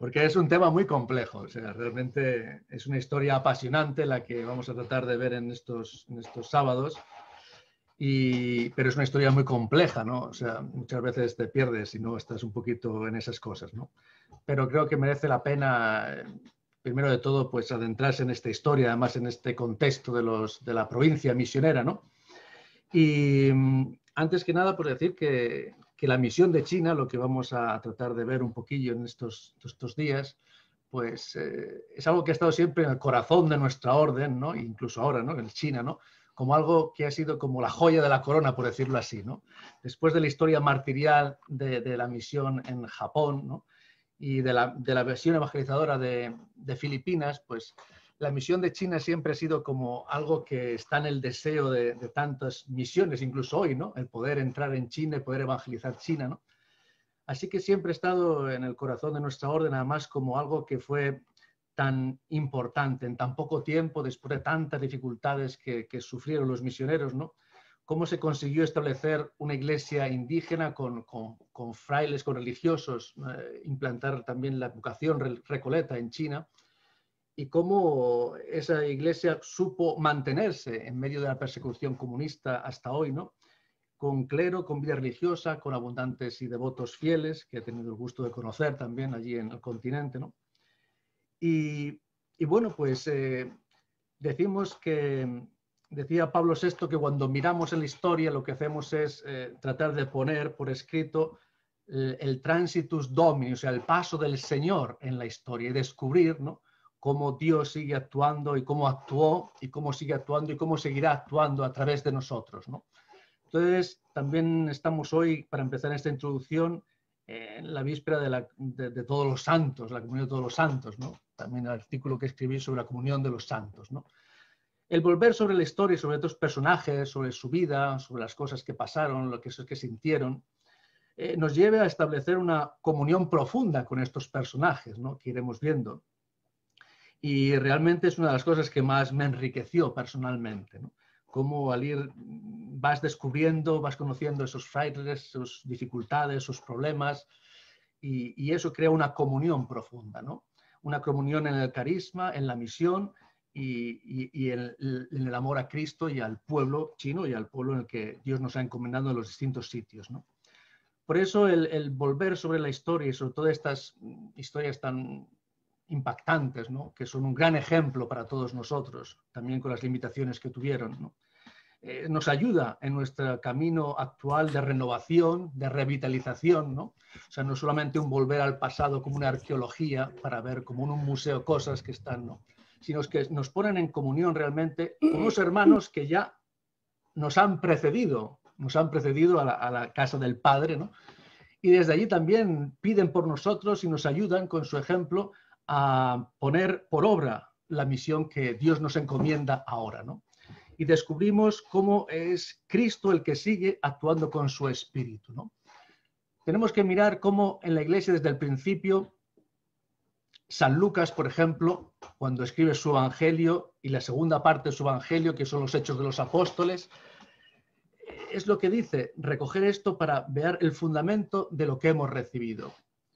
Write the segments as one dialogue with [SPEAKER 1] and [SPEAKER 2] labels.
[SPEAKER 1] porque es un tema muy complejo. O sea, realmente es una historia apasionante la que vamos a tratar de ver en estos sábados. Pero es una historia muy compleja, ¿no? O sea, muchas veces te pierdes si no estás un poquito en esas cosas, ¿no? Pero creo que merece la pena, primero de todo, pues adentrarse en esta historia, además en este contexto de la provincia misionera, ¿no? Y antes que nada, pues decir que la misión de China, lo que vamos a tratar de ver un poquillo en estos días, pues es algo que ha estado siempre en el corazón de nuestra orden, ¿no? Incluso ahora, ¿no? En China, ¿no? Como algo que ha sido como la joya de la corona, por decirlo así, ¿no? Después de la historia martirial de la misión en Japón, ¿no? Y de la versión evangelizadora de Filipinas, pues la misión de China siempre ha sido como algo que está en el deseo de tantas misiones, incluso hoy, ¿no? El poder entrar en China y poder evangelizar China, ¿no? Así que siempre ha estado en el corazón de nuestra orden, además, como algo que fue tan importante en tan poco tiempo, después de tantas dificultades que sufrieron los misioneros, ¿no? Cómo se consiguió establecer una iglesia indígena con frailes, con religiosos, implantar también la educación recoleta en China, y cómo esa iglesia supo mantenerse en medio de la persecución comunista hasta hoy, ¿no? Con clero, con vida religiosa, con abundantes y devotos fieles, que he tenido el gusto de conocer también allí en el continente, ¿no? Y bueno, pues decimos que, decía Pablo VI, que cuando miramos en la historia lo que hacemos es tratar de poner por escrito el transitus domini, o sea, el paso del Señor en la historia, y descubrir, ¿no?, cómo Dios sigue actuando y cómo actuó y cómo sigue actuando y cómo seguirá actuando a través de nosotros, ¿no? Entonces, también estamos hoy, para empezar esta introducción, en la víspera de Todos los Santos, la comunión de Todos los Santos, ¿no? También el artículo que escribí sobre la comunión de los santos, ¿no? El volver sobre la historia, sobre otros personajes, sobre su vida, sobre las cosas que pasaron, lo que sintieron, nos lleve a establecer una comunión profunda con estos personajes, ¿no?, que iremos viendo. Y realmente es una de las cosas que más me enriqueció personalmente, ¿no? Cómo al ir vas descubriendo, vas conociendo esos frailes, sus dificultades, sus problemas, y eso crea una comunión profunda, ¿no? Una comunión en el carisma, en la misión y en el amor a Cristo y al pueblo chino y al pueblo en el que Dios nos ha encomendado en los distintos sitios, ¿no? Por eso el volver sobre la historia y sobre todo estas historias tan impactantes, ¿no?, que son un gran ejemplo para todos nosotros, también con las limitaciones que tuvieron, ¿no?, nos ayuda en nuestro camino actual de renovación, de revitalización, ¿no? O sea, no solamente un volver al pasado como una arqueología para ver como en un museo cosas que están, ¿no?, sino que nos ponen en comunión realmente con unos hermanos que ya nos han precedido a la casa del Padre, ¿no? Y desde allí también piden por nosotros y nos ayudan con su ejemplo a poner por obra la misión que Dios nos encomienda ahora, ¿no? Y descubrimos cómo es Cristo el que sigue actuando con su espíritu, ¿no? Tenemos que mirar cómo en la iglesia desde el principio, San Lucas, por ejemplo, cuando escribe su evangelio y la segunda parte de su evangelio, que son los Hechos de los Apóstoles, es lo que dice, recoger esto para ver el fundamento de lo que hemos recibido.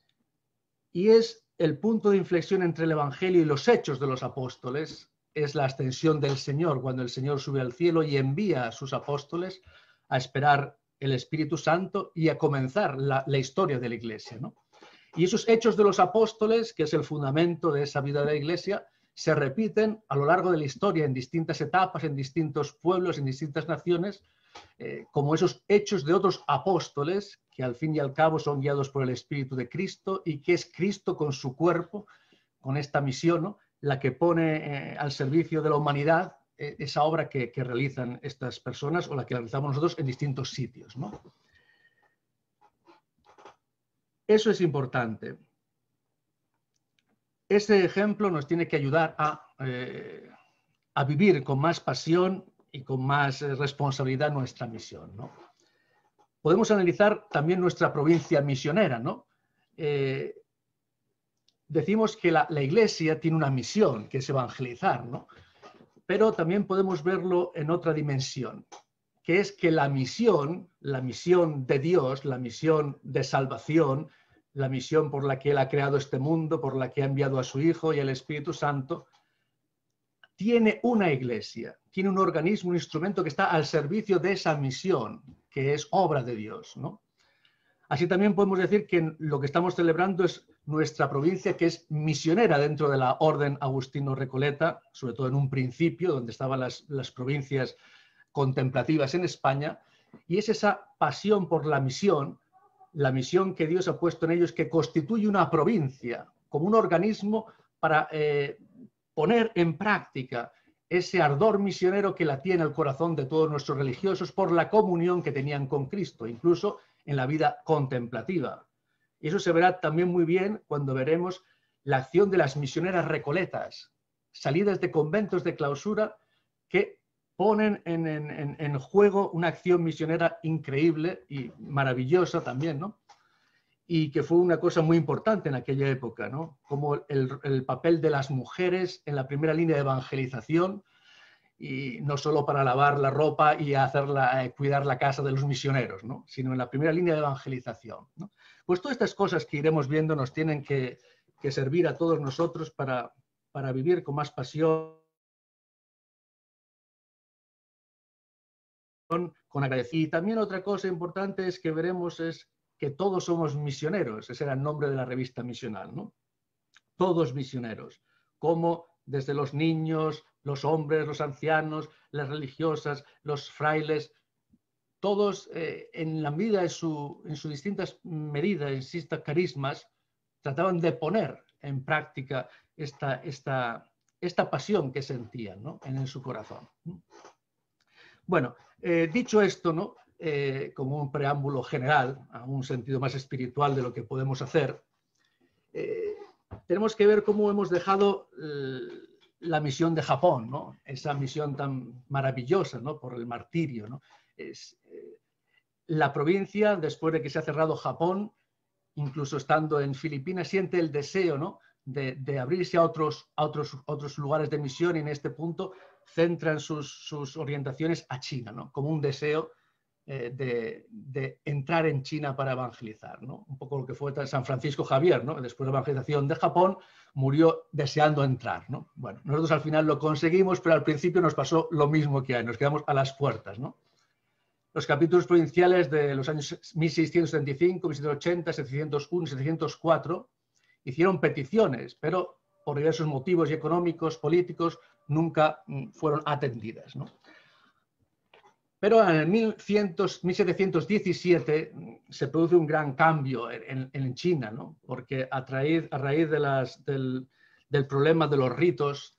[SPEAKER 1] Y es el punto de inflexión entre el Evangelio y los Hechos de los Apóstoles, es la ascensión del Señor, cuando el Señor sube al cielo y envía a sus apóstoles a esperar el Espíritu Santo y a comenzar la historia de la Iglesia, ¿no? Y esos Hechos de los Apóstoles, que es el fundamento de esa vida de la Iglesia, se repiten a lo largo de la historia en distintas etapas, en distintos pueblos, en distintas naciones, como esos hechos de otros apóstoles que al fin y al cabo son guiados por el Espíritu de Cristo y que es Cristo con su cuerpo, con esta misión, ¿no?, la que pone al servicio de la humanidad esa obra que realizan estas personas o la que realizamos nosotros en distintos sitios, ¿no? Eso es importante. Ese ejemplo nos tiene que ayudar a vivir con más pasión y con más responsabilidad nuestra misión, ¿no? Podemos analizar también nuestra provincia misionera, ¿no? Decimos que la Iglesia tiene una misión, que es evangelizar, ¿no? Pero también podemos verlo en otra dimensión, que es que la misión de Dios, la misión de salvación, la misión por la que Él ha creado este mundo, por la que ha enviado a su Hijo y al Espíritu Santo, tiene una iglesia, tiene un organismo, un instrumento que está al servicio de esa misión, que es obra de Dios, ¿no? Así también podemos decir que lo que estamos celebrando es nuestra provincia, que es misionera dentro de la Orden Agustino-Recoleta, sobre todo en un principio, donde estaban las provincias contemplativas en España, y es esa pasión por la misión que Dios ha puesto en ellos, que constituye una provincia, como un organismo para poner en práctica ese ardor misionero que latía en el corazón de todos nuestros religiosos por la comunión que tenían con Cristo, incluso en la vida contemplativa. Y eso se verá también muy bien cuando veremos la acción de las misioneras recoletas, salidas de conventos de clausura que ponen en juego una acción misionera increíble y maravillosa también, ¿no? Y que fue una cosa muy importante en aquella época, ¿no? Como el papel de las mujeres en la primera línea de evangelización, y no solo para lavar la ropa y cuidar la casa de los misioneros, ¿no? Sino en la primera línea de evangelización, ¿no? Pues todas estas cosas que iremos viendo nos tienen que servir a todos nosotros para vivir con más pasión, con agradecimiento. Y también otra cosa importante es que veremos es que todos somos misioneros. Ese era el nombre de la revista misional, ¿no? Todos misioneros, como desde los niños, los hombres, los ancianos, las religiosas, los frailes, todos en la medida en sus distintas medidas, en distintas carismas, trataban de poner en práctica esta pasión que sentían, ¿no? En su corazón. Bueno, dicho esto, ¿no? Como un preámbulo general, a un sentido más espiritual de lo que podemos hacer, tenemos que ver cómo hemos dejado la misión de Japón, ¿no? Esa misión tan maravillosa, ¿no? Por el martirio, ¿no? La provincia, después de que se ha cerrado Japón, incluso estando en Filipinas, siente el deseo, ¿no? de abrirse a otros lugares de misión, y en este punto centran sus orientaciones a China, ¿no? Como un deseo de entrar en China para evangelizar, ¿no? Un poco lo que fue San Francisco Javier, ¿no? Después de la evangelización de Japón, murió deseando entrar, ¿no? Bueno, nosotros al final lo conseguimos, pero al principio nos pasó lo mismo que hay, nos quedamos a las puertas, ¿no? Los capítulos provinciales de los años 1675, 1680, 701, 704 hicieron peticiones, pero por diversos motivos y económicos, políticos, nunca fueron atendidas, ¿no? Pero en el 1717 se produce un gran cambio en China, ¿no? Porque a raíz del problema de los ritos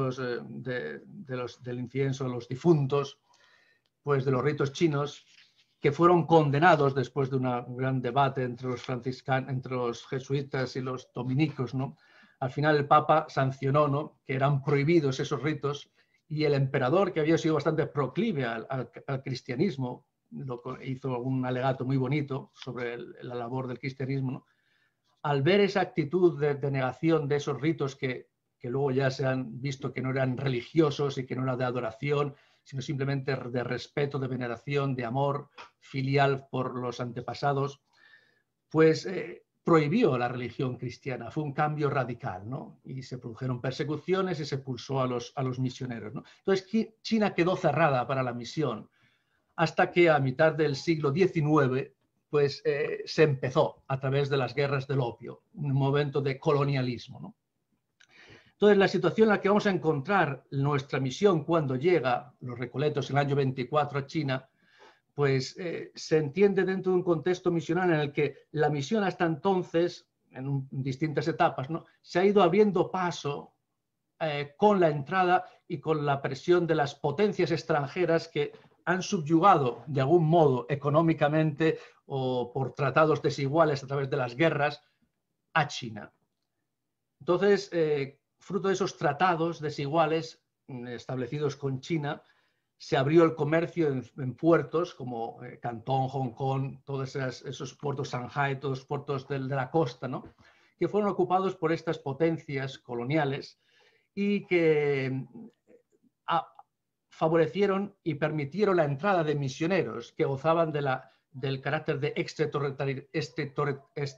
[SPEAKER 1] del incienso de los difuntos, pues de los ritos chinos, que fueron condenados después de un gran debate entre los jesuitas y los dominicos, ¿no? Al final el Papa sancionó, ¿no? Que eran prohibidos esos ritos, y el emperador, que había sido bastante proclive al cristianismo, hizo un alegato muy bonito sobre la labor del cristianismo, ¿no? Al ver esa actitud de negación de esos ritos que luego ya se han visto que no eran religiosos y que no eran de adoración, sino simplemente de respeto, de veneración, de amor filial por los antepasados, pues prohibió la religión cristiana. Fue un cambio radical, ¿no? Y se produjeron persecuciones y se expulsó a los misioneros, ¿no? Entonces China quedó cerrada para la misión, hasta que a mitad del siglo XIX pues, se empezó a través de las guerras del opio, un momento de colonialismo, ¿no? Entonces, la situación en la que vamos a encontrar nuestra misión cuando llega los Recoletos en el año 24 a China, pues se entiende dentro de un contexto misional en el que la misión hasta entonces, en distintas etapas, ¿no? Se ha ido abriendo paso con la entrada y con la presión de las potencias extranjeras que han subyugado de algún modo económicamente o por tratados desiguales a través de las guerras a China. Entonces, fruto de esos tratados desiguales establecidos con China, se abrió el comercio en puertos como Cantón, Hong Kong, todos esos puertos, Shanghai, todos los puertos de la costa, ¿no? Que fueron ocupados por estas potencias coloniales y que favorecieron y permitieron la entrada de misioneros que gozaban del carácter de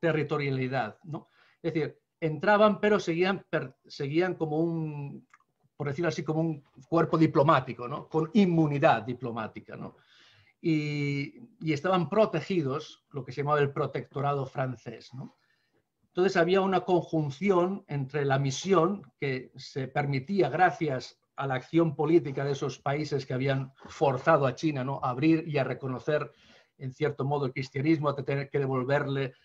[SPEAKER 1] territorialidad, ¿no? Es decir, entraban pero seguían como un, por decirlo así, como un cuerpo diplomático, ¿no? Con inmunidad diplomática, ¿no? Y estaban protegidos, lo que se llamaba el protectorado francés, ¿no? Entonces había una conjunción entre la misión que se permitía gracias a la acción política de esos países que habían forzado a China, ¿no?, a abrir y a reconocer en cierto modo el cristianismo, a tener que devolverle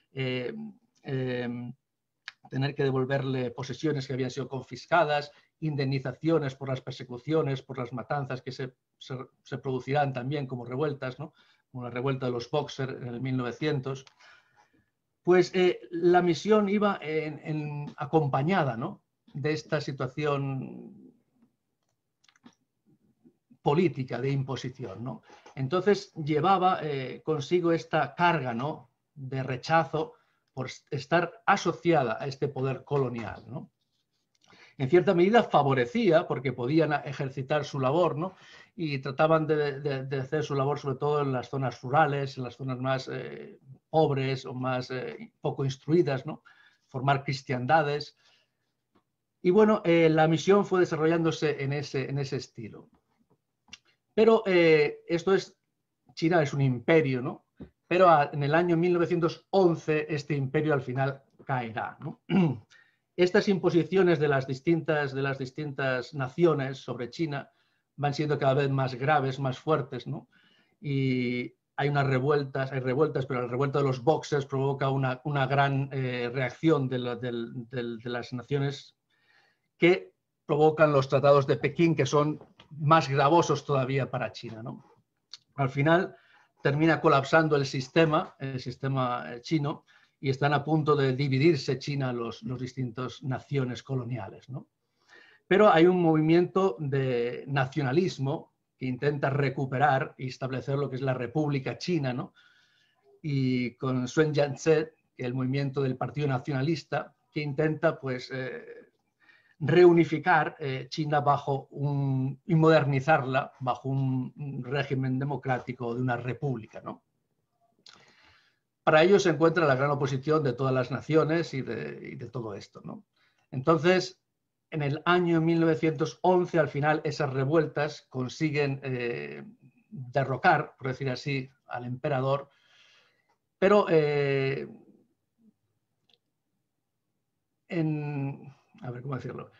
[SPEAKER 1] posesiones que habían sido confiscadas, indemnizaciones por las persecuciones, por las matanzas que se producirán también como revueltas, ¿no?, como la revuelta de los Boxer en el 1900. Pues la misión iba acompañada, ¿no?, de esta situación política de imposición, ¿no? Entonces llevaba consigo esta carga, ¿no?, de rechazo por estar asociada a este poder colonial, ¿no? En cierta medida favorecía porque podían ejercitar su labor, ¿no?, y trataban de hacer su labor sobre todo en las zonas rurales, en las zonas más pobres o más poco instruidas, ¿no?, formar cristiandades. Y bueno, la misión fue desarrollándose en ese estilo. Pero China es un imperio, ¿no? Pero en el año 1911 este imperio al final caerá, ¿no? Estas imposiciones de las distintas naciones sobre China van siendo cada vez más graves, más fuertes, ¿no? Y hay revueltas, pero la revuelta de los Boxers provoca una gran reacción de las naciones que provocan los tratados de Pekín, que son más gravosos todavía para China, ¿no? Al final termina colapsando el sistema chino, y están a punto de dividirse China los distintas naciones coloniales, ¿no? Pero hay un movimiento de nacionalismo que intenta recuperar y establecer lo que es la República China, ¿no? Y con Sun Yat-sen, que es el movimiento del Partido Nacionalista, que intenta pues reunificar China y modernizarla bajo un régimen democrático de una república, ¿no? Para ello se encuentra la gran oposición de todas las naciones y de todo esto, ¿no? Entonces, en el año 1911, al final, esas revueltas consiguen derrocar, por decir así, al emperador, pero a ver cómo decirlo.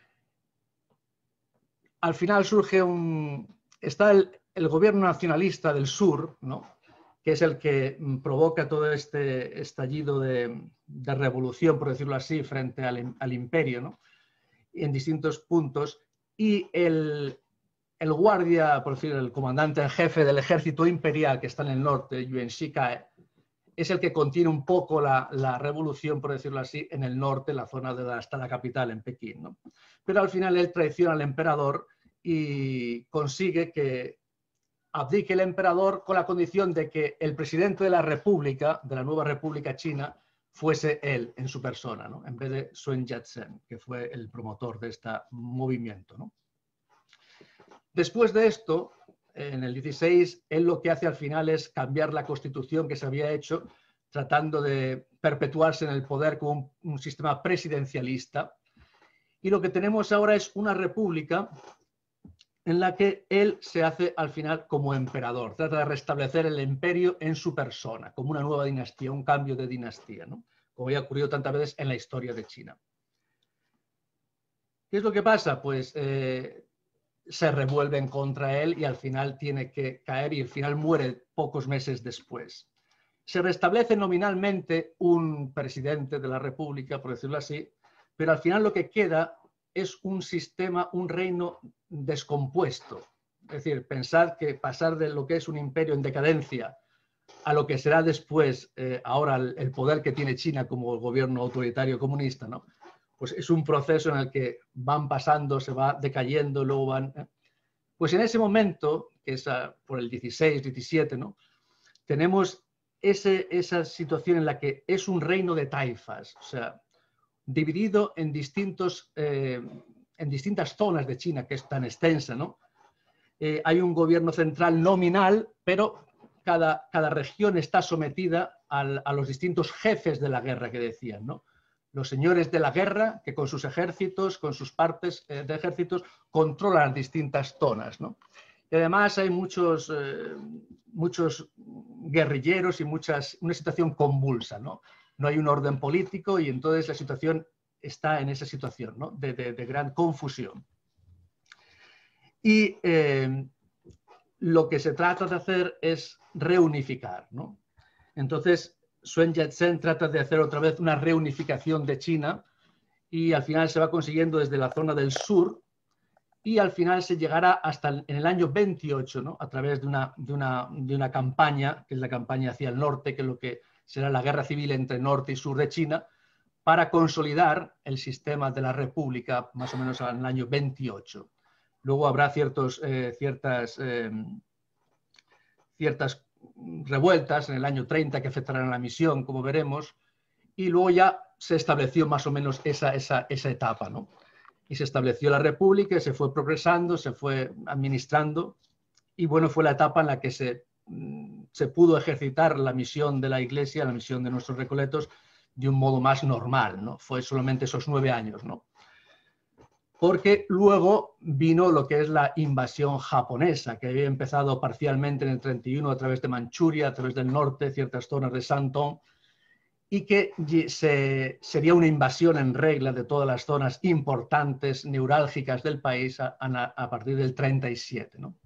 [SPEAKER 1] Al final está el gobierno nacionalista del sur, ¿no?, que es el que provoca todo este estallido de revolución, por decirlo así, frente al imperio, ¿no?, en distintos puntos, y el guardia, por decir, el comandante en jefe del ejército imperial que está en el norte, Yuan Shikai, es el que contiene un poco la revolución, por decirlo así, en el norte, la zona hasta la capital, en Pekín, ¿no? Pero al final él traiciona al emperador y consigue que abdique el emperador con la condición de que el presidente de la República, de la nueva República China, fuese él en su persona, ¿no?, en vez de Sun Yat-sen, que fue el promotor de este movimiento, ¿no? Después de esto, en el 16, él lo que hace al final es cambiar la constitución que se había hecho, tratando de perpetuarse en el poder con un sistema presidencialista. Y lo que tenemos ahora es una república en la que él se hace al final como emperador, trata de restablecer el imperio en su persona, como una nueva dinastía, un cambio de dinastía, ¿no?, como ya ha ocurrido tantas veces en la historia de China. ¿Qué es lo que pasa? Pues se revuelven contra él y al final tiene que caer y al final muere pocos meses después. Se restablece nominalmente un presidente de la República, por decirlo así, pero al final lo que queda es un sistema, un reino descompuesto. Es decir, pensar que pasar de lo que es un imperio en decadencia a lo que será después, ahora el poder que tiene China como el gobierno autoritario comunista, ¿no?, pues es un proceso en el que van pasando, se va decayendo, luego van... Pues en ese momento, que es por el 16, 17, ¿no?, tenemos esa situación en la que es un reino de taifas, o sea, dividido en distintas zonas de China, que es tan extensa, ¿no? Hay un gobierno central nominal, pero cada región está sometida a los distintos jefes de la guerra que decían, ¿no? Los señores de la guerra que con sus ejércitos, con sus partes de ejércitos, controlan distintas zonas, ¿no? Y además hay muchos guerrilleros y una situación convulsa, ¿no? No hay un orden político y entonces la situación está en esa situación, ¿no? de gran confusión. Y lo que se trata de hacer es reunificar, ¿no? Entonces, Sun Yat-sen trata de hacer otra vez una reunificación de China y al final se va consiguiendo desde la zona del sur y al final se llegará hasta en el año 28, ¿no? A través de una campaña, que es la campaña hacia el norte, que es lo que será la guerra civil entre norte y sur de China, para consolidar el sistema de la república más o menos en el año 28. Luego habrá ciertas revueltas en el año 30 que afectarán a la misión, como veremos, y luego ya se estableció más o menos esa etapa, ¿no? Y se estableció la república, y se fue progresando, se fue administrando, y bueno, fue la etapa en la que se pudo ejercitar la misión de la Iglesia, la misión de nuestros recoletos, de un modo más normal, ¿no? Fue solamente esos 9 años, ¿no? Porque luego vino lo que es la invasión japonesa, que había empezado parcialmente en el 31 a través de Manchuria, a través del norte, ciertas zonas de Shandong, y que sería una invasión en regla de todas las zonas importantes, neurálgicas del país a partir del 37, ¿no?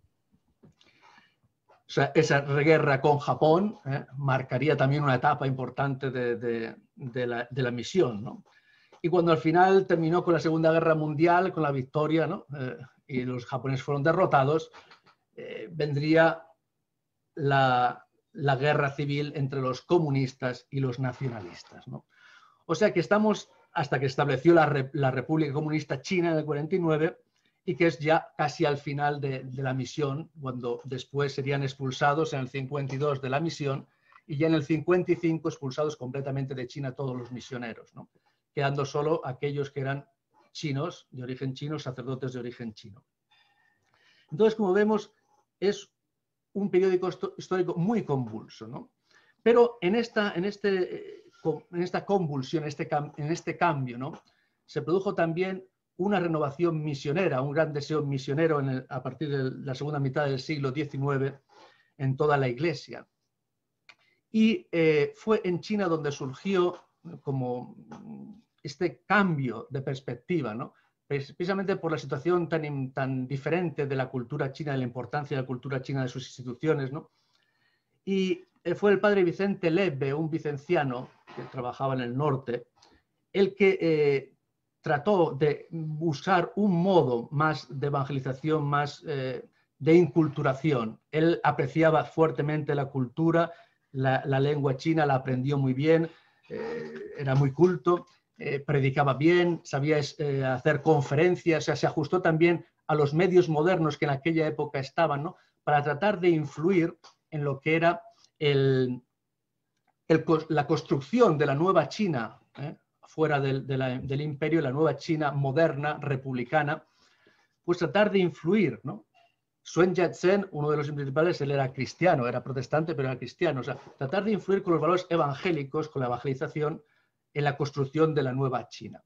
[SPEAKER 1] O sea, esa guerra con Japón marcaría también una etapa importante de la misión, ¿no? Y cuando al final terminó con la Segunda Guerra Mundial, con la victoria, ¿no? Y los japoneses fueron derrotados, vendría la guerra civil entre los comunistas y los nacionalistas, ¿no? O sea que estamos hasta que estableció la República Comunista China en el 49 y que es ya casi al final de la misión, cuando después serían expulsados en el 52 de la misión y ya en el 55 expulsados completamente de China todos los misioneros, ¿no? Quedando solo aquellos que eran chinos, de origen chino, sacerdotes de origen chino. Entonces, como vemos, es un periodo histórico muy convulso, ¿no? Pero en esta convulsión, en este cambio, ¿no? Se produjo también una renovación misionera, un gran deseo misionero a partir de la segunda mitad del siglo XIX en toda la Iglesia. Y fue en China donde surgió como este cambio de perspectiva, ¿no? Precisamente por la situación tan diferente de la cultura china, de la importancia de la cultura china, de sus instituciones, ¿no? Y fue el padre Vicente Lebbe, un vicenciano que trabajaba en el norte, el que trató de buscar un modo más de evangelización, más de inculturación. Él apreciaba fuertemente la cultura, la lengua china, la aprendió muy bien, era muy culto, predicaba bien, sabía hacer conferencias, o sea, se ajustó también a los medios modernos que en aquella época estaban, ¿no? Para tratar de influir en lo que era la construcción de la nueva China, fuera del imperio, la nueva China moderna, republicana, pues tratar de influir, ¿no? Sun Yat-sen, uno de los principales, él era cristiano, era protestante, pero era cristiano. O sea, tratar de influir con los valores evangélicos, con la evangelización, en la construcción de la nueva China.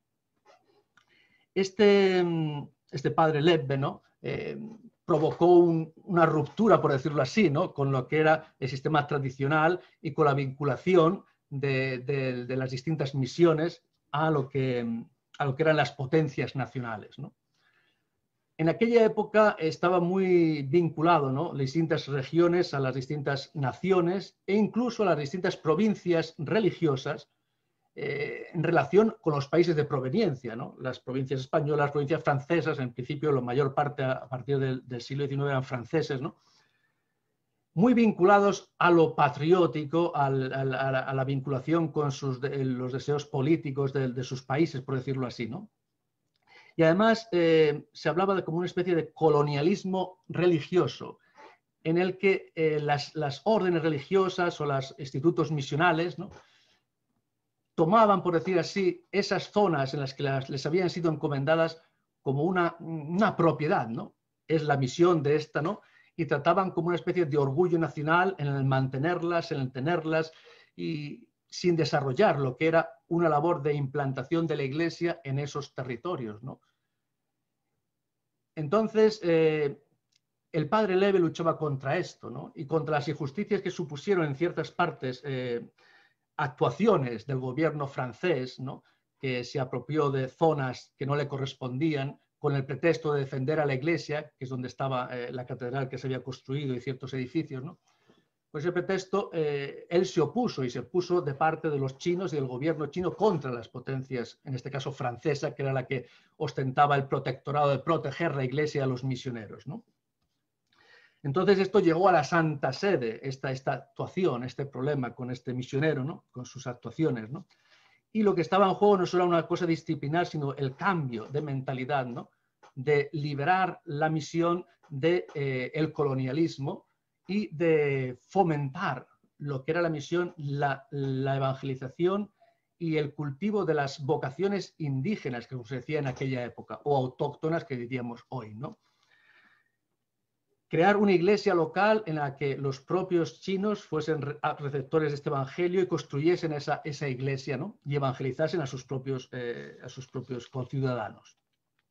[SPEAKER 1] Este padre Lebbe, ¿no? Provocó una ruptura, por decirlo así, ¿no? Con lo que era el sistema tradicional y con la vinculación de las distintas misiones a lo que eran las potencias nacionales, ¿no? En aquella época estaba muy vinculado, ¿no? Las distintas regiones a las distintas naciones e incluso a las distintas provincias religiosas en relación con los países de proveniencia, ¿no? Las provincias españolas, las provincias francesas, en principio la mayor parte a partir del siglo XIX eran franceses, ¿no? Muy vinculados a lo patriótico, a la vinculación con los deseos políticos de sus países, por decirlo así, ¿no? Y además se hablaba de como una especie de colonialismo religioso, en el que las órdenes religiosas o los institutos misionales, ¿no? Tomaban, por decir así, esas zonas en las que les habían sido encomendadas como una propiedad, ¿no? Es la misión de esta, ¿no? Y trataban como una especie de orgullo nacional en el mantenerlas, en el tenerlas, y sin desarrollar lo que era una labor de implantación de la Iglesia en esos territorios, ¿no? Entonces, el padre Lebe luchaba contra esto, ¿no? Y contra las injusticias que supusieron en ciertas partes actuaciones del gobierno francés, ¿no? Que se apropió de zonas que no le correspondían con el pretexto de defender a la Iglesia, que es donde estaba la catedral que se había construido y ciertos edificios, ¿no? Por ese pretexto, él se opuso y se puso de parte de los chinos y del gobierno chino contra las potencias, en este caso francesa, que era la que ostentaba el protectorado de proteger la Iglesia y a los misioneros, ¿no? Entonces esto llegó a la Santa Sede, esta actuación, este problema con este misionero, ¿no? Con sus actuaciones, ¿no? Y lo que estaba en juego no solo era una cosa disciplinar, sino el cambio de mentalidad, ¿no? De liberar la misión del colonialismo y de fomentar lo que era la misión, la evangelización y el cultivo de las vocaciones indígenas que se decía en aquella época, o autóctonas que diríamos hoy, ¿no? Crear una iglesia local en la que los propios chinos fuesen receptores de este evangelio y construyesen esa iglesia, ¿no? Y evangelizasen a sus propios conciudadanos.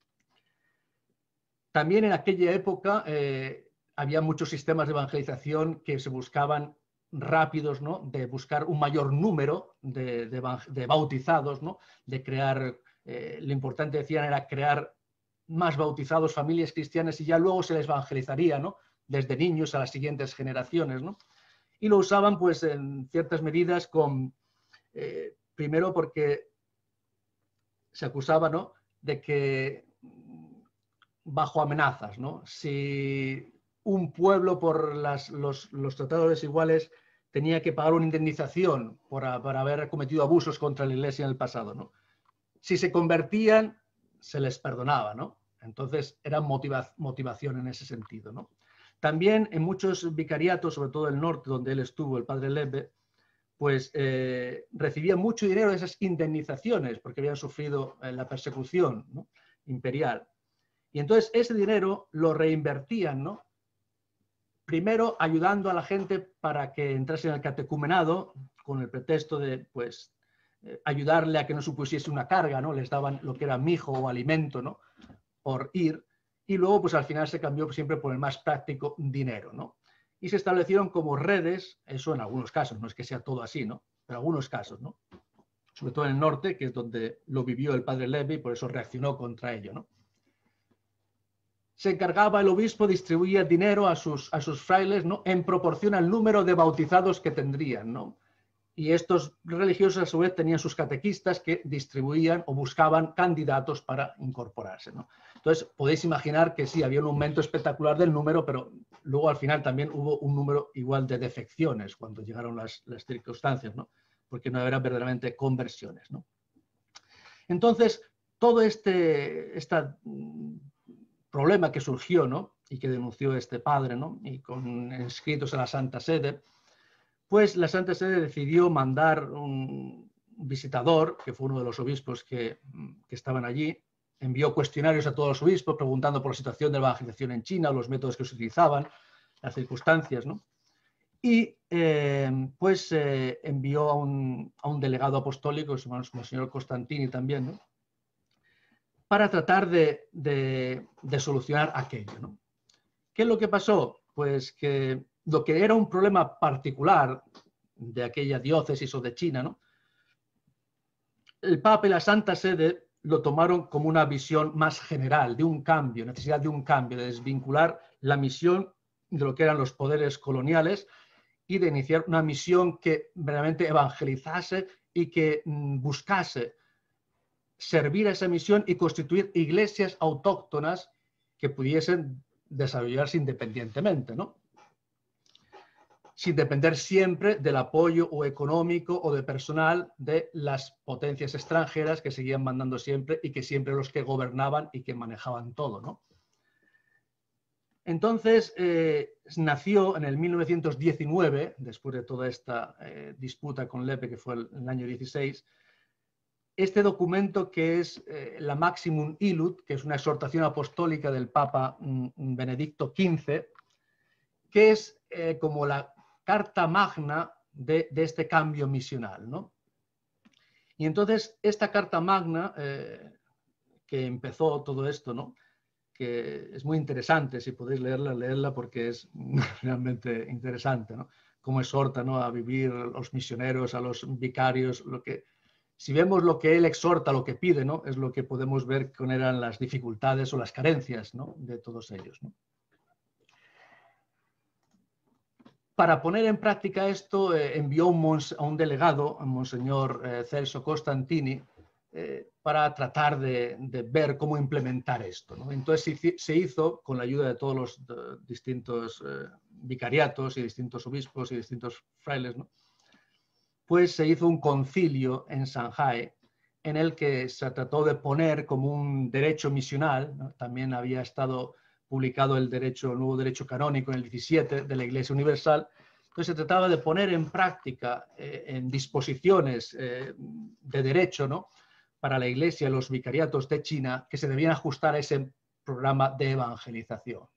[SPEAKER 1] También en aquella época había muchos sistemas de evangelización que se buscaban rápidos, ¿no? De buscar un mayor número de bautizados, ¿no? De crear, lo importante decían era crear más bautizados, familias cristianas, y ya luego se les evangelizaría, ¿no? Desde niños a las siguientes generaciones, ¿no? Y lo usaban pues en ciertas medidas primero porque se acusaba, ¿no? De que bajo amenazas, ¿no? Si un pueblo por los tratados desiguales tenía que pagar una indemnización por haber cometido abusos contra la Iglesia en el pasado, ¿no? Si se convertían, se les perdonaba, ¿no? Entonces era motivación en ese sentido, ¿no? También en muchos vicariatos, sobre todo el norte, donde él estuvo, el padre Lebe, pues recibía mucho dinero de esas indemnizaciones porque habían sufrido la persecución, ¿no? Imperial. Y entonces ese dinero lo reinvertían, ¿no? Primero ayudando a la gente para que entrase en el catecumenado con el pretexto de, pues, ayudarle a que no supusiese una carga, ¿no? Les daban lo que era mijo o alimento, ¿no? Por ir. Y luego, pues al final se cambió siempre por el más práctico dinero, ¿no? Y se establecieron como redes, eso en algunos casos, no es que sea todo así, ¿no? Pero en algunos casos, ¿no? Sobre todo en el norte, que es donde lo vivió el padre Lebe y por eso reaccionó contra ello, ¿no? Se encargaba el obispo, distribuía dinero a sus frailes, ¿no? En proporción al número de bautizados que tendrían, ¿no? Y estos religiosos a su vez tenían sus catequistas que distribuían o buscaban candidatos para incorporarse, ¿no? Entonces podéis imaginar que sí, había un aumento espectacular del número, pero luego al final también hubo un número igual de defecciones cuando llegaron las circunstancias, ¿no? Porque no eran verdaderamente conversiones, ¿no? Entonces, todo este problema que surgió, ¿no? Y que denunció este padre, ¿no? Y con escritos a la Santa Sede, pues la Santa Sede decidió mandar un visitador, que fue uno de los obispos que estaban allí, envió cuestionarios a todos los obispos preguntando por la situación de la evangelización en China, los métodos que se utilizaban, las circunstancias, ¿no? Y pues envió a un delegado apostólico, que es el señor Costantini también, ¿no? Para tratar de solucionar aquello, ¿no? ¿Qué es lo que pasó? Pues que lo que era un problema particular de aquella diócesis o de China, ¿no? El Papa y la Santa Sede lo tomaron como una visión más general, de un cambio, necesidad de un cambio, de desvincular la misión de lo que eran los poderes coloniales y de iniciar una misión que realmente evangelizase y que buscase servir a esa misión y constituir iglesias autóctonas que pudiesen desarrollarse independientemente, ¿no? Sin depender siempre del apoyo o económico o de personal de las potencias extranjeras que seguían mandando siempre y que siempre los que gobernaban y que manejaban todo, ¿no? Entonces, nació en el 1919, después de toda esta disputa con Lepe, que fue el año 16, este documento que es la Maximum Illud, que es una exhortación apostólica del Papa Benedicto XV, que es como la carta magna de este cambio misional, ¿no? Y entonces esta Carta Magna, que empezó todo esto, ¿no? Que es muy interesante, si podéis leerla porque es realmente interesante, ¿no? Cómo exhorta, ¿no? A vivir los misioneros, a los vicarios, si vemos lo que él exhorta, lo que pide, ¿no? Es lo que podemos ver que eran las dificultades o las carencias, ¿no? De todos ellos, ¿no? Para poner en práctica esto, envió a un delegado, a Monseñor Celso Costantini, para tratar de ver cómo implementar esto, ¿no? Entonces se hizo, con la ayuda de todos los distintos vicariatos y distintos obispos y distintos frailes, ¿no? Pues se hizo un concilio en Shanghái en el que se trató de poner como un derecho misional, ¿no? También había estado publicado el nuevo derecho canónico en el 17 de la Iglesia Universal. Entonces se trataba de poner en práctica en disposiciones de derecho, ¿no? Para la Iglesia y los vicariatos de China que se debían ajustar a ese programa de evangelización.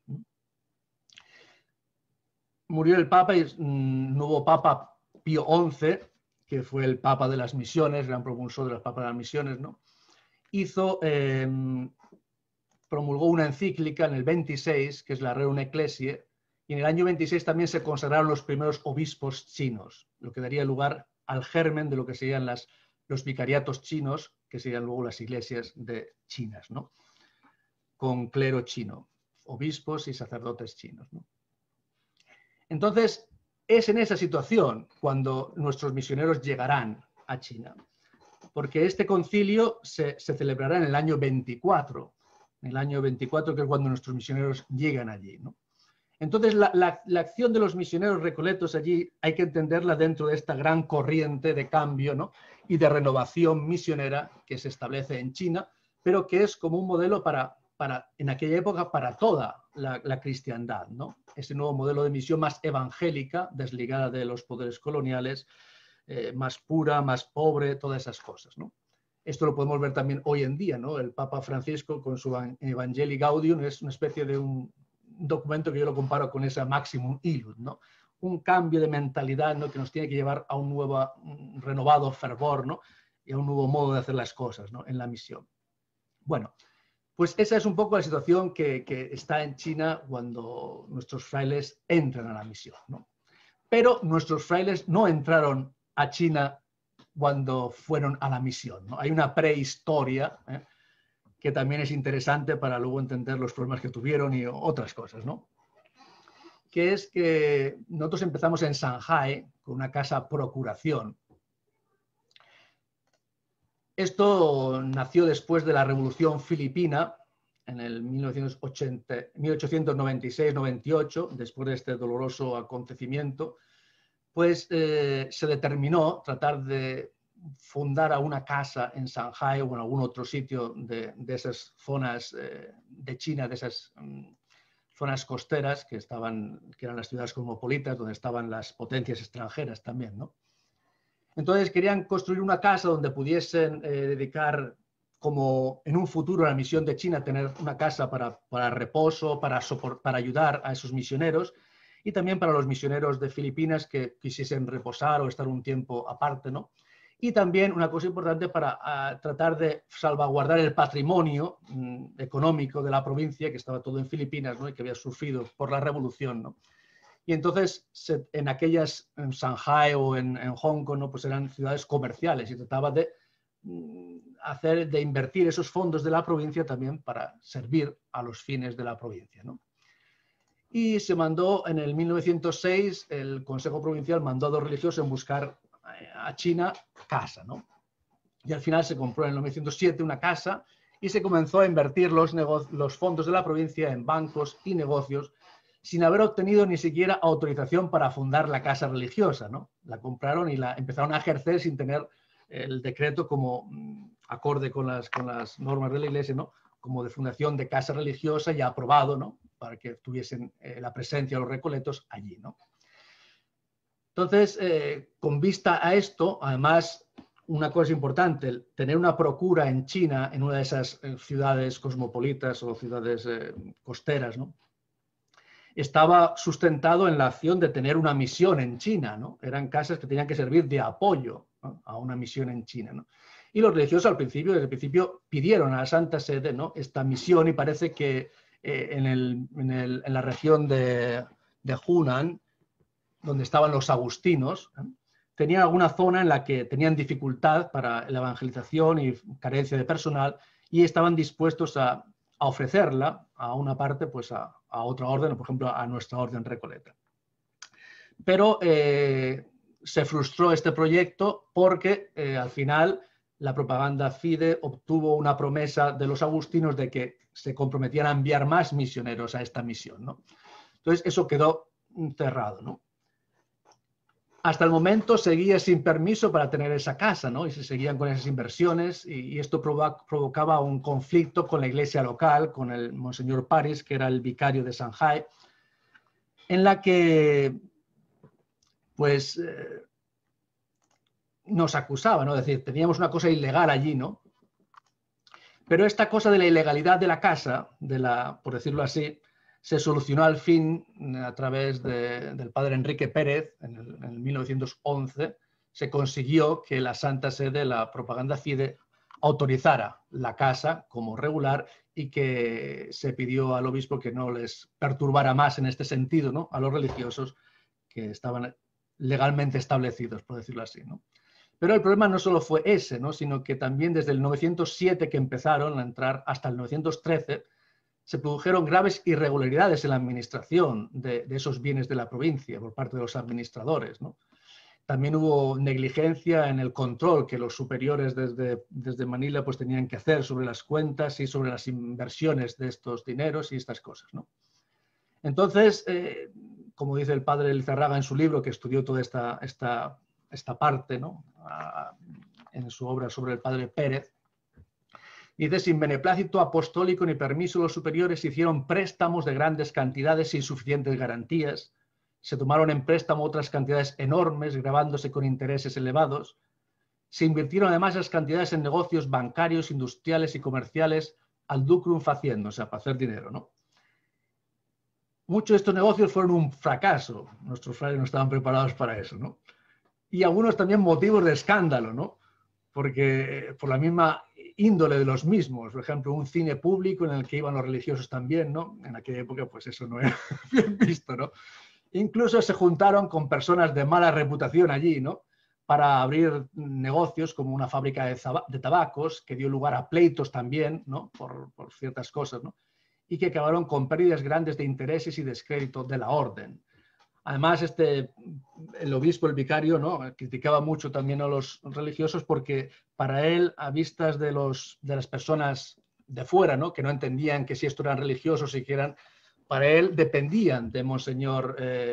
[SPEAKER 1] Murió el Papa y nuevo Papa Pío XI, que fue el Papa de las Misiones, gran propulsor de los Papas de las Misiones, ¿no? Promulgó una encíclica en el 26, que es la Rerum Ecclesiae, y en el año 26 también se consagraron los primeros obispos chinos, lo que daría lugar al germen de lo que serían los vicariatos chinos, que serían luego las iglesias chinas, ¿no? Con clero chino, obispos y sacerdotes chinos, ¿no? Entonces, es en esa situación cuando nuestros misioneros llegarán a China, porque este concilio se celebrará en el año 24, que es cuando nuestros misioneros llegan allí, ¿no? Entonces, la acción de los misioneros recoletos allí hay que entenderla dentro de esta gran corriente de cambio, ¿no? Y de renovación misionera que se establece en China, pero que es como un modelo en aquella época para toda la cristiandad, ¿no? Ese nuevo modelo de misión más evangélica, desligada de los poderes coloniales, más pura, más pobre, todas esas cosas, ¿no? Esto lo podemos ver también hoy en día, ¿no? El Papa Francisco con su Evangelii Gaudium es una especie de un documento que yo lo comparo con esa Maximum Illud, ¿no? Un cambio de mentalidad, ¿no? Que nos tiene que llevar a un renovado fervor, ¿no? Y a un nuevo modo de hacer las cosas, ¿no? En la misión. Bueno, pues esa es un poco la situación que está en China cuando nuestros frailes entran a la misión, ¿no? Pero nuestros frailes no entraron a China cuando fueron a la misión, ¿no? Hay una prehistoria, que también es interesante para luego entender los problemas que tuvieron y otras cosas, ¿no? Que es que nosotros empezamos en Shanghái con una casa procuración. Esto nació después de la Revolución Filipina, en el 1896-98, después de este doloroso acontecimiento, pues se determinó tratar de fundar a una casa en Shanghái o en algún otro sitio de esas zonas de China, de esas zonas costeras que eran las ciudades cosmopolitas, donde estaban las potencias extranjeras también, ¿no? Entonces querían construir una casa donde pudiesen dedicar, como en un futuro, la misión de China, tener una casa para reposo, para ayudar a esos misioneros, y también para los misioneros de Filipinas que quisiesen reposar o estar un tiempo aparte, ¿no? Y también una cosa importante para tratar de salvaguardar el patrimonio económico de la provincia, que estaba todo en Filipinas, ¿no? Y que había sufrido por la revolución, ¿no? Y entonces en Shanghái o en Hong Kong, ¿no? Pues eran ciudades comerciales y trataba de invertir esos fondos de la provincia también para servir a los fines de la provincia, ¿no? Y se mandó en el 1906, el Consejo Provincial mandó a dos religiosos en buscar a China casa, ¿no? Y al final se compró en el 1907 una casa y se comenzó a invertir los fondos de la provincia en bancos y negocios sin haber obtenido ni siquiera autorización para fundar la casa religiosa, ¿no? La compraron y la empezaron a ejercer sin tener el decreto como acorde con las normas de la Iglesia, ¿no? Como de fundación de casa religiosa ya aprobado, ¿no? Para que tuviesen la presencia de los recoletos allí, ¿no? Entonces, con vista a esto, además, una cosa importante, tener una procura en China, en una de esas ciudades cosmopolitas o ciudades costeras, ¿no? estaba sustentado en la acción de tener una misión en China, ¿no? Eran casas que tenían que servir de apoyo, ¿no?, a una misión en China, ¿no? Y los religiosos al principio, desde el principio, pidieron a la Santa Sede, ¿no?, esta misión, y parece que en la región de Hunan, donde estaban los agustinos, tenían alguna zona en la que tenían dificultad para la evangelización y carencia de personal, y estaban dispuestos a ofrecerla a una parte, pues a otra orden, por ejemplo, a nuestra orden Recoleta. Pero se frustró este proyecto porque al final la propaganda Fide obtuvo una promesa de los agustinos de que se comprometían a enviar más misioneros a esta misión, ¿no? Entonces eso quedó cerrado, ¿no? Hasta el momento seguía sin permiso para tener esa casa, ¿no? Y se seguían con esas inversiones, y esto provocaba un conflicto con la iglesia local, con el Monseñor Paris, que era el vicario de Shanghái, en la que pues nos acusaba, ¿no? Es decir, teníamos una cosa ilegal allí, ¿no? Pero esta cosa de la ilegalidad de la casa, por decirlo así, se solucionó al fin a través del padre Enrique Pérez en el 1911. Se consiguió que la Santa Sede, la propaganda Fide, autorizara la casa como regular, y que se pidió al obispo que no les perturbara más en este sentido, ¿no?, a los religiosos que estaban legalmente establecidos, por decirlo así, ¿no? Pero el problema no solo fue ese, ¿no?, sino que también desde el 907 que empezaron a entrar hasta el 913, se produjeron graves irregularidades en la administración de esos bienes de la provincia por parte de los administradores, ¿no? También hubo negligencia en el control que los superiores desde Manila pues tenían que hacer sobre las cuentas y sobre las inversiones de estos dineros y estas cosas, ¿no? Entonces, como dice el padre Lizarraga en su libro, que estudió toda esta parte, ¿no?, en su obra sobre el padre Pérez, dice: sin beneplácito apostólico ni permiso, los superiores hicieron préstamos de grandes cantidades sin suficientes garantías, se tomaron en préstamo otras cantidades enormes, gravándose con intereses elevados, se invirtieron además esas cantidades en negocios bancarios, industriales y comerciales al lucrum faciendo, o sea, para hacer dinero, ¿no? Muchos de estos negocios fueron un fracaso, nuestros frailes no estaban preparados para eso, ¿no? Y algunos también motivos de escándalo, ¿no? Porque por la misma índole de los mismos, por ejemplo, un cine público en el que iban los religiosos también, ¿no? En aquella época, pues eso no era bien visto, ¿no? Incluso se juntaron con personas de mala reputación allí, ¿no?, para abrir negocios como una fábrica de tabacos, que dio lugar a pleitos también, ¿no?, por ciertas cosas, ¿no?, y que acabaron con pérdidas grandes de intereses y descrédito de la orden. Además, el obispo, el vicario, ¿no?, criticaba mucho también a los religiosos porque para él, a vistas de las personas de fuera, ¿no?, que no entendían que si esto eran religiosos y que eran, para él dependían de Monseñor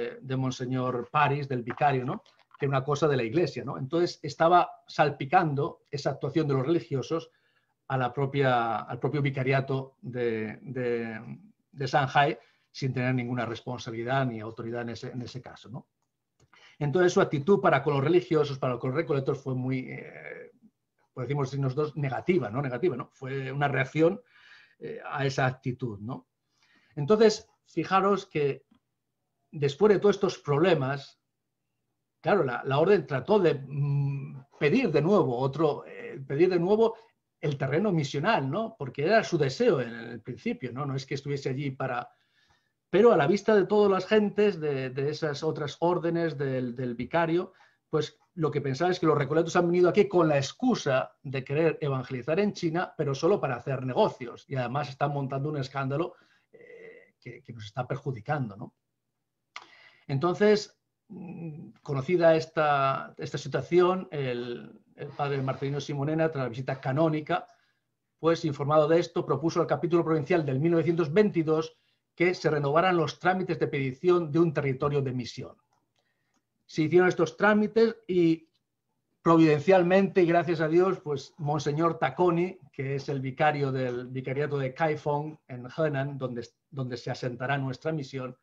[SPEAKER 1] Paris, del vicario, ¿no?, que era una cosa de la iglesia, ¿no? Entonces estaba salpicando esa actuación de los religiosos al propio vicariato de Shanghái, sin tener ninguna responsabilidad ni autoridad en ese caso, ¿no? Entonces su actitud para con los religiosos, para con los recoletos, fue muy, por decirlo así, nosotros, negativa, ¿no? Fue una reacción a esa actitud, ¿no? Entonces, fijaros que después de todos estos problemas, claro, la orden trató de pedir de nuevo el terreno misional, ¿no?, porque era su deseo en el principio, ¿no? No es que estuviese allí para... Pero a la vista de todas las gentes, de esas otras órdenes del vicario, pues lo que pensaba es que los recoletos han venido aquí con la excusa de querer evangelizar en China, pero solo para hacer negocios, y además están montando un escándalo que nos está perjudicando, ¿no? Entonces, conocida esta situación, el padre Marcelino Simonena, tras la visita canónica, pues informado de esto, propuso al capítulo provincial del 1922 que se renovaran los trámites de petición de un territorio de misión. Se hicieron estos trámites y providencialmente, y gracias a Dios, pues Monseñor Tacconi, que es el vicario del vicariato de Kaifeng en Henan, donde se asentará nuestra misión,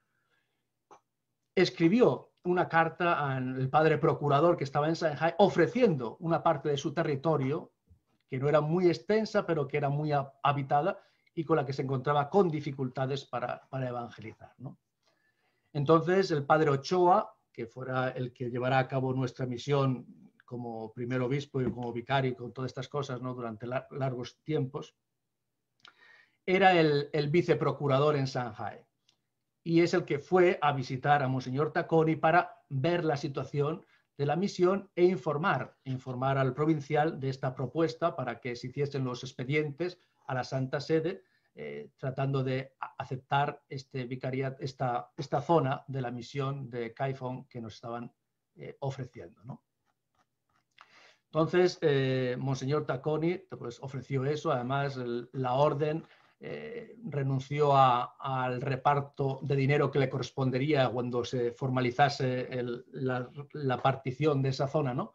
[SPEAKER 1] escribió una carta al padre procurador que estaba en Shanghái ofreciendo una parte de su territorio, que no era muy extensa, pero que era muy habitada y con la que se encontraba con dificultades para evangelizar, ¿no? Entonces, el padre Ochoa, que fuera el que llevará a cabo nuestra misión como primer obispo y como vicario y con todas estas cosas, ¿no? Durante largos tiempos, era el viceprocurador en Shanghái. Y es el que fue a visitar a Monseñor Tacconi para ver la situación de la misión e informar al provincial de esta propuesta para que se hiciesen los expedientes a la Santa Sede, tratando de aceptar este vicariato, esta zona de la misión de Kaifeng que nos estaban ofreciendo, ¿no? Entonces, Monseñor Tacconi pues, ofreció eso, además la orden renunció al reparto de dinero que le correspondería cuando se formalizase la partición de esa zona, ¿no?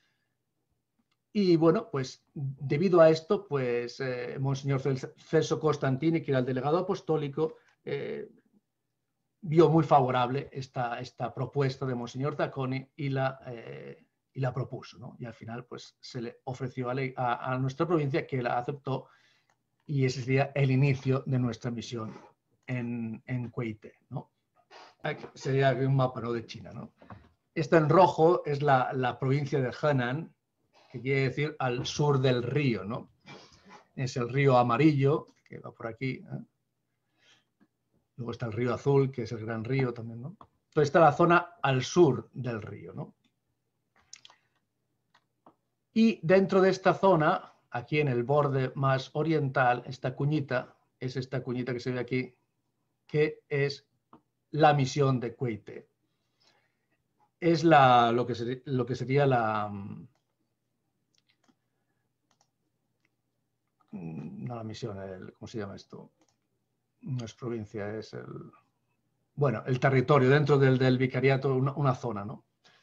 [SPEAKER 1] Y bueno, pues debido a esto, pues Monseñor Celso Costantini, que era el delegado apostólico, vio muy favorable esta propuesta de Monseñor Tacconi y la propuso, ¿no? Y al final pues se le ofreció a nuestra provincia, que la aceptó, y ese sería el inicio de nuestra misión en Cuité, ¿no? Sería un mapa, ¿no?, de China, ¿no? Esto en rojo es la provincia de Henan, que quiere decir al sur del río, ¿no? Es el río Amarillo, que va por aquí, ¿eh? Luego está el río Azul, que es el gran río también, ¿no? Entonces está la zona al sur del río, ¿no? Y dentro de esta zona, aquí en el borde más oriental, esta cuñita, es esta cuñita que se ve aquí, que es la misión de Cuité. Es lo que sería no la misión, ¿cómo se llama esto? No es provincia, es bueno, el territorio dentro del vicariato, una zona, ¿no?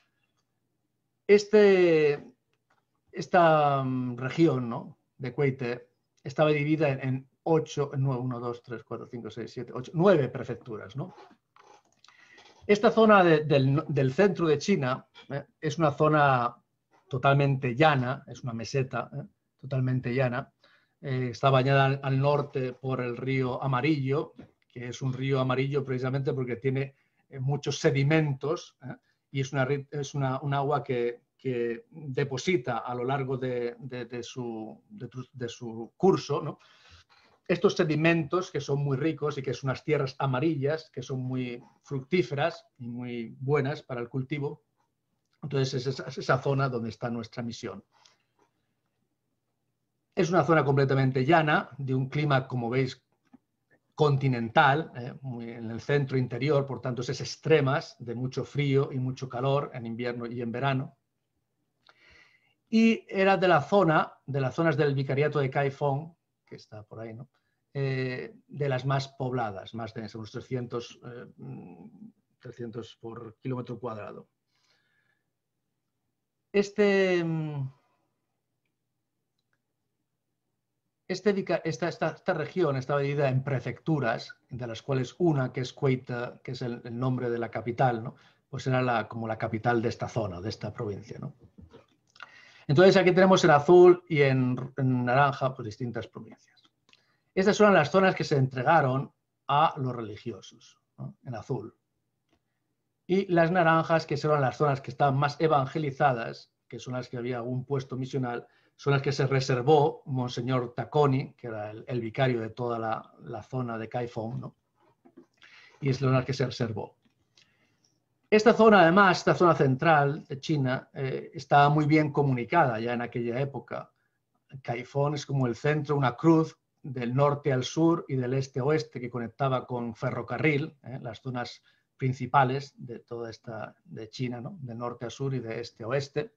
[SPEAKER 1] Esta región, ¿no?, de Cuité estaba dividida en 9 prefecturas, ¿no? Esta zona del centro de China es una zona totalmente llana, es una meseta totalmente llana. Está bañada al norte por el río Amarillo, que es un río amarillo precisamente porque tiene muchos sedimentos, y es un agua que deposita a lo largo de su curso, ¿no?, estos sedimentos que son muy ricos y que son unas tierras amarillas, que son muy fructíferas y muy buenas para el cultivo. Entonces es esa zona donde está nuestra misión. Es una zona completamente llana, de un clima, como veis, continental, muy en el centro interior, por tanto es extremas, de mucho frío y mucho calor en invierno y en verano. Y era de las zonas del vicariato de Kaifeng, que está por ahí, ¿no?, de las más pobladas, más densas, unos 300 por kilómetro cuadrado. Esta región está dividida en prefecturas, de las cuales una, que es Cuité, que es el nombre de la capital, ¿no?, pues era como la capital de esta zona, de esta provincia, ¿no? Entonces aquí tenemos en azul y en naranja pues distintas provincias. Estas son las zonas que se entregaron a los religiosos, ¿no?, en azul. Y las naranjas, que son las zonas que estaban más evangelizadas, que son las que había un puesto misional, son las que se reservó Monseñor Tacconi, que era el vicario de toda la zona de Kaifeng, ¿no?, y es las que se reservó. Esta zona, además, esta zona central de China, estaba muy bien comunicada ya en aquella época. Kaifeng es como el centro, una cruz del norte al sur y del este a oeste que conectaba con ferrocarril, las zonas principales de toda de China, ¿no?, de norte a sur y de este a oeste.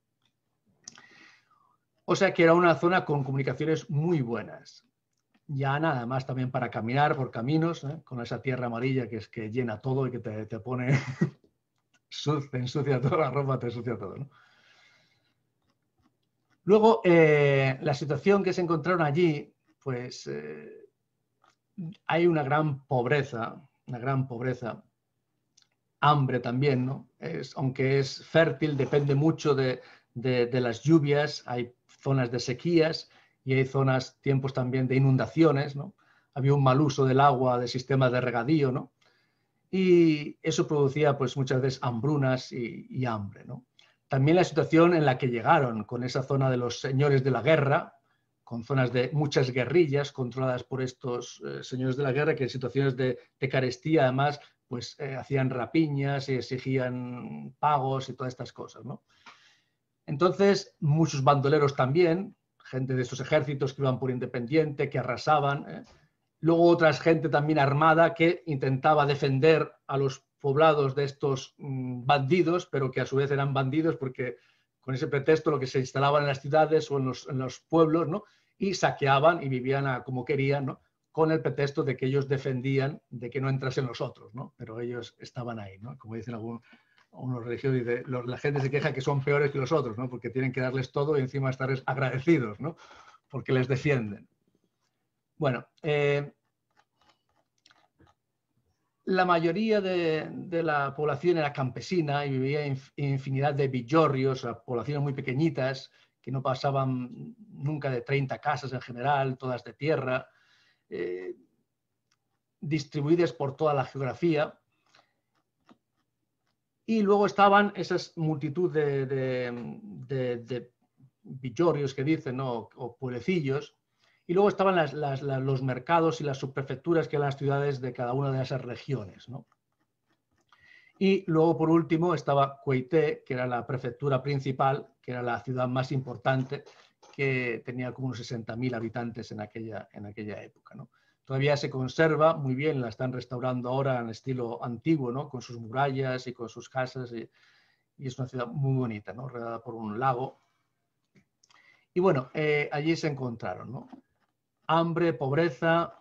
[SPEAKER 1] O sea que era una zona con comunicaciones muy buenas. Llana, además, también para caminar por caminos, con esa tierra amarilla que llena todo y que te pone, te ensucia toda la ropa, te ensucia todo, ¿no? Luego, la situación que se encontraron allí, pues hay una gran pobreza, hambre también, ¿no? Aunque es fértil, depende mucho de las lluvias, hay zonas de sequías y hay tiempos también de inundaciones, ¿no? Había un mal uso del agua de sistemas de regadío, ¿no? y eso producía pues muchas veces hambrunas y hambre, ¿no? También la situación en la que llegaron, con esa zona de los señores de la guerra, con zonas de muchas guerrillas controladas por estos señores de la guerra, que en situaciones de carestía además pues hacían rapiñas y exigían pagos y todas estas cosas, ¿no? Entonces, muchos bandoleros también, gente de estos ejércitos que iban por independiente, que arrasaban. Luego otras gente también armada que intentaba defender a los poblados de estos bandidos, pero que a su vez eran bandidos porque con ese pretexto lo que se instalaban en las ciudades o en los pueblos, ¿no? Y saqueaban y vivían como querían, ¿no? Con el pretexto de que ellos defendían de que no entrasen los otros, ¿no? Pero ellos estaban ahí, ¿no? Como dicen unos religiosos, dice, la gente se queja que son peores que los otros, ¿no? Porque tienen que darles todo y encima estar agradecidos, ¿no? Porque les defienden. Bueno, la mayoría de la población era campesina y vivía en infinidad de villorrios, poblaciones muy pequeñitas que no pasaban nunca de 30 casas en general, todas de tierra, distribuidas por toda la geografía. Y luego estaban esas multitud de villorrios que dicen, ¿no? O pueblecillos. Y luego estaban los mercados y las subprefecturas, que eran las ciudades de cada una de esas regiones, ¿no? Y luego, por último, estaba Cueité, que era la prefectura principal, que era la ciudad más importante, que tenía como unos 60.000 habitantes en aquella época, ¿no? Todavía se conserva muy bien, la están restaurando ahora en estilo antiguo, ¿no? Con sus murallas y con sus casas, y es una ciudad muy bonita, ¿no? Rodeada por un lago. Y bueno, allí se encontraron, ¿no? Hambre, pobreza,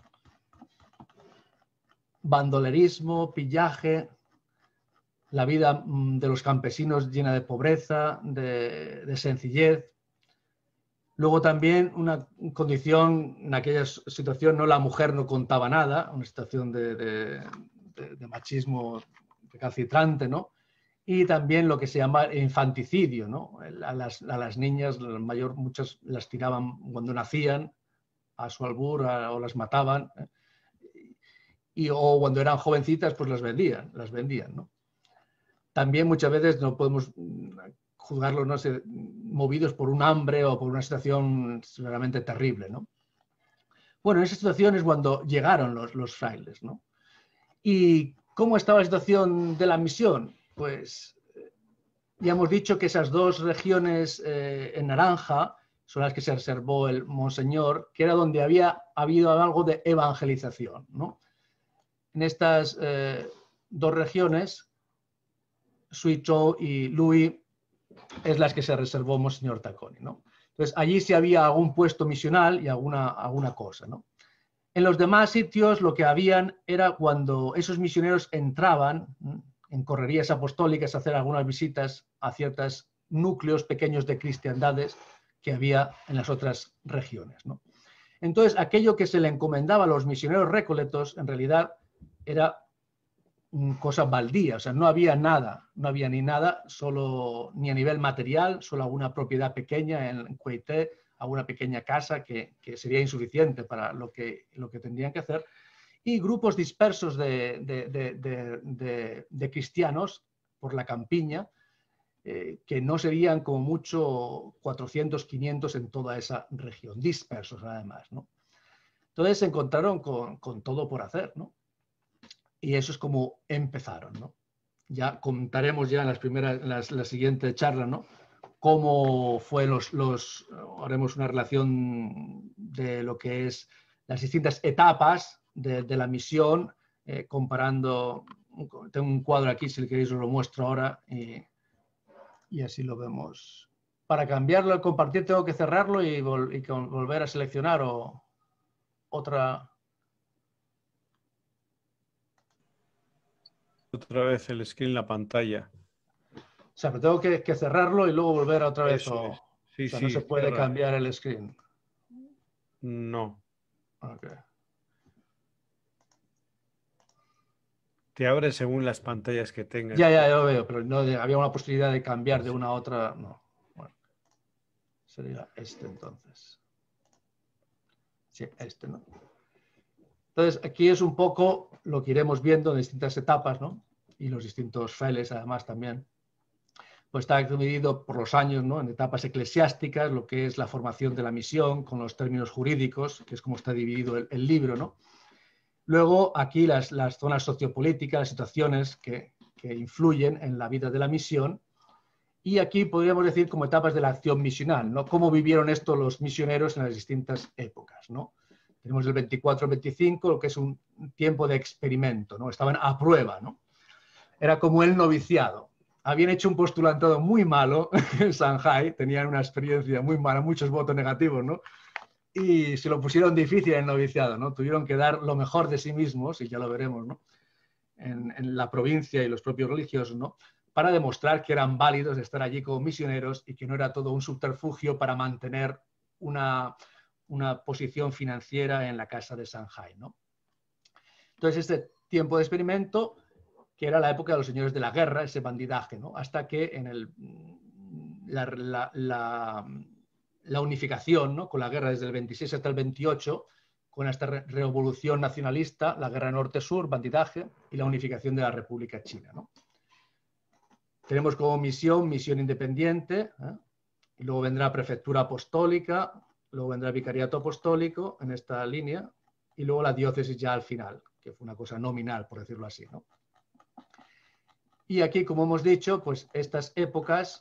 [SPEAKER 1] bandolerismo, pillaje, la vida de los campesinos llena de pobreza, de sencillez. Luego también una condición, en aquella situación, no, la mujer no contaba nada, una situación de machismo recalcitrante, ¿no? Y también lo que se llama infanticidio, ¿no? A las niñas, muchas las tiraban cuando nacían a su albur o las mataban, o cuando eran jovencitas pues las vendían, ¿no? También muchas veces no podemos juzgarlos, no sé, movidos por un hambre o por una situación realmente terrible, ¿no? Bueno, en esa situación es cuando llegaron los frailes, ¿no? ¿Y cómo estaba la situación de la misión? Pues ya hemos dicho que esas dos regiones en naranja son las que se reservó el Monseñor, que era donde había habido algo de evangelización, ¿no? En estas dos regiones, Suicho y Louis, es las que se reservó Monseñor Tacconi, ¿no? Entonces, allí sí había algún puesto misional y alguna cosa, ¿no? En los demás sitios lo que habían era cuando esos misioneros entraban en correrías apostólicas a hacer algunas visitas a ciertos núcleos pequeños de cristiandades que había en las otras regiones, ¿no? Entonces, aquello que se le encomendaba a los misioneros recoletos, en realidad era cosa baldía, o sea, no había nada, no había ni nada, solo ni a nivel material, solo alguna propiedad pequeña en Cueité, alguna pequeña casa que sería insuficiente para lo que tendrían que hacer, y grupos dispersos de cristianos por la campiña, que no serían como mucho 400, 500 en toda esa región, dispersos además, ¿no? Entonces se encontraron con todo por hacer, ¿no? Y eso es como empezaron, ¿no? Ya contaremos ya en la siguiente charla, ¿no? Cómo fue haremos una relación de lo que es las distintas etapas de la misión, comparando, tengo un cuadro aquí, si queréis os lo muestro ahora, y así lo vemos. Para cambiarlo al compartir tengo que cerrarlo y volver a seleccionar otra...
[SPEAKER 2] Otra vez el screen, la pantalla.
[SPEAKER 1] O sea, pero tengo que cerrarlo y luego volver otra vez.
[SPEAKER 2] Eso es. Sí,
[SPEAKER 1] O sea, no se
[SPEAKER 2] sí,
[SPEAKER 1] puede
[SPEAKER 2] cierra.
[SPEAKER 1] cambiar el screen.
[SPEAKER 2] No.
[SPEAKER 1] Okay.
[SPEAKER 2] Te abre según las pantallas que
[SPEAKER 1] Ya,
[SPEAKER 2] tengas.
[SPEAKER 1] ya lo veo, pero no había una posibilidad de cambiar de una a otra. No. Bueno, sería este entonces. Sí, este, ¿no? Entonces, aquí es un poco lo que iremos viendo en distintas etapas, ¿no? Y los distintos frailes además también, pues está dividido por los años, ¿no? En etapas eclesiásticas, lo que es la formación de la misión, con los términos jurídicos, que es como está dividido el libro, ¿no? Luego aquí las zonas sociopolíticas, las situaciones que influyen en la vida de la misión. Y aquí podríamos decir como etapas de la acción misional, ¿no? Cómo vivieron esto los misioneros en las distintas épocas, ¿no? Tenemos el 24-25, lo que es un tiempo de experimento, ¿no? Estaban a prueba, ¿no? Era como el noviciado. Habían hecho un postulantado muy malo en Shanghái, tenían una experiencia muy mala, muchos votos negativos, ¿no? Y se lo pusieron difícil el noviciado, ¿no? Tuvieron que dar lo mejor de sí mismos, y ya lo veremos, ¿no? En la provincia y los propios religiosos, ¿no? Para demostrar que eran válidos de estar allí como misioneros y que no era todo un subterfugio para mantener una posición financiera en la casa de Shanghái, ¿no? Entonces, este tiempo de experimento, que era la época de los señores de la guerra, ese bandidaje, ¿no? Hasta que en la unificación, ¿no? Con la guerra desde el 26 hasta el 28, con esta revolución nacionalista, la guerra norte-sur, bandidaje, y la unificación de la República China, ¿no? Tenemos como misión independiente, y luego vendrá prefectura apostólica, luego vendrá vicariato apostólico en esta línea, y luego la diócesis ya al final, que fue una cosa nominal, por decirlo así, ¿no? Y aquí, como hemos dicho, pues estas épocas,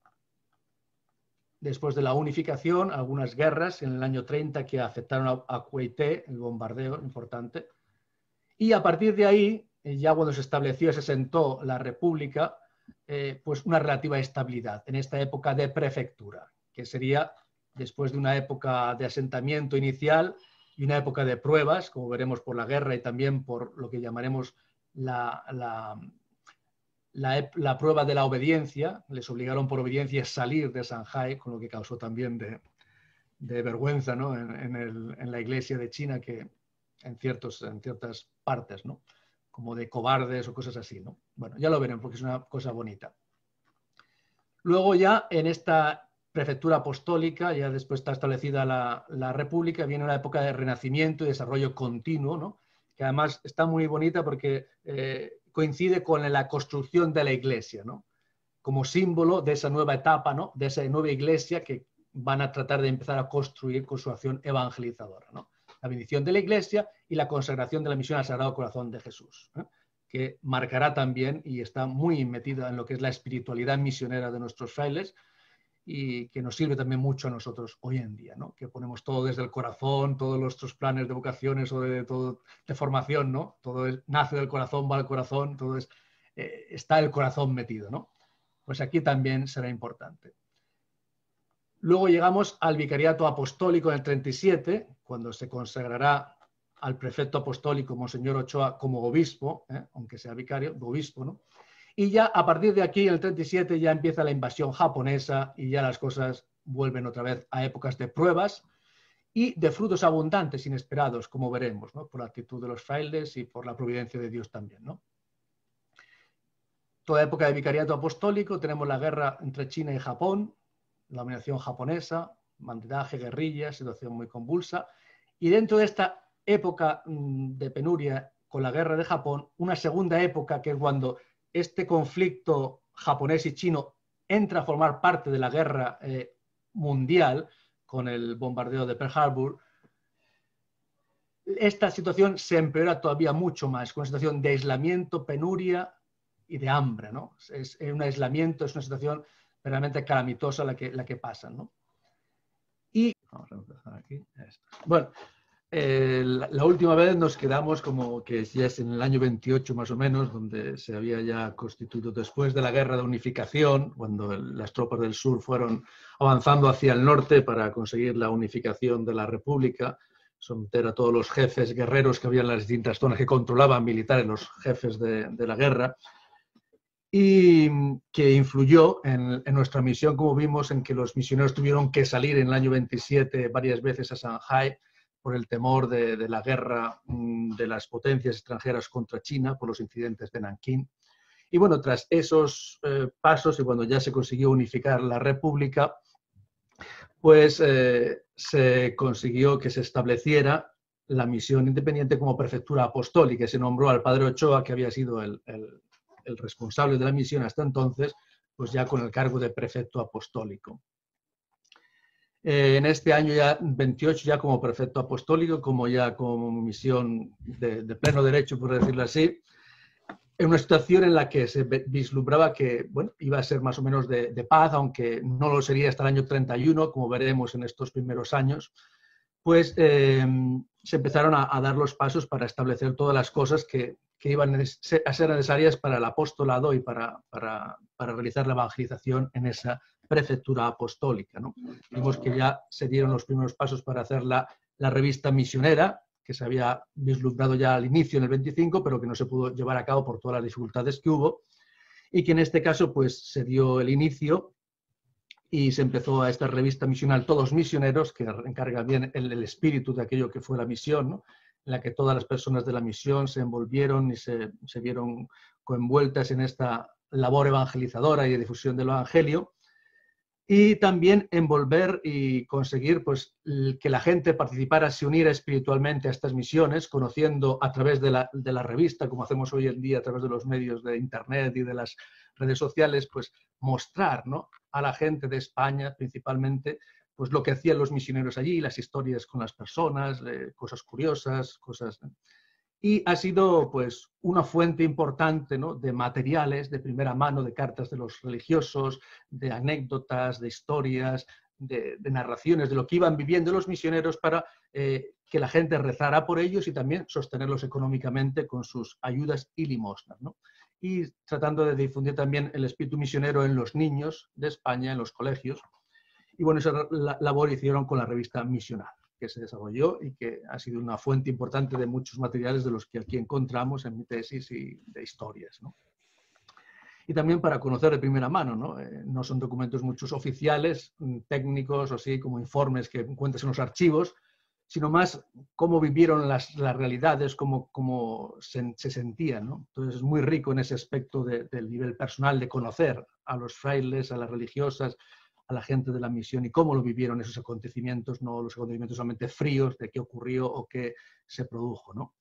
[SPEAKER 1] después de la unificación, algunas guerras en el año 30 que afectaron a Kuwait, el bombardeo importante, y a partir de ahí, ya cuando se estableció, se sentó la República, pues una relativa estabilidad en esta época de prefectura, que sería después de una época de asentamiento inicial y una época de pruebas, como veremos por la guerra y también por lo que llamaremos la prueba de la obediencia. Les obligaron por obediencia a salir de Shanghái, con lo que causó también de vergüenza, ¿no? en la iglesia de China, que en ciertas partes, ¿no? Como de cobardes o cosas así, ¿no? Bueno, ya lo verán porque es una cosa bonita. Luego ya en esta prefectura apostólica, ya después está establecida la República, viene una época de renacimiento y desarrollo continuo, ¿no? Que además está muy bonita porque coincide con la construcción de la iglesia, ¿no? Como símbolo de esa nueva etapa, ¿no? De esa nueva iglesia que van a tratar de empezar a construir con su acción evangelizadora, ¿no? La bendición de la iglesia y la consagración de la misión al Sagrado Corazón de Jesús, que marcará también y está muy metida en lo que es la espiritualidad misionera de nuestros frailes y que nos sirve también mucho a nosotros hoy en día, ¿no? Que ponemos todo desde el corazón, todos nuestros planes de vocaciones o de formación, ¿no? Todo nace del corazón, va al corazón, todo está el corazón metido, ¿no? Pues aquí también será importante. Luego llegamos al vicariato apostólico en el 37, cuando se consagrará al prefecto apostólico Monseñor Ochoa como obispo, aunque sea vicario, obispo, ¿no? Y ya a partir de aquí, en el 37, ya empieza la invasión japonesa y ya las cosas vuelven otra vez a épocas de pruebas y de frutos abundantes, inesperados, como veremos, ¿no? Por la actitud de los frailes y por la providencia de Dios también, ¿no? Toda época de vicariato apostólico, tenemos la guerra entre China y Japón, la dominación japonesa, bandidaje, guerrillas, situación muy convulsa. Y dentro de esta época de penuria con la guerra de Japón, una segunda época que es cuando este conflicto japonés y chino entra a formar parte de la guerra mundial con el bombardeo de Pearl Harbor. Esta situación se empeora todavía mucho más, con una situación de aislamiento, penuria y de hambre, ¿no? Es un aislamiento, es una situación realmente calamitosa la que pasa, ¿no? Y vamos a empezar aquí. Bueno, la última vez nos quedamos como que ya es en el año 28 más o menos, donde se había ya constituido después de la guerra de unificación, cuando las tropas del sur fueron avanzando hacia el norte para conseguir la unificación de la República, someter a todos los jefes guerreros que había en las distintas zonas que controlaban militares, los jefes de la guerra, y que influyó en nuestra misión, como vimos, en que los misioneros tuvieron que salir en el año 27 varias veces a Shanghái por el temor de la guerra de las potencias extranjeras contra China, por los incidentes de Nankín. Y bueno, tras esos pasos y cuando ya se consiguió unificar la República, pues se consiguió que se estableciera la misión independiente como prefectura apostólica. Se nombró al padre Ochoa, que había sido el responsable de la misión hasta entonces, pues ya con el cargo de prefecto apostólico. En este año ya 28 ya como prefecto apostólico, como misión de pleno derecho, por decirlo así, en una situación en la que se vislumbraba que bueno, iba a ser más o menos de paz, aunque no lo sería hasta el año 31, como veremos en estos primeros años, pues se empezaron a dar los pasos para establecer todas las cosas que iban a ser necesarias para el apostolado y para realizar la evangelización en esa prefectura apostólica, ¿no? Vimos que ya se dieron los primeros pasos para hacer la revista misionera, que se había vislumbrado ya al inicio en el 25, pero que no se pudo llevar a cabo por todas las dificultades que hubo, y que en este caso pues se dio el inicio y se empezó a esta revista misional Todos Misioneros, que encarga bien el espíritu de aquello que fue la misión, ¿no? En la que todas las personas de la misión se envolvieron y se vieron envueltas en esta labor evangelizadora y de difusión del Evangelio, y también envolver y conseguir pues, que la gente participara, se uniera espiritualmente a estas misiones, conociendo a través de la revista, como hacemos hoy en día a través de los medios de Internet y de las redes sociales, pues mostrar, ¿no?, a la gente de España principalmente pues, lo que hacían los misioneros allí, las historias con las personas, cosas curiosas, cosas... Y ha sido pues, una fuente importante, ¿no?, de materiales de primera mano, de cartas de los religiosos, de anécdotas, de historias, de narraciones de lo que iban viviendo los misioneros para que la gente rezara por ellos y también sostenerlos económicamente con sus ayudas y limosnas, ¿no? Y tratando de difundir también el espíritu misionero en los niños de España, en los colegios. Y bueno, esa labor hicieron con la revista Misional, que se desarrolló y que ha sido una fuente importante de muchos materiales de los que aquí encontramos en mi tesis y de historias, ¿no? Y también para conocer de primera mano, ¿no? No son documentos muchos oficiales, técnicos o así como informes que encuentras en los archivos, sino más cómo vivieron las realidades, cómo se sentían, ¿no? Entonces es muy rico en ese aspecto del nivel personal, de conocer a los frailes, a las religiosas, a la gente de la misión y cómo lo vivieron esos acontecimientos, no los acontecimientos solamente fríos de qué ocurrió o qué se produjo, ¿no?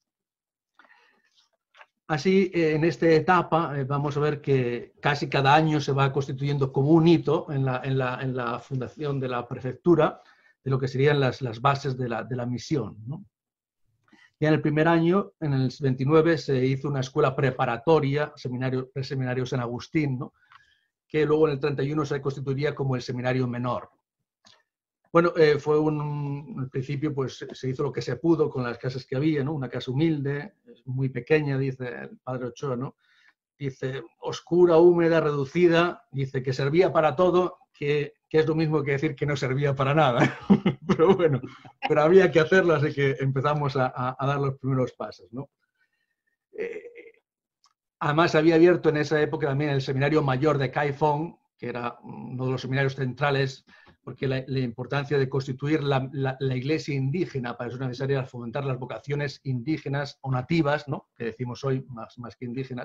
[SPEAKER 1] Así, en esta etapa vamos a ver que casi cada año se va constituyendo como un hito en la fundación de la prefectura de lo que serían las bases de la misión, ¿no? Ya en el primer año, en el 29, se hizo una escuela preparatoria, seminario San Agustín, ¿no?, que luego en el 31 se constituiría como el seminario menor. Bueno, al principio pues se hizo lo que se pudo con las casas que había, ¿no? Una casa humilde, muy pequeña, dice el padre Ochoa, ¿no? Dice, oscura, húmeda, reducida, dice que servía para todo, que es lo mismo que decir que no servía para nada. Pero bueno, pero había que hacerlo, así que empezamos a dar los primeros pasos, ¿no? Además, había abierto en esa época también el Seminario Mayor de Caifón, que era uno de los seminarios centrales, porque la importancia de constituir la iglesia indígena, para eso es necesario fomentar las vocaciones indígenas o nativas, ¿no?, que decimos hoy más que indígenas.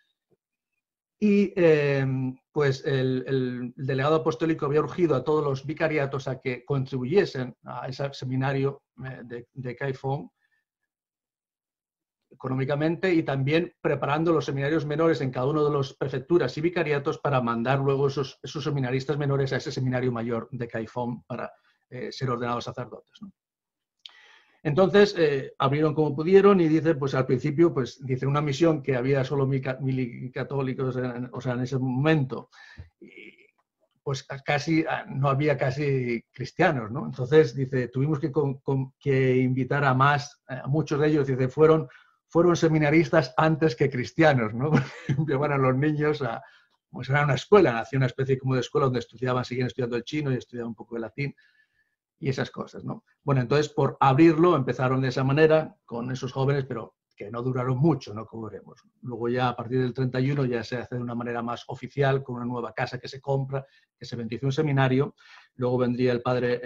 [SPEAKER 1] Y pues el delegado apostólico había urgido a todos los vicariatos a que contribuyesen a ese seminario de Caifón económicamente y también preparando los seminarios menores en cada uno de las prefecturas y vicariatos para mandar luego esos seminaristas menores a ese seminario mayor de Caifón para ser ordenados sacerdotes, ¿no? Entonces, abrieron como pudieron y dice, pues al principio, pues dice una misión que había solo 1000 católicos, o sea, en ese momento, y pues casi, no había casi cristianos, ¿no? Entonces, dice, tuvimos que invitar a muchos de ellos, dice, fueron seminaristas antes que cristianos, ¿no? Llevaban a los niños pues era una escuela, hacía una especie como de escuela donde seguían estudiando el chino y estudiaban un poco de latín y esas cosas, ¿no? Bueno, entonces por abrirlo empezaron de esa manera con esos jóvenes, pero que no duraron mucho, ¿no?, como veremos. Luego ya a partir del 31 ya se hace de una manera más oficial, con una nueva casa que se compra, que se bendice un seminario. Luego vendría el padre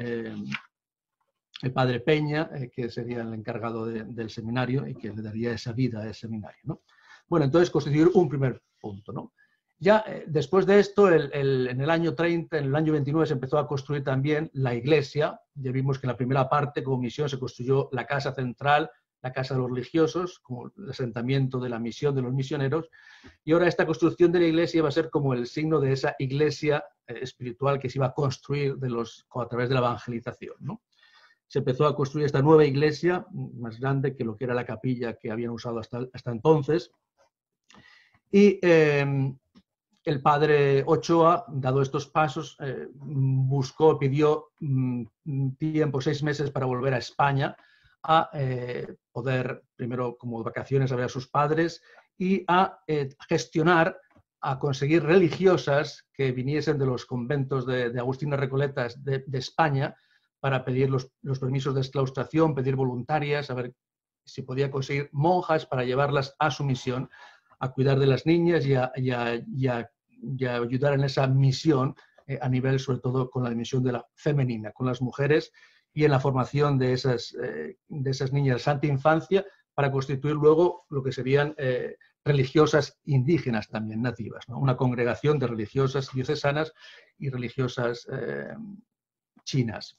[SPEAKER 1] Peña, que sería el encargado del seminario y que le daría esa vida a ese seminario, ¿no? Bueno, entonces constituir un primer punto, ¿no? Ya después de esto, en el año 30, en el año 29 se empezó a construir también la iglesia. Ya vimos que en la primera parte, como misión, se construyó la casa central, la casa de los religiosos, como el asentamiento de la misión de los misioneros. Y ahora esta construcción de la iglesia va a ser como el signo de esa iglesia espiritual que se iba a construir a través de la evangelización, ¿no? Se empezó a construir esta nueva iglesia, más grande que lo que era la capilla que habían usado hasta entonces. Y el padre Ochoa, dado estos pasos, pidió tiempo, 6 meses, para volver a España, a poder, primero como vacaciones, a ver a sus padres y a gestionar, a conseguir religiosas que viniesen de los conventos de Agustinas Recoletas de España para pedir los permisos de exclaustración, pedir voluntarias, a ver si podía conseguir monjas para llevarlas a su misión, a cuidar de las niñas y a ayudar en esa misión a nivel, sobre todo, con la dimensión de la femenina, con las mujeres y en la formación de esas niñas de santa infancia para constituir luego lo que serían religiosas indígenas también, nativas, ¿no? Una congregación de religiosas diocesanas y religiosas chinas.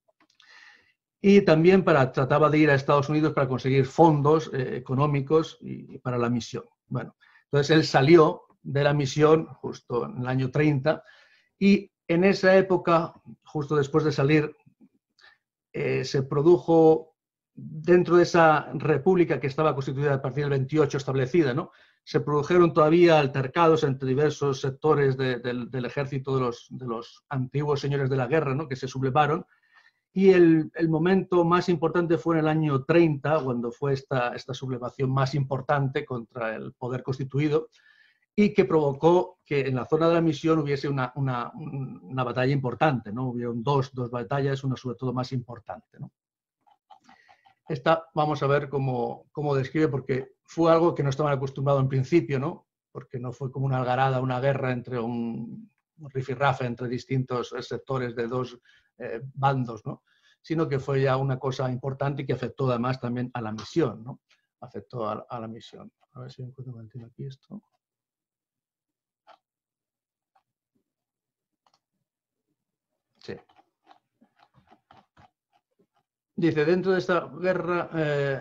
[SPEAKER 1] Y también trataba de ir a Estados Unidos para conseguir fondos económicos para la misión. Bueno, entonces él salió de la misión justo en el año 30 y en esa época, justo después de salir, se produjo dentro de esa república que estaba constituida a partir del 28 establecida, ¿no? Se produjeron todavía altercados entre diversos sectores del ejército de los antiguos señores de la guerra, ¿no? Que se sublevaron. Y el momento más importante fue en el año 30, cuando fue esta sublevación más importante contra el poder constituido y que provocó que en la zona de la misión hubiese una batalla importante, ¿no? Hubieron dos batallas, una sobre todo más importante, ¿no? Esta vamos a ver cómo describe, porque fue algo que no estaban acostumbrados en principio, ¿no? Porque no fue como una algarada, una guerra entre un rifirrafe entre distintos sectores de dos bandos, ¿no? Sino que fue ya una cosa importante y que afectó además también a la misión, ¿no? Afectó a la misión. A ver si encuentro aquí esto. Sí. Dice, dentro de esta guerra,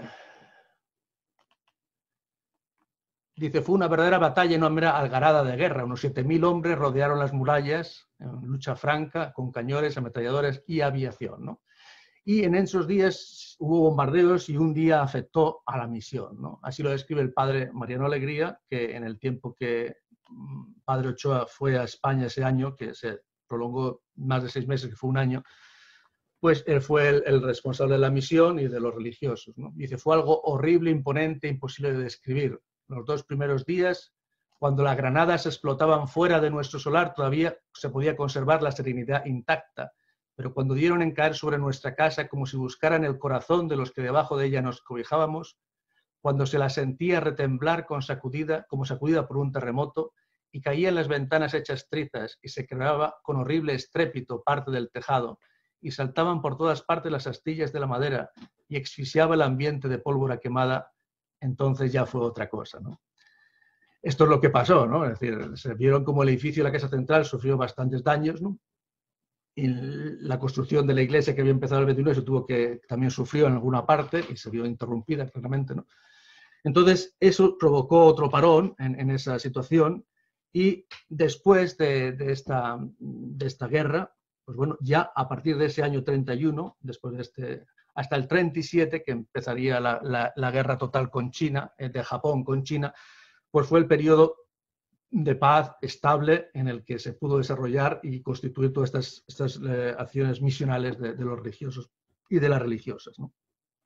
[SPEAKER 1] dice, fue una verdadera batalla y no mera algarada de guerra. Unos 7.000 hombres rodearon las murallas en lucha franca, con cañones, ametralladores y aviación, ¿no? Y en esos días hubo bombardeos y un día afectó a la misión, ¿no? Así lo describe el padre Mariano Alegría, que en el tiempo que padre Ochoa fue a España ese año, que se prolongó más de 6 meses, que fue un año, pues él fue el responsable de la misión y de los religiosos, ¿no? Dice, fue algo horrible, imponente, imposible de describir. Los 2 primeros días, cuando las granadas explotaban fuera de nuestro solar, todavía se podía conservar la serenidad intacta, pero cuando dieron en caer sobre nuestra casa como si buscaran el corazón de los que debajo de ella nos cobijábamos, cuando se la sentía retemblar como sacudida por un terremoto, y caía en las ventanas hechas trizas y se quebraba con horrible estrépito parte del tejado, y saltaban por todas partes las astillas de la madera y asfixiaba el ambiente de pólvora quemada, entonces ya fue otra cosa, ¿no? Esto es lo que pasó, ¿no? Es decir, se vieron como el edificio de la Casa Central sufrió bastantes daños, ¿no? Y la construcción de la iglesia que había empezado en el 29 también sufrió en alguna parte y se vio interrumpida claramente, ¿no? Entonces, eso provocó otro parón en esa situación y después de esta guerra, pues bueno, ya a partir de ese año 31, después de hasta el 37, que empezaría la guerra total con China, de Japón con China, pues fue el periodo de paz estable en el que se pudo desarrollar y constituir todas estas acciones misionales de los religiosos y de las religiosas, ¿no?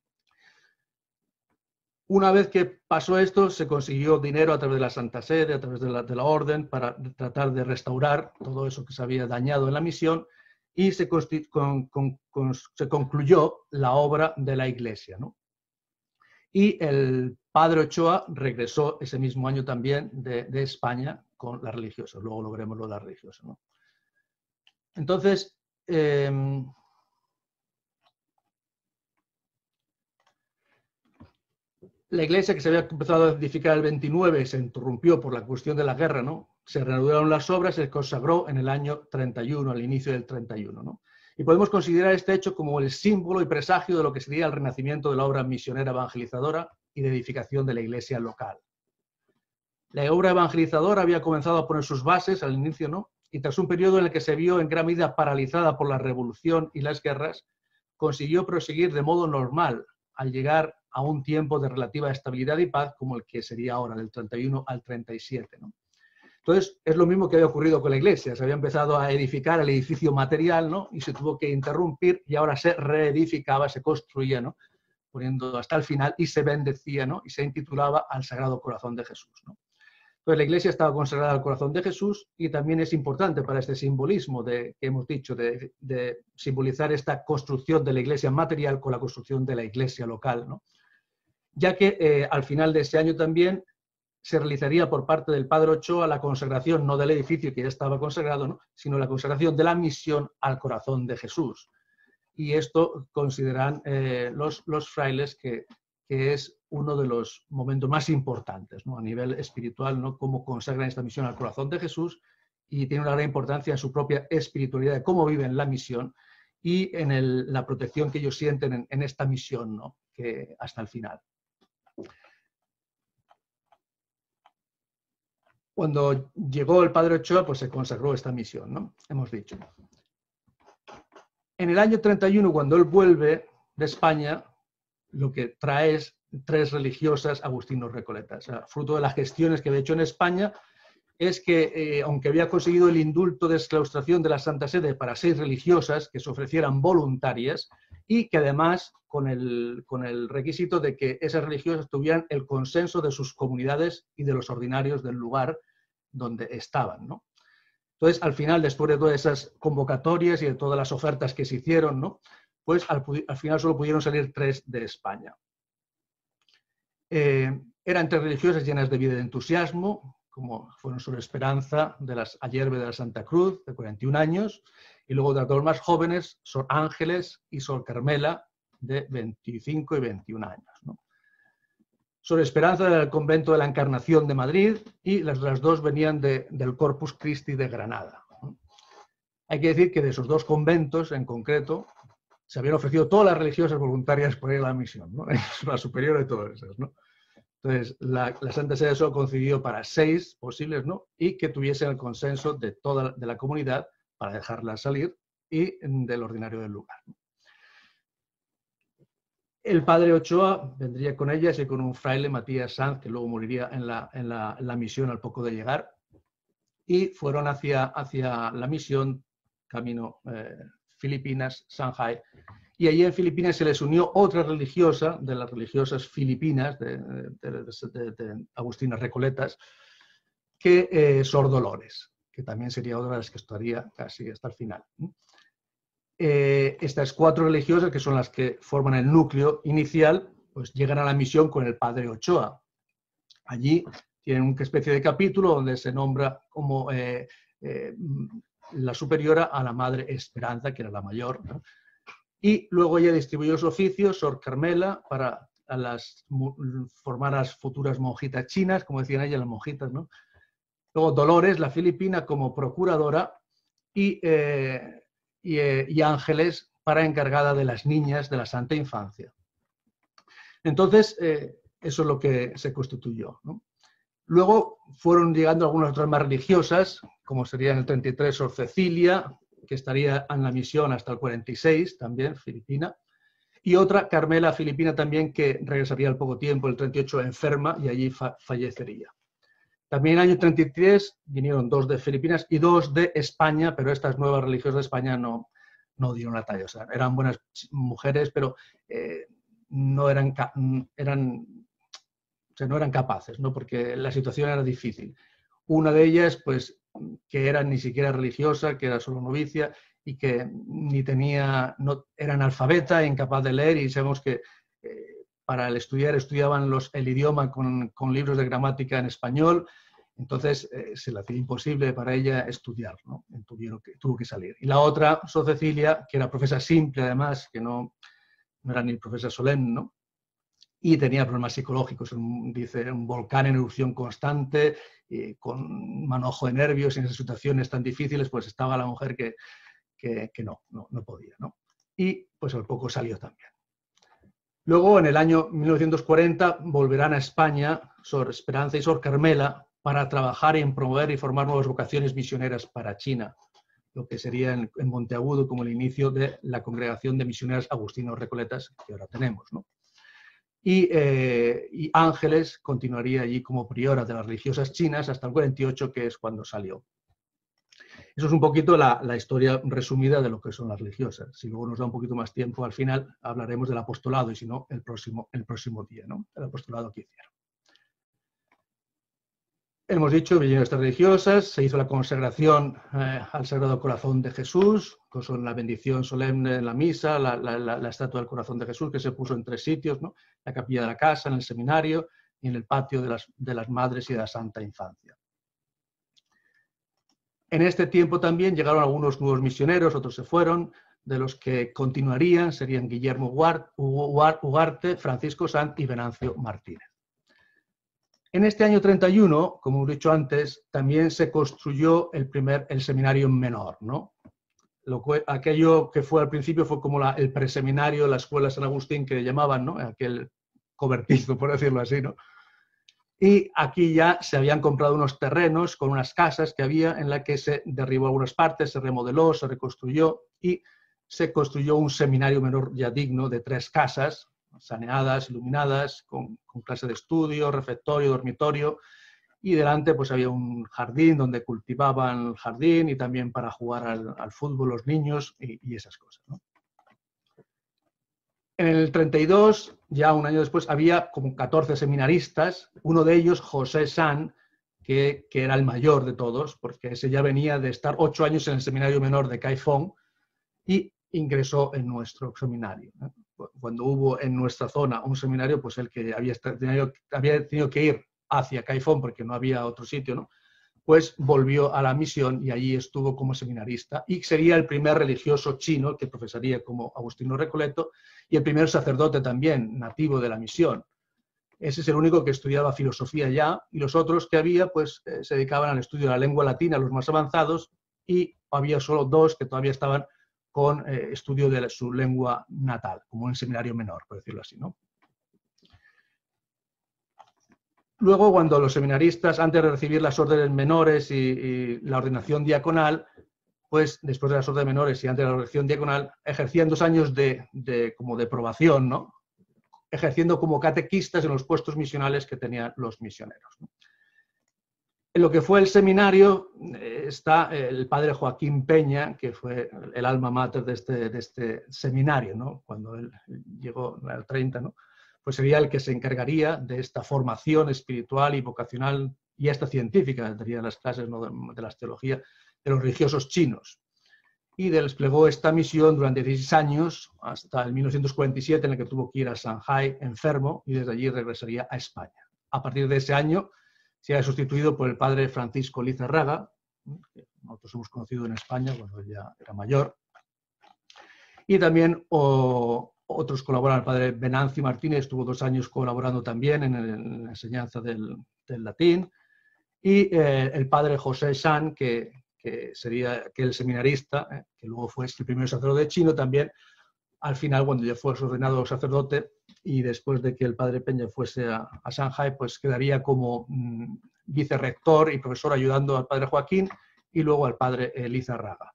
[SPEAKER 1] Una vez que pasó esto, se consiguió dinero a través de la Santa Sede, a través de la Orden, para tratar de restaurar todo eso que se había dañado en la misión y se concluyó la obra de la Iglesia, ¿no? Y el padre Ochoa regresó ese mismo año también de España con las religiosas. Luego lo veremos lo de las religiosas, ¿no? Entonces, La iglesia, que se había empezado a edificar el 29, se interrumpió por la cuestión de la guerra, ¿no? Se reanudaron las obras, se consagró en el año 31, al inicio del 31, ¿no? Y podemos considerar este hecho como el símbolo y presagio de lo que sería el renacimiento de la obra misionera evangelizadora y de edificación de la iglesia local. La obra evangelizadora había comenzado a poner sus bases al inicio, ¿no? Y tras un periodo en el que se vio en gran medida paralizada por la revolución y las guerras, consiguió proseguir de modo normal al llegar a un tiempo de relativa estabilidad y paz como el que sería ahora, del 31 al 37, ¿no? Entonces, es lo mismo que había ocurrido con la iglesia. Se había empezado a edificar el edificio material, ¿no? Y se tuvo que interrumpir y ahora se reedificaba, se construía, ¿no? Poniendo hasta el final y se bendecía, ¿no? Y se intitulaba al Sagrado Corazón de Jesús, ¿no? Entonces, la iglesia estaba consagrada al Corazón de Jesús y también es importante para este simbolismo que hemos dicho, de simbolizar esta construcción de la iglesia material con la construcción de la iglesia local, ¿no? Ya que al final de ese año también se realizaría por parte del Padre Ochoa la consagración, no del edificio que ya estaba consagrado, ¿no? Sino la consagración de la misión al Corazón de Jesús. Y esto consideran los frailes que es uno de los momentos más importantes, ¿no? A nivel espiritual, ¿no? Cómo consagran esta misión al Corazón de Jesús, y tiene una gran importancia en su propia espiritualidad, de cómo viven la misión y en la protección que ellos sienten en esta misión, ¿no? Que hasta el final. Cuando llegó el Padre Ochoa, pues se consagró esta misión, ¿no? Hemos dicho. En el año 31, cuando él vuelve de España, lo que trae es 3 religiosas agustinos recoletas. O sea, fruto de las gestiones que había hecho en España, es que, aunque había conseguido el indulto de exclaustración de la Santa Sede para 6 religiosas que se ofrecieran voluntarias, y que además con el requisito de que esas religiosas tuvieran el consenso de sus comunidades y de los ordinarios del lugar donde estaban, ¿no? Entonces, al final, después de todas esas convocatorias y de todas las ofertas que se hicieron, ¿no? Pues al final solo pudieron salir 3 de España. Eran 3 religiosas llenas de vida y de entusiasmo, como fueron Sor Esperanza de las Ayerbe de la Santa Cruz, de 41 años, y luego de 2 más jóvenes, Sor Ángeles y Sor Carmela, de 25 y 21 años, ¿no? Sor Esperanza del convento de la Encarnación de Madrid, y las 2 venían del Corpus Christi de Granada, ¿no? Hay que decir que de esos 2 conventos en concreto se habían ofrecido todas las religiosas voluntarias por ir a la misión, ¿no? Es la superior de todas esas, ¿no? Entonces, la Santa Sede solo concedió para 6 posibles, ¿no? Y que tuviesen el consenso de toda la comunidad para dejarlas salir y del ordinario del lugar. El Padre Ochoa vendría con ellas y con un fraile, Matías Sanz, que luego moriría en la misión al poco de llegar, y fueron hacia la misión, camino Filipinas, Shanghai, y allí en Filipinas se les unió otra religiosa, de las religiosas filipinas, de Agustinas Recoletas, que Sor Dolores, que también sería otra de las que estaría casi hasta el final. Estas 4 religiosas, que son las que forman el núcleo inicial, pues llegan a la misión con el Padre Ochoa. Allí tienen una especie de capítulo donde se nombra como la superiora a la Madre Esperanza, que era la mayor, ¿no? Y luego ella distribuyó los oficios, Sor Carmela, para formar a las futuras monjitas chinas, como decían ellas, las monjitas, ¿no? Luego Dolores, la filipina, como procuradora, y Ángeles para encargada de las niñas de la Santa Infancia. Entonces, eso es lo que se constituyó, ¿no? Luego fueron llegando algunas otras más religiosas, como sería en el 33 Sor Cecilia, que estaría en la misión hasta el 46, también filipina, y otra Carmela filipina también, que regresaría al poco tiempo, el 38, enferma, y allí fallecería. También en el año 33 vinieron 2 de Filipinas y 2 de España, pero estas nuevas religiosas de España no dieron la talla. O sea, eran buenas mujeres, pero no eran capaces, ¿no? Porque la situación era difícil. Una de ellas, pues, que era ni siquiera religiosa, que era solo novicia y que era analfabeta, incapaz de leer, y sabemos que para el estudiaban el idioma con libros de gramática en español. Entonces se le hacía imposible para ella estudiar, ¿no? Tuvo que salir. Y la otra, Sor Cecilia, que era profesa simple además, que no era ni profesa solemne, ¿no? y tenía problemas psicológicos. Dice, un volcán en erupción constante, con manojo de nervios, y en esas situaciones tan difíciles, pues estaba la mujer que no podía, ¿no? Y pues al poco salió también. Luego, en el año 1940, volverán a España Sor Esperanza y Sor Carmela para trabajar en promover y formar nuevas vocaciones misioneras para China, lo que sería en Monteagudo como el inicio de la Congregación de Misioneras Agustinos Recoletas que ahora tenemos, ¿no? Y Ángeles continuaría allí como priora de las religiosas chinas hasta el 48, que es cuando salió. Eso es un poquito la historia resumida de lo que son las religiosas. Si luego nos da un poquito más tiempo, al final hablaremos del apostolado, y si no, el próximo día, ¿no? El apostolado que hicieron. Hemos dicho, vinieron estas religiosas, se hizo la consagración al Sagrado Corazón de Jesús, con la bendición solemne en la misa, la estatua del Corazón de Jesús, que se puso en 3 sitios, ¿no? La capilla de la casa, en el seminario y en el patio de las Madres y de la Santa Infancia. En este tiempo también llegaron algunos nuevos misioneros, otros se fueron, de los que continuarían serían Guillermo Ugarte, Francisco Sanz y Venancio Martínez. En este año 31, como hemos dicho antes, también se construyó el seminario menor, ¿no? Aquello que fue al principio fue como el preseminario, la escuela San Agustín que le llamaban, ¿no? Aquel cobertizo, por decirlo así, ¿no? Y aquí ya se habían comprado unos terrenos con unas casas que había, en la que se derribó algunas partes, se remodeló, se reconstruyó y se construyó un seminario menor ya digno de 3 casas, saneadas, iluminadas, con clase de estudio, refectorio, dormitorio, y delante pues había un jardín donde cultivaban el jardín y también para jugar al fútbol los niños y esas cosas, ¿no? En el 32, ya un año después, había como 14 seminaristas, uno de ellos, José San, que era el mayor de todos, porque ese ya venía de estar 8 años en el seminario menor de Caifón y ingresó en nuestro seminario, ¿no? Cuando hubo en nuestra zona un seminario, pues el que había tenido que ir hacia Caifón porque no había otro sitio, ¿no? Pues volvió a la misión y allí estuvo como seminarista y sería el primer religioso chino que profesaría como Agustino Recoleto y el primer sacerdote también nativo de la misión. Ese es el único que estudiaba filosofía ya, y los otros que había pues se dedicaban al estudio de la lengua latina, los más avanzados, y había solo 2 que todavía estaban con estudio de su lengua natal, como un seminario menor, por decirlo así, ¿no? Luego, cuando los seminaristas, antes de recibir las órdenes menores y la ordenación diaconal, pues después de las órdenes menores y antes de la ordenación diaconal, ejercían 2 años como de probación, ¿no? Ejerciendo como catequistas en los puestos misionales que tenían los misioneros, ¿no? En lo que fue el seminario está el padre Joaquín Peña, que fue el alma mater de este seminario, ¿no? Cuando él llegó en el 30, ¿no? Pues sería el que se encargaría de esta formación espiritual y vocacional y hasta científica, daría las clases, ¿no? de la teología de los religiosos chinos. Y desplegó esta misión durante 16 años, hasta el 1947, en el que tuvo que ir a Shanghái enfermo, y desde allí regresaría a España. A partir de ese año se ha sustituido por el padre Francisco Lizarraga, que nosotros hemos conocido en España cuando él ya era mayor. Y también otros colaboran, el padre Venancio Martínez estuvo 2 años colaborando también en la enseñanza del latín, y el padre José San, que sería el seminarista, que luego fue el primer sacerdote chino también, al final, cuando ya fue ordenado sacerdote y después de que el padre Peña fuese a Shanghái, pues quedaría como vicerrector y profesor ayudando al padre Joaquín y luego al padre Lizarraga.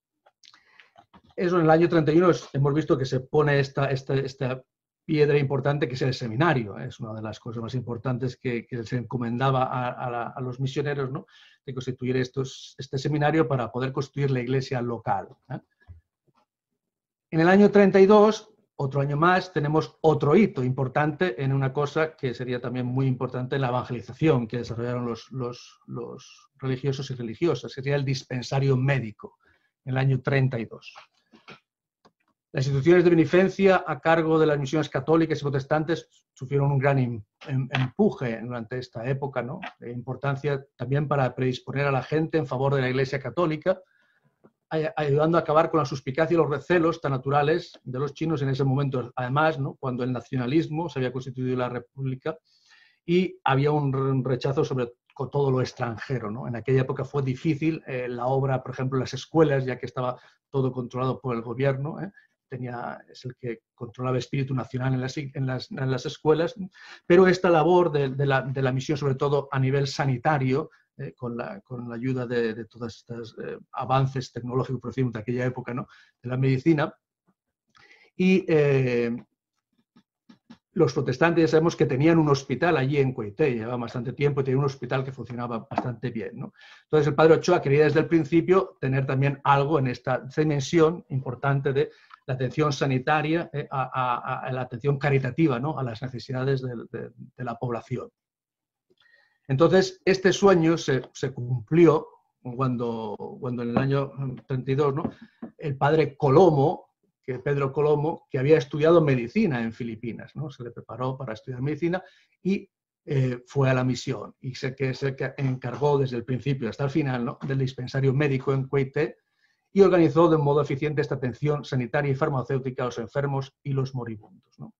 [SPEAKER 1] Eso en el año 31 hemos visto que se pone esta piedra importante que es el seminario. Es una de las cosas más importantes que se encomendaba a los misioneros, ¿no? De constituir este seminario para poder construir la iglesia local, ¿eh? En el año 32, otro año más, tenemos otro hito importante en una cosa que sería también muy importante en la evangelización que desarrollaron los religiosos y religiosas, que sería el dispensario médico, en el año 32. Las instituciones de beneficencia a cargo de las misiones católicas y protestantes sufrieron un gran empuje durante esta época, ¿no? De importancia también para predisponer a la gente en favor de la Iglesia católica, ayudando a acabar con la suspicacia y los recelos tan naturales de los chinos en ese momento, además, ¿no? Cuando el nacionalismo se había constituido la república y había un rechazo sobre todo lo extranjero, ¿no? En aquella época fue difícil la obra, por ejemplo, en las escuelas, ya que estaba todo controlado por el gobierno, es el que controlaba el espíritu nacional en las escuelas, pero esta labor de la misión, sobre todo a nivel sanitario, con la ayuda de todos estos avances tecnológicos, por decirlo, de aquella época, ¿no? De la medicina, y los protestantes ya sabemos que tenían un hospital allí en Cuité, llevaba bastante tiempo y tenía un hospital que funcionaba bastante bien, ¿no? Entonces el padre Ochoa quería desde el principio tener también algo en esta dimensión importante de la atención sanitaria, a la atención caritativa, ¿no? A las necesidades de la población. Entonces este sueño se cumplió cuando en el año 32, ¿no? El padre Colomo, Pedro Colomo, que había estudiado medicina en Filipinas, ¿no? Se le preparó para estudiar medicina y fue a la misión. Y sé que se encargó desde el principio hasta el final, ¿no? Del dispensario médico en Cuité y organizó de modo eficiente esta atención sanitaria y farmacéutica a los enfermos y los moribundos, ¿no?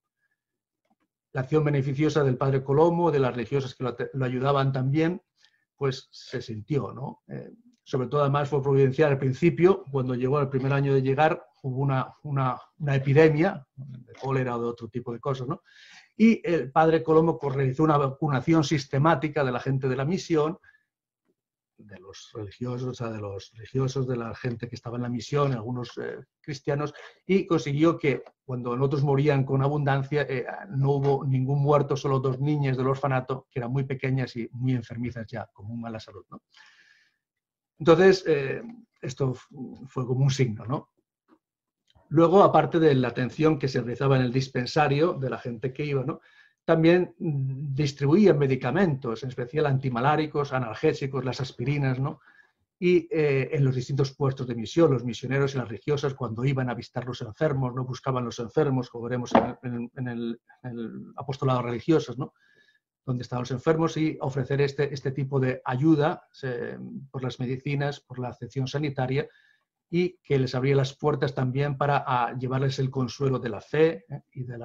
[SPEAKER 1] La acción beneficiosa del padre Colomo, de las religiosas que lo ayudaban también, pues se sintió, ¿no? Sobre todo, además, fue providencial al principio, cuando llegó el primer año de llegar, hubo una epidemia de cólera o de otro tipo de cosas, ¿no? Y el padre Colomo realizó una vacunación sistemática de la gente de la misión, de los religiosos, o sea, de los religiosos, de la gente que estaba en la misión, algunos cristianos, y consiguió que cuando otros morían con abundancia, no hubo ningún muerto, solo 2 niñas del orfanato, que eran muy pequeñas y muy enfermizas ya, con muy mala salud, ¿no? Entonces, esto fue como un signo, ¿no? Luego, aparte de la atención que se realizaba en el dispensario de la gente que iba, ¿no? También distribuían medicamentos, en especial antimaláricos, analgésicos, las aspirinas, ¿no? Y en los distintos puestos de misión, los misioneros y las religiosas, cuando iban a visitar los enfermos, no buscaban los enfermos, como veremos en el apostolado religiosos, ¿no? Donde estaban los enfermos, y ofrecer este tipo de ayuda por las medicinas, por la atención sanitaria, y que les abría las puertas también para llevarles el consuelo de la fe y de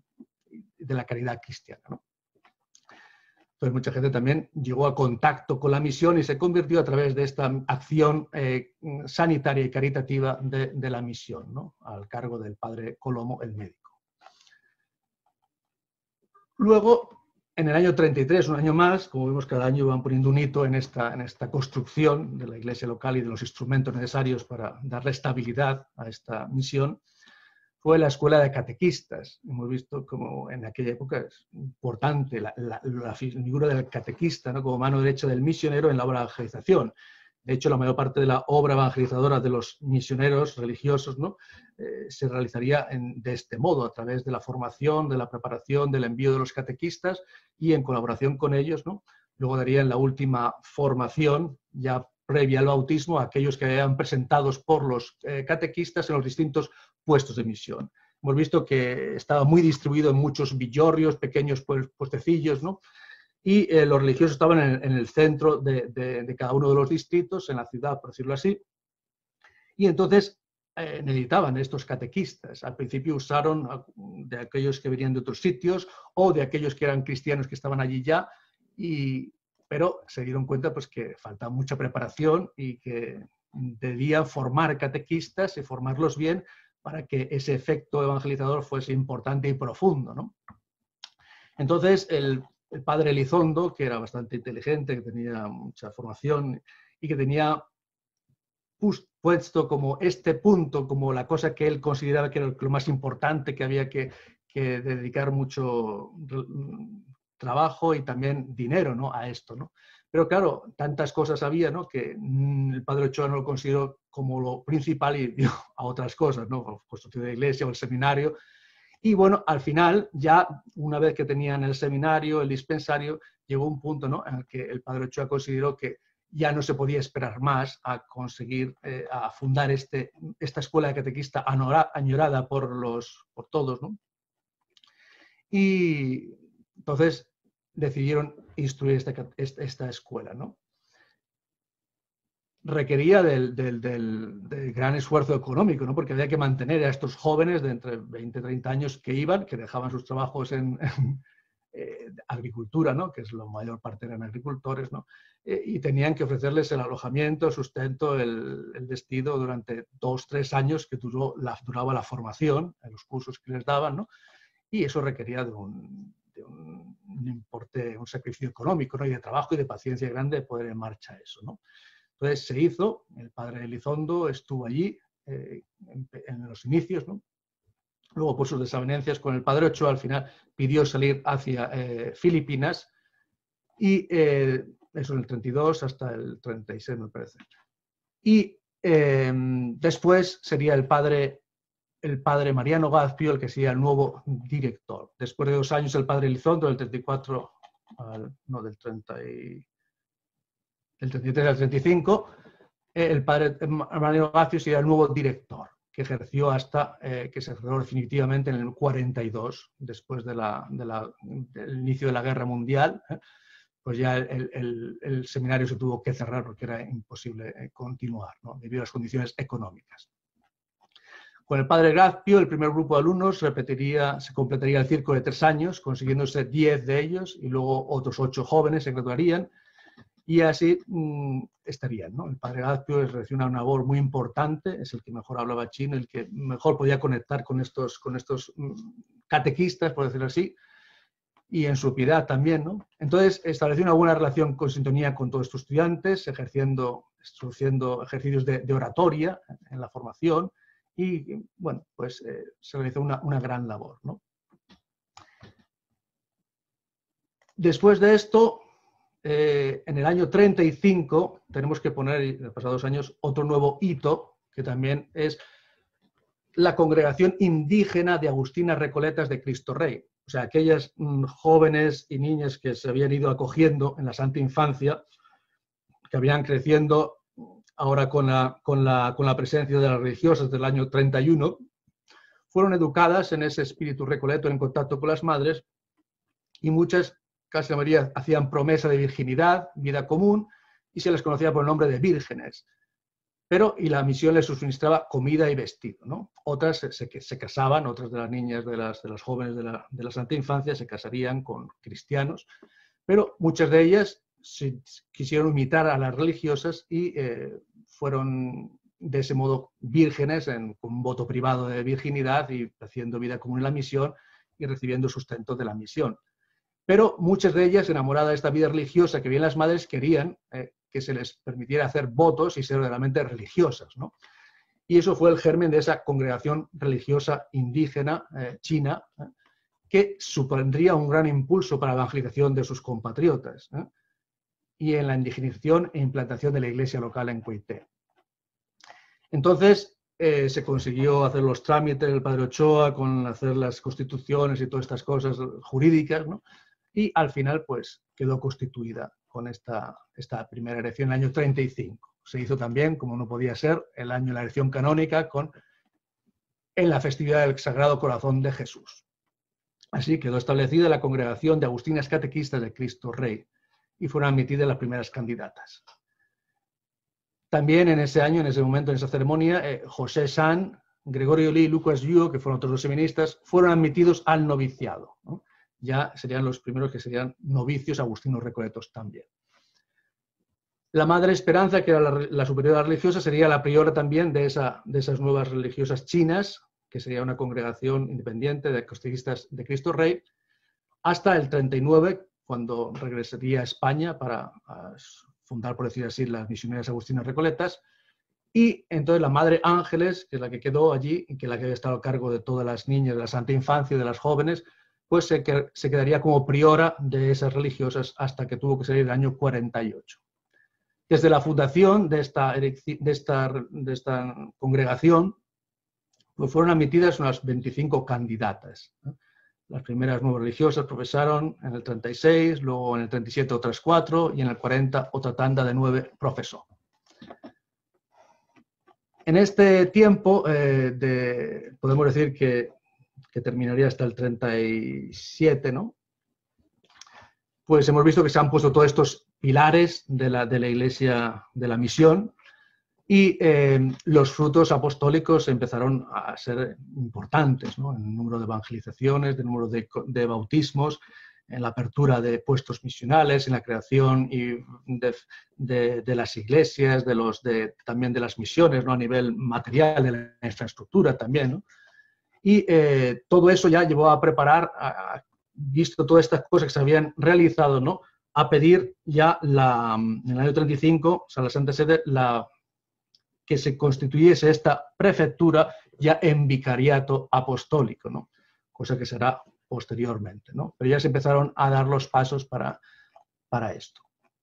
[SPEAKER 1] la caridad cristiana, ¿no? Entonces mucha gente también llegó a contacto con la misión y se convirtió a través de esta acción sanitaria y caritativa de la misión, ¿no? Al cargo del padre Colomo, el médico. Luego, en el año 33, un año más, como vemos, cada año van poniendo un hito en esta construcción de la iglesia local y de los instrumentos necesarios para darle estabilidad a esta misión, fue la escuela de catequistas. Hemos visto como en aquella época es importante la figura del catequista, ¿no? Como mano derecha del misionero en la obra de evangelización. De hecho, la mayor parte de la obra evangelizadora de los misioneros religiosos, ¿no? Se realizaría de este modo, a través de la formación, de la preparación, del envío de los catequistas y en colaboración con ellos, ¿no? Luego darían la última formación, ya previa al bautismo, a aquellos que eran presentados por los catequistas en los distintos puestos de misión. Hemos visto que estaba muy distribuido en muchos villorrios, pequeños puestecillos, ¿no? Y los religiosos estaban en el centro de cada uno de los distritos, en la ciudad, por decirlo así. Y entonces necesitaban estos catequistas. Al principio usaron de aquellos que venían de otros sitios o de aquellos que eran cristianos que estaban allí ya, pero se dieron cuenta pues, que faltaba mucha preparación y que debían formar catequistas y formarlos bien para que ese efecto evangelizador fuese importante y profundo, ¿no? Entonces, el padre Elizondo, que era bastante inteligente, que tenía mucha formación y que tenía puesto como este punto, como la cosa que él consideraba que era lo más importante, que había que dedicar mucho trabajo y también dinero, ¿no? A esto, ¿no? Pero claro, tantas cosas había, ¿no? Que el padre Ochoa no lo consideró como lo principal y dio a otras cosas, ¿no? La construcción de la iglesia o el seminario. Y bueno, al final, ya una vez que tenían el seminario, el dispensario, llegó un punto, ¿no? En el que el padre Ochoa consideró que ya no se podía esperar más a conseguir, a fundar esta escuela de catequista añorada por todos, ¿no? Y entonces decidieron instruir esta escuela, ¿no? requería del gran esfuerzo económico, ¿no? Porque había que mantener a estos jóvenes de entre 20 y 30 años que iban, que dejaban sus trabajos en agricultura, ¿no? Que es la mayor parte eran agricultores, ¿no? Y tenían que ofrecerles el alojamiento, el sustento, el vestido durante 2 o 3 años que duraba la formación, en los cursos que les daban, ¿no? Y eso requería de un importe, un sacrificio económico, ¿no? Y de trabajo y de paciencia grande de poner en marcha eso, ¿no? Entonces se hizo, el padre Elizondo estuvo allí en los inicios, ¿no? Luego, por sus desavenencias con el padre Ochoa, al final pidió salir hacia Filipinas y eso en el 32 hasta el 36, me parece. Y después sería el padre Mariano Gazpio el que sería el nuevo director. Después de 2 años el padre Elizondo, del 34, del 33 al 35, el padre Mariano Gazpio sería el nuevo director, que ejerció hasta que se cerró definitivamente en el 42, después del inicio de la Guerra Mundial. Pues ya el seminario se tuvo que cerrar porque era imposible continuar, ¿no? Debido a las condiciones económicas. Con el padre Gazpio, el primer grupo de alumnos se completaría el círculo de 3 años, consiguiéndose 10 de ellos, y luego otros 8 jóvenes se graduarían, y así estarían, ¿no? El padre Gazpio realizó una labor muy importante, es el que mejor hablaba chino, el que mejor podía conectar con estos catequistas, por decirlo así, y en su piedad también, ¿no? Entonces estableció una buena relación con sintonía con todos estos estudiantes, haciendo ejercicios de oratoria en la formación, y bueno, pues se realizó una gran labor, ¿no? Después de esto, en el año 35, tenemos que poner, en los pasados años, otro nuevo hito, que también es la congregación indígena de Agustinas Recoletas de Cristo Rey. O sea, aquellas jóvenes y niñas que se habían ido acogiendo en la Santa Infancia, que habían creciendo ahora con la presencia de las religiosas del año 31, fueron educadas en ese espíritu recoleto, en contacto con las madres, y muchas, casi la mayoría, hacían promesa de virginidad, vida común, y se les conocía por el nombre de vírgenes. Y la misión les suministraba comida y vestido, ¿no? Otras se casaban, otras de las niñas, de las jóvenes de la Santa Infancia, se casarían con cristianos, pero muchas de ellas quisieron imitar a las religiosas y fueron de ese modo vírgenes, con un voto privado de virginidad y haciendo vida común en la misión y recibiendo sustento de la misión. Pero muchas de ellas, enamoradas de esta vida religiosa que bien las madres querían, que se les permitiera hacer votos y ser realmente religiosas, ¿no? Y eso fue el germen de esa congregación religiosa indígena china, que supondría un gran impulso para la evangelización de sus compatriotas, y en la indigenización e implantación de la iglesia local en Coité. Entonces se consiguió hacer los trámites del padre Ochoa, con hacer las constituciones y todas estas cosas jurídicas, ¿no? Y al final pues quedó constituida con esta primera elección en el año 35. Se hizo también, como no podía ser, el año de la elección canónica en la festividad del Sagrado Corazón de Jesús. Así quedó establecida la congregación de Agustinas Catequistas de Cristo Rey y fueron admitidas las primeras candidatas. También en ese año, en ese momento, en esa ceremonia, José San, Gregorio Lee y Lucas Yu, que fueron otros 2 seminaristas, fueron admitidos al noviciado, ¿no? Ya serían los primeros que serían novicios agustinos recoletos también. La Madre Esperanza, que era la superiora religiosa, sería la priora también de esas nuevas religiosas chinas, que sería una congregación independiente de catequistas de Cristo Rey, hasta el 39, cuando regresaría a España para fundar, por decir así, las misioneras agustinas recoletas. Y entonces la Madre Ángeles, que es la que quedó allí, y que es la que había estado a cargo de todas las niñas de la Santa Infancia y de las jóvenes, pues se quedaría como priora de esas religiosas hasta que tuvo que salir el año 48. Desde la fundación de esta congregación, pues fueron admitidas unas 25 candidatas, ¿no? Las primeras 9 religiosas profesaron en el 36, luego en el 37 otras 4 y en el 40 otra tanda de 9 profesó. En este tiempo, podemos decir que terminaría hasta el 37, ¿no? Pues hemos visto que se han puesto todos estos pilares de la iglesia, de la misión, Y los frutos apostólicos empezaron a ser importantes, ¿no? En el número de evangelizaciones, el número de bautismos, en la apertura de puestos misionales, en la creación de las iglesias, también de las misiones, ¿no? A nivel material, de la infraestructura también, ¿no? Y todo eso ya llevó a preparar, visto todas estas cosas que se habían realizado, ¿no? A pedir ya en el año 35, o sea, la Santa Sede, que se constituyese esta prefectura ya en vicariato apostólico, ¿no? Cosa que será posteriormente, ¿no? Pero ya se empezaron a dar los pasos para esto.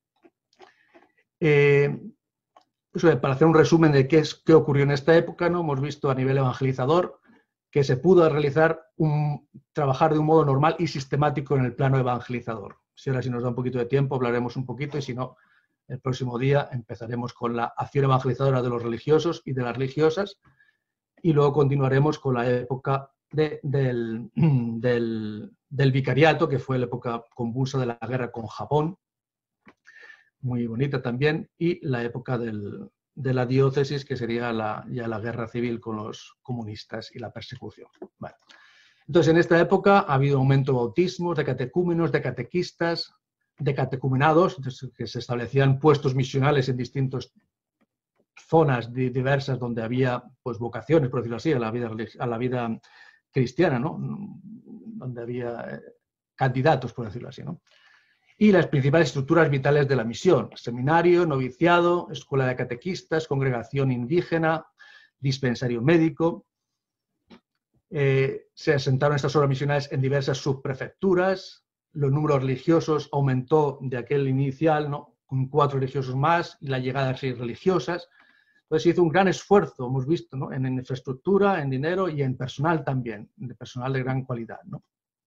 [SPEAKER 1] Para hacer un resumen de qué ocurrió en esta época, ¿no? Hemos visto a nivel evangelizador que se pudo realizar trabajar de un modo normal y sistemático en el plano evangelizador. Si ahora si nos da un poquito de tiempo hablaremos un poquito, y si no, el próximo día empezaremos con la acción evangelizadora de los religiosos y de las religiosas, y luego continuaremos con la época del vicariato, que fue la época convulsa de la guerra con Japón, muy bonita también, y la época de la diócesis, que sería ya la guerra civil con los comunistas y la persecución. Vale. Entonces, en esta época ha habido aumento de bautismos, de catecúmenos, de catequistas, de catecumenados, que se establecían puestos misionales en distintas zonas diversas donde había pues, vocaciones, por decirlo así, a la vida cristiana, ¿no? Donde había candidatos, por decirlo así, ¿no? Y las principales estructuras vitales de la misión: seminario, noviciado, escuela de catequistas, congregación indígena, dispensario médico. Se asentaron estas obras misionales en diversas subprefecturas. Los números religiosos aumentó de aquel inicial, ¿no? Con 4 religiosos más, y la llegada de 6 religiosas. Entonces se hizo un gran esfuerzo, hemos visto, ¿no? En infraestructura, en dinero y en personal también, de personal de gran cualidad, ¿no?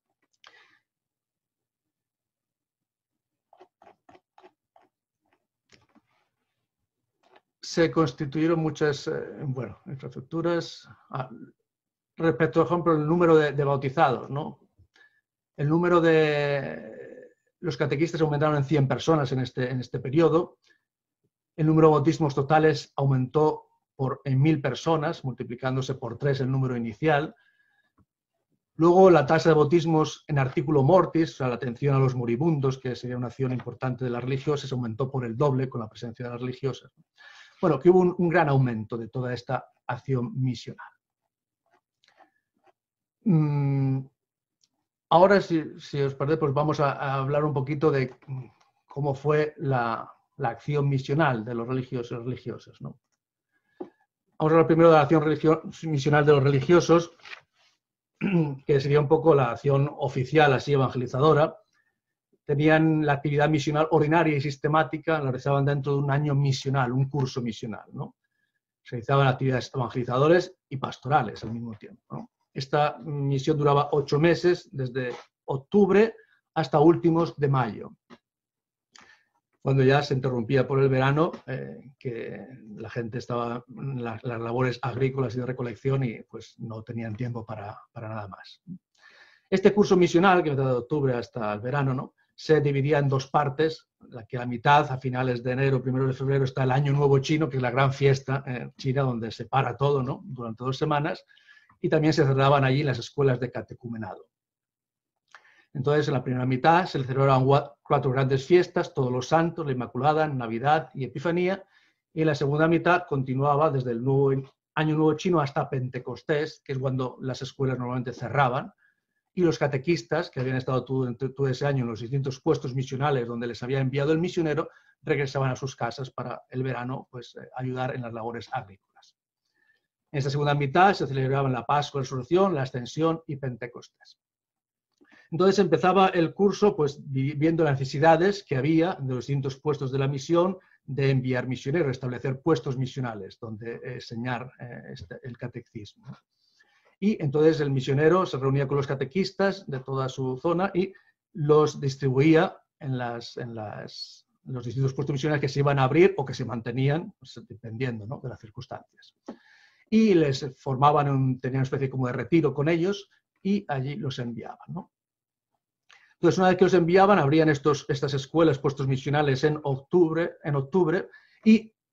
[SPEAKER 1] Se constituyeron muchas infraestructuras. Respecto, por ejemplo, el número de bautizados, ¿no? El número de los catequistas aumentaron en 100 personas en este periodo. El número de bautismos totales aumentó en 1000 personas, multiplicándose por 3 el número inicial. Luego la tasa de bautismos en artículo mortis, o sea, la atención a los moribundos, que sería una acción importante de las religiosas, aumentó por el doble con la presencia de las religiosas. Bueno, que hubo un gran aumento de toda esta acción misional. Ahora, si os parece, pues vamos a hablar un poquito de cómo fue la acción misional de los religiosos y religiosas, ¿no? Vamos a hablar primero de la acción misional de los religiosos, que sería un poco la acción oficial, así, evangelizadora. Tenían la actividad misional ordinaria y sistemática, la realizaban dentro de un año misional, un curso misional, ¿no? Se realizaban actividades evangelizadoras y pastorales al mismo tiempo, ¿no? Esta misión duraba 8 meses, desde octubre hasta últimos de mayo, cuando ya se interrumpía por el verano, que la gente estaba en las labores agrícolas y de recolección y pues no tenían tiempo para nada más. Este curso misional, que va de octubre hasta el verano, ¿no? Se dividía en 2 partes, la que a mitad, a finales de enero, 1 de febrero, está el Año Nuevo Chino, que es la gran fiesta china, donde se para todo, ¿no? Durante 2 semanas, y también se cerraban allí las escuelas de catecumenado. Entonces, en la primera mitad se celebraban 4 grandes fiestas: Todos los Santos, la Inmaculada, Navidad y Epifanía, y en la segunda mitad continuaba desde el Año Nuevo Chino hasta Pentecostés, que es cuando las escuelas normalmente cerraban, y los catequistas, que habían estado todo ese año en los distintos puestos misionales donde les había enviado el misionero, regresaban a sus casas para el verano, pues ayudar en las labores agrícolas. En esta segunda mitad se celebraban la Pascua, la Resurrección, la Ascensión y Pentecostés. Entonces empezaba el curso pues viendo las necesidades que había de los distintos puestos de la misión, de enviar misioneros, establecer puestos misionales donde enseñar el catecismo. Y entonces el misionero se reunía con los catequistas de toda su zona y los distribuía en los distintos puestos misionales que se iban a abrir o que se mantenían, pues, dependiendo, ¿no?, de las circunstancias. Y les tenían una especie como de retiro con ellos y allí los enviaban, ¿no? Entonces, una vez que los enviaban, abrían estas escuelas, puestos misionales en octubre, y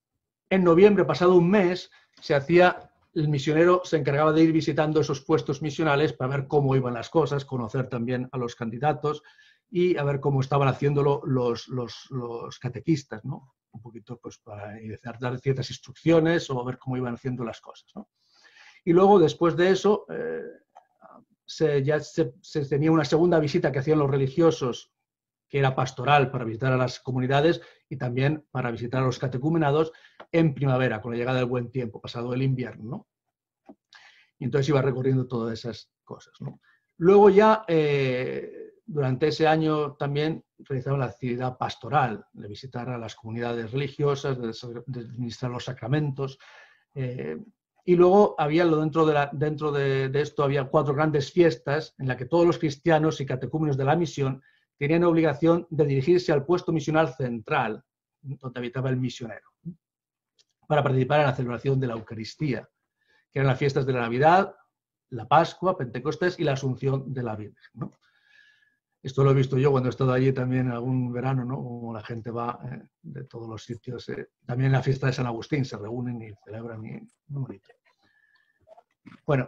[SPEAKER 1] en noviembre, pasado un mes, el misionero se encargaba de ir visitando esos puestos misionales para ver cómo iban las cosas, conocer también a los candidatos y a ver cómo estaban haciéndolo los catequistas, ¿no? Un poquito pues para dar ciertas instrucciones o ver cómo iban haciendo las cosas, ¿no? Y luego, después de eso, se tenía una segunda visita que hacían los religiosos, que era pastoral para visitar a las comunidades y también para visitar a los catecúmenados en primavera, con la llegada del buen tiempo, pasado el invierno, ¿no? Y entonces iba recorriendo todas esas cosas, ¿no? Luego ya, durante ese año también realizaban la actividad pastoral, de visitar a las comunidades religiosas, de administrar los sacramentos. Y luego había dentro de esto había 4 grandes fiestas en las que todos los cristianos y catecúmenos de la misión tenían obligación de dirigirse al puesto misional central, donde habitaba el misionero, para participar en la celebración de la Eucaristía, que eran las fiestas de la Navidad, la Pascua, Pentecostés y la Asunción de la Virgen, ¿no? Esto lo he visto yo cuando he estado allí también en algún verano, ¿no? Como la gente va de todos los sitios. También en la fiesta de San Agustín se reúnen y celebran. Muy bonito. Bueno,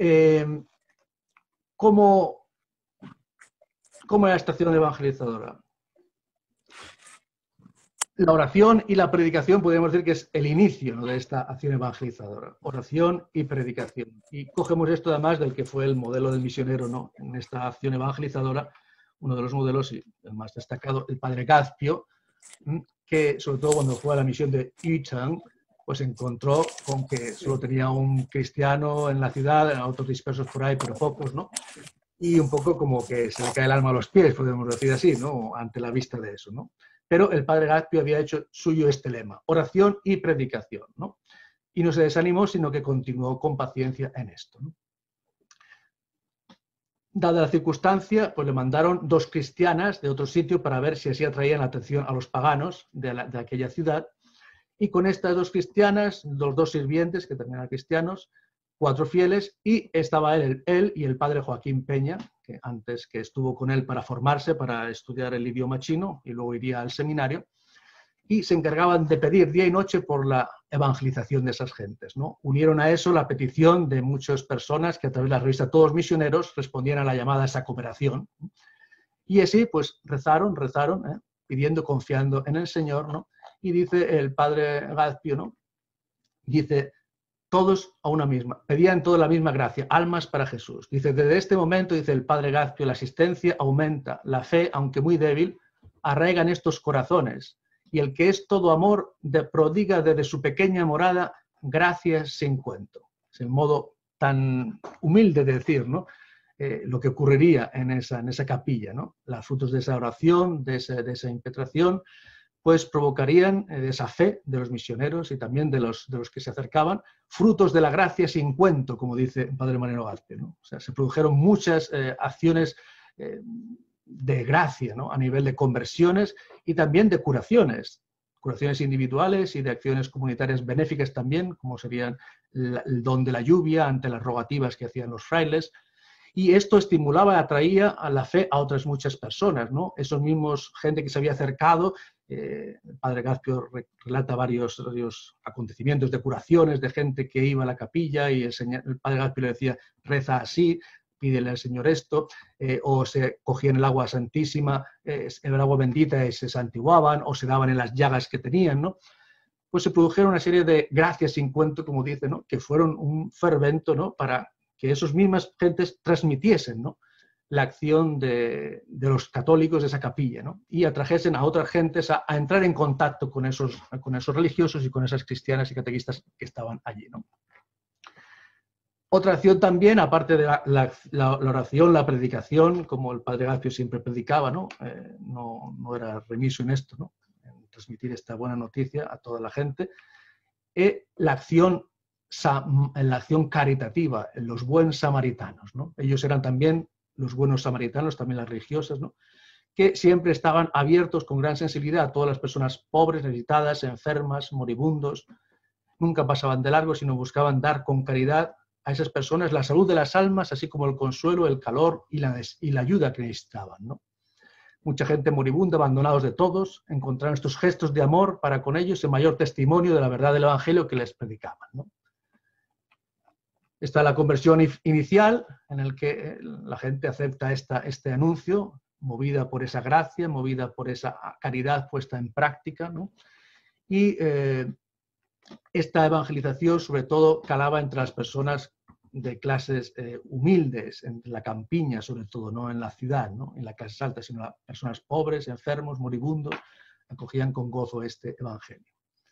[SPEAKER 1] ¿cómo era esta acción evangelizadora? La oración y la predicación podríamos decir que es el inicio, ¿no?, de esta acción evangelizadora. Oración y predicación. Y cogemos esto además del que fue el modelo del misionero, ¿no?, en esta acción evangelizadora, uno de los modelos y el más destacado, el padre Gazpio, que sobre todo cuando fue a la misión de Yichang, pues encontró con que solo tenía un cristiano en la ciudad, otros dispersos por ahí, pero pocos, ¿no? Y un poco como que se le cae el alma a los pies, podemos decir así, ¿no?, ante la vista de eso, ¿no? Pero el padre Gazpio había hecho suyo este lema, oración y predicación, ¿no? Y no se desanimó, sino que continuó con paciencia en esto, ¿no? Dada la circunstancia, pues le mandaron 2 cristianas de otro sitio para ver si así atraían la atención a los paganos de aquella ciudad. Y con estas 2 cristianas, los 2 sirvientes, que también eran cristianos, 4 fieles, y estaba él y el padre Joaquín Peña, que antes que estuvo con él para formarse, para estudiar el idioma chino, y luego iría al seminario, y se encargaban de pedir día y noche por la evangelización de esas gentes, ¿no? Unieron a eso la petición de muchas personas que a través de la revista Todos Misioneros respondían a la llamada a esa cooperación. Y así, pues, rezaron, pidiendo, confiando en el Señor, ¿no? Y dice el padre Gazpio, ¿no?, dice, todos a una misma, pedían toda la misma gracia, almas para Jesús. Dice, desde este momento, dice el padre Gazpio, la asistencia aumenta, la fe, aunque muy débil, arraiga en estos corazones, y el que es todo amor prodiga desde su pequeña morada gracias sin cuento. Es el modo tan humilde de decir, ¿no?, lo que ocurriría en esa capilla, ¿no? Los frutos de esa oración, de esa impetración, pues provocarían de esa fe de los misioneros y también de los que se acercaban, frutos de la gracia sin cuento, como dice el padre Mariano Gazpio, ¿no? O sea, se produjeron muchas acciones de gracia, ¿no?, a nivel de conversiones y también de curaciones individuales y de acciones comunitarias benéficas también, como serían el don de la lluvia ante las rogativas que hacían los frailes. Y esto estimulaba y atraía a la fe a otras muchas personas, ¿no? Esos mismos gente que se había acercado, el padre Gazpio relata varios acontecimientos de curaciones, de gente que iba a la capilla y el padre Gazpio le decía, reza así, pídele al Señor esto, o se cogían el agua santísima, el agua bendita y se santiguaban, o se daban en las llagas que tenían, ¿no? Pues se produjeron una serie de gracias sin cuento, como dice, ¿no?, que fueron un fervento, ¿no?, para que esas mismas gentes transmitiesen, ¿no?, la acción de los católicos de esa capilla, ¿no?, y atrajesen a otras gentes a entrar en contacto con esos religiosos y con esas cristianas y catequistas que estaban allí, ¿no? Otra acción también, aparte de la oración, la predicación, como el padre Gazpio siempre predicaba, ¿no? No era remiso en esto, ¿no?, en transmitir esta buena noticia a toda la gente, la acción caritativa, los buenos samaritanos, ¿no? Ellos eran también los buenos samaritanos, también las religiosas, ¿no?, que siempre estaban abiertos con gran sensibilidad a todas las personas pobres, necesitadas, enfermas, moribundos. Nunca pasaban de largo, sino buscaban dar con caridad a esas personas la salud de las almas, así como el consuelo, el calor y la ayuda que necesitaban, ¿no? mucha gente moribunda, abandonados de todos, encontraron estos gestos de amor para con ellos el mayor testimonio de la verdad del Evangelio que les predicaban, ¿no? Está la conversión inicial, en el que la gente acepta este anuncio, movida por esa gracia, movida por esa caridad puesta en práctica, ¿no? Y esta evangelización, sobre todo, calaba entre las personas de clases humildes, en la campiña, sobre todo, no en la ciudad, ¿no? En la clase alta, sino las personas pobres, enfermos, moribundos, acogían con gozo este evangelio.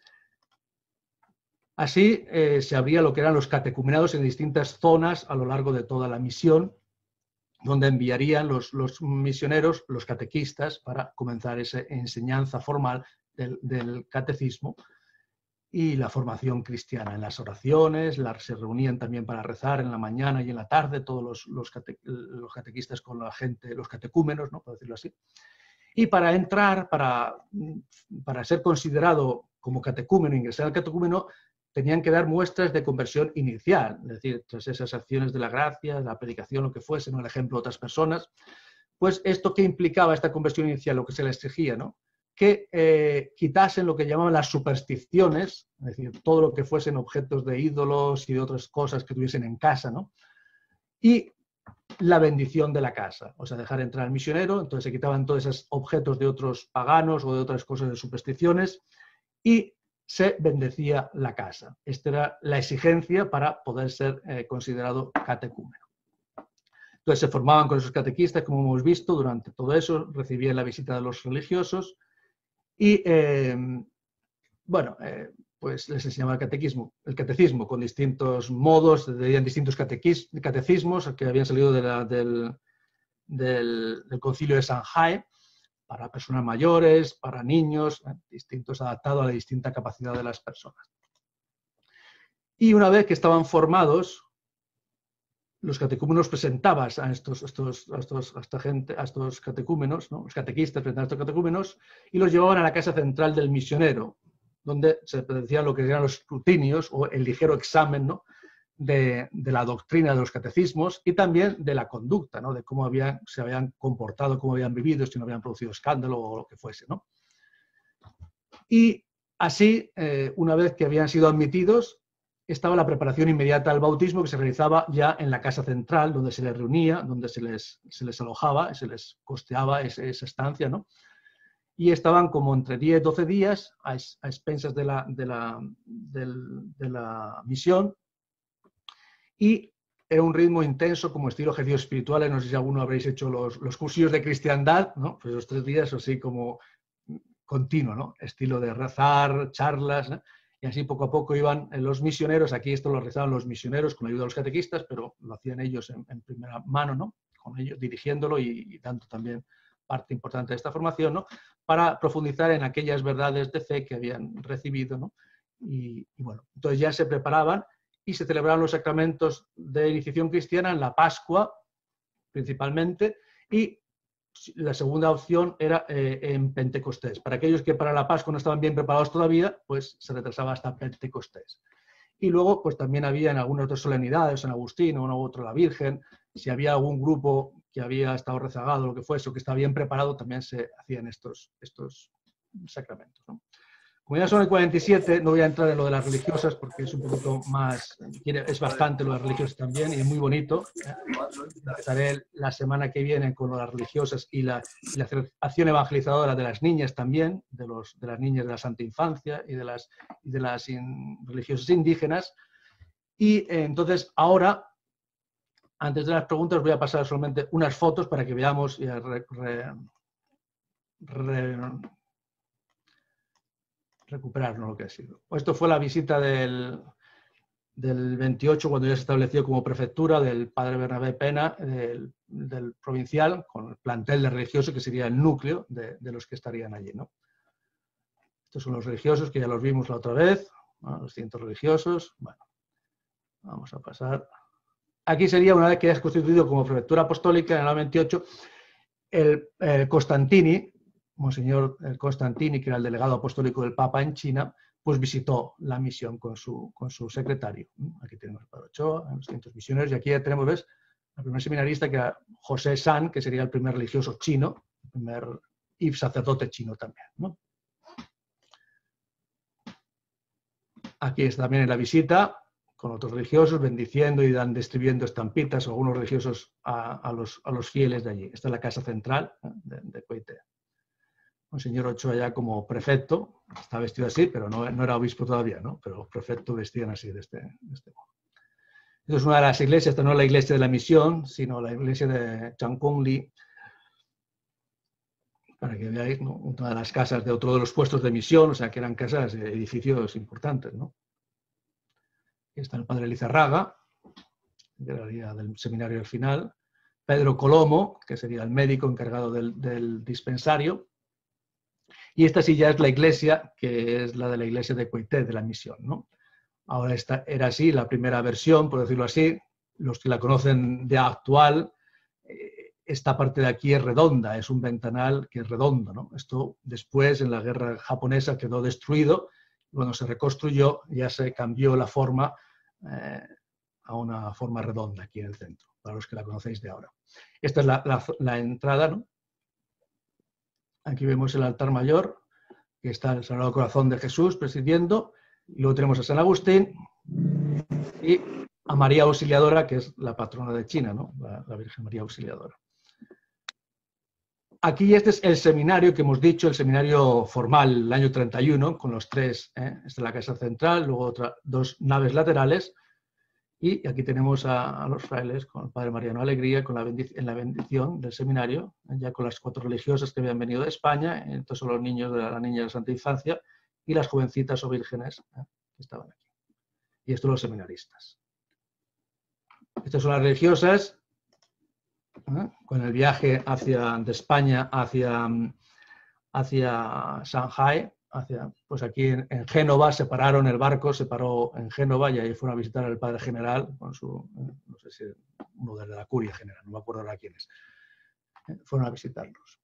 [SPEAKER 1] Así se abría lo que eran los catecumenados en distintas zonas a lo largo de toda la misión, donde enviarían los misioneros, los catequistas, para comenzar esa enseñanza formal del catecismo y la formación cristiana. En las oraciones, se reunían también para rezar en la mañana y en la tarde, todos los catequistas con la gente, los catecúmenos, ¿no?, por decirlo así. Y para entrar, para ser considerado como catecúmeno, ingresar al catecúmeno, tenían que dar muestras de conversión inicial, es decir, tras esas acciones de la gracia, la predicación, lo que fuese, ¿no?, el ejemplo de otras personas. Pues esto que implicaba esta conversión inicial, lo que se les exigía, ¿no?, que quitasen lo que llamaban las supersticiones, es decir, todo lo que fuesen objetos de ídolos y de otras cosas que tuviesen en casa, ¿no?, y la bendición de la casa, o sea, dejar entrar al misionero. Entonces se quitaban todos esos objetos de otros paganos o de otras cosas de supersticiones y se bendecía la casa. Esta era la exigencia para poder ser considerado catecúmeno. Entonces se formaban con esos catequistas, como hemos visto, durante todo eso, recibían la visita de los religiosos y, pues les enseñaba el catecismo con distintos modos, tenían distintos catecismos que habían salido del concilio de Shanghái, para personas mayores, para niños, distintos, adaptados a la distinta capacidad de las personas. Y una vez que estaban formados, los catecúmenos presentaban a estos catecúmenos, ¿no?, los catequistas presentaban a estos catecúmenos y los llevaban a la casa central del misionero, donde se decían lo que eran los escrutinios o el ligero examen, ¿no?, de la doctrina de los catecismos y también de la conducta, ¿no?, de cómo se habían comportado, cómo habían vivido, si no habían producido escándalo o lo que fuese, ¿no? Y así, una vez que habían sido admitidos, estaba la preparación inmediata al bautismo, que se realizaba ya en la casa central, donde se les reunía, donde se les alojaba, se les costeaba esa estancia, ¿no? Y estaban como entre 10 y 12 días a expensas de la misión. Y era un ritmo intenso, como estilo ejercicios espirituales. No sé si alguno habréis hecho los cursillos de cristiandad, ¿no? Pues los 3 días así como continuo, ¿no? Estilo de rezar, charlas, ¿no? Y así poco a poco iban los misioneros. Aquí esto lo rezaban los misioneros con la ayuda de los catequistas, pero lo hacían ellos en primera mano, ¿no?, con ellos dirigiéndolo y dando también parte importante de esta formación, ¿no?, para profundizar en aquellas verdades de fe que habían recibido, ¿no? Y bueno, entonces ya se preparaban y se celebraban los sacramentos de iniciación cristiana en la Pascua, principalmente, y la segunda opción era en Pentecostés. Para aquellos que para la Pascua no estaban bien preparados todavía, pues se retrasaba hasta Pentecostés. Y luego, pues también había en algunas otras solemnidades, San Agustín o uno u otro la Virgen, si había algún grupo que había estado rezagado, lo que fuese, o que estaba bien preparado, también se hacían estos sacramentos, ¿no? Como ya son el 47, no voy a entrar en lo de las religiosas porque es un poquito más, es bastante lo de las religiosas también y es muy bonito. Empezaré la semana que viene con lo de las religiosas y la acción evangelizadora de las niñas también, de las niñas de la Santa Infancia y de las religiosas indígenas. Y entonces ahora, antes de las preguntas, voy a pasar solamente unas fotos para que veamos y recuperarnos lo que ha sido. Esto fue la visita del 28, cuando ya se estableció como prefectura, del padre Bernabé Pena, del provincial, con el plantel de religiosos, que sería el núcleo de los que estarían allí, ¿no? Estos son los religiosos, que ya los vimos la otra vez, ¿no?, los cientos religiosos. Bueno, vamos a pasar. Aquí sería, una vez que ya es constituido como prefectura apostólica, en el año 28, el Constantini, Monseñor Constantini, que era el delegado apostólico del Papa en China, pues visitó la misión con su secretario. Aquí tenemos el Padre Ochoa, los distintos misioneros, y aquí ya tenemos, ¿ves?, el primer seminarista, que era José San, que sería el primer religioso chino, y sacerdote chino también, ¿no? Aquí está también en la visita, con otros religiosos, bendiciendo y distribuyendo estampitas o algunos religiosos a los fieles de allí. Esta es la casa central de Coité. Un señor Ochoa ya como prefecto, está vestido así, pero no era obispo todavía, ¿no? Pero prefecto vestían así, de este modo. Esta es una de las iglesias, esta no es la iglesia de la misión, sino la iglesia de Changkongli, para que veáis, ¿no? Una de las casas de otro de los puestos de misión, o sea, que eran casas, edificios importantes, ¿no? Aquí está el padre Lizarraga, que era del seminario al final, Pedro Colomo, que sería el médico encargado del dispensario, y esta sí ya es la iglesia, que es la de la iglesia de Coité, de la misión, ¿no? Ahora esta era así, la primera versión, por decirlo así, los que la conocen de actual, esta parte de aquí es redonda, es un ventanal que es redondo, ¿no? Esto después, en la guerra japonesa, quedó destruido, y cuando se reconstruyó ya se cambió la forma a una forma redonda aquí en el centro, para los que la conocéis de ahora. Esta es la entrada, ¿no? Aquí vemos el altar mayor, que está el Sagrado Corazón de Jesús presidiendo, y luego tenemos a San Agustín y a María Auxiliadora, que es la patrona de China, ¿no? La Virgen María Auxiliadora. Aquí este es el seminario que hemos dicho, el seminario formal, el año 31, con los tres, esta es la casa central, luego dos naves laterales, y aquí tenemos a los frailes con el padre Mariano Alegría en la bendición del seminario, ya con las 4 religiosas que habían venido de España, estos son los niños de la niña de la Santa Infancia, y las jovencitas o vírgenes que estaban aquí. Y estos los seminaristas. Estas son las religiosas, con el viaje de España hacia Shanghái, pues aquí en Génova separaron el barco, se paró en Génova y ahí fueron a visitar al padre general, con no sé si uno de la curia general, no me acuerdo ahora quién es. Fueron a visitarlos.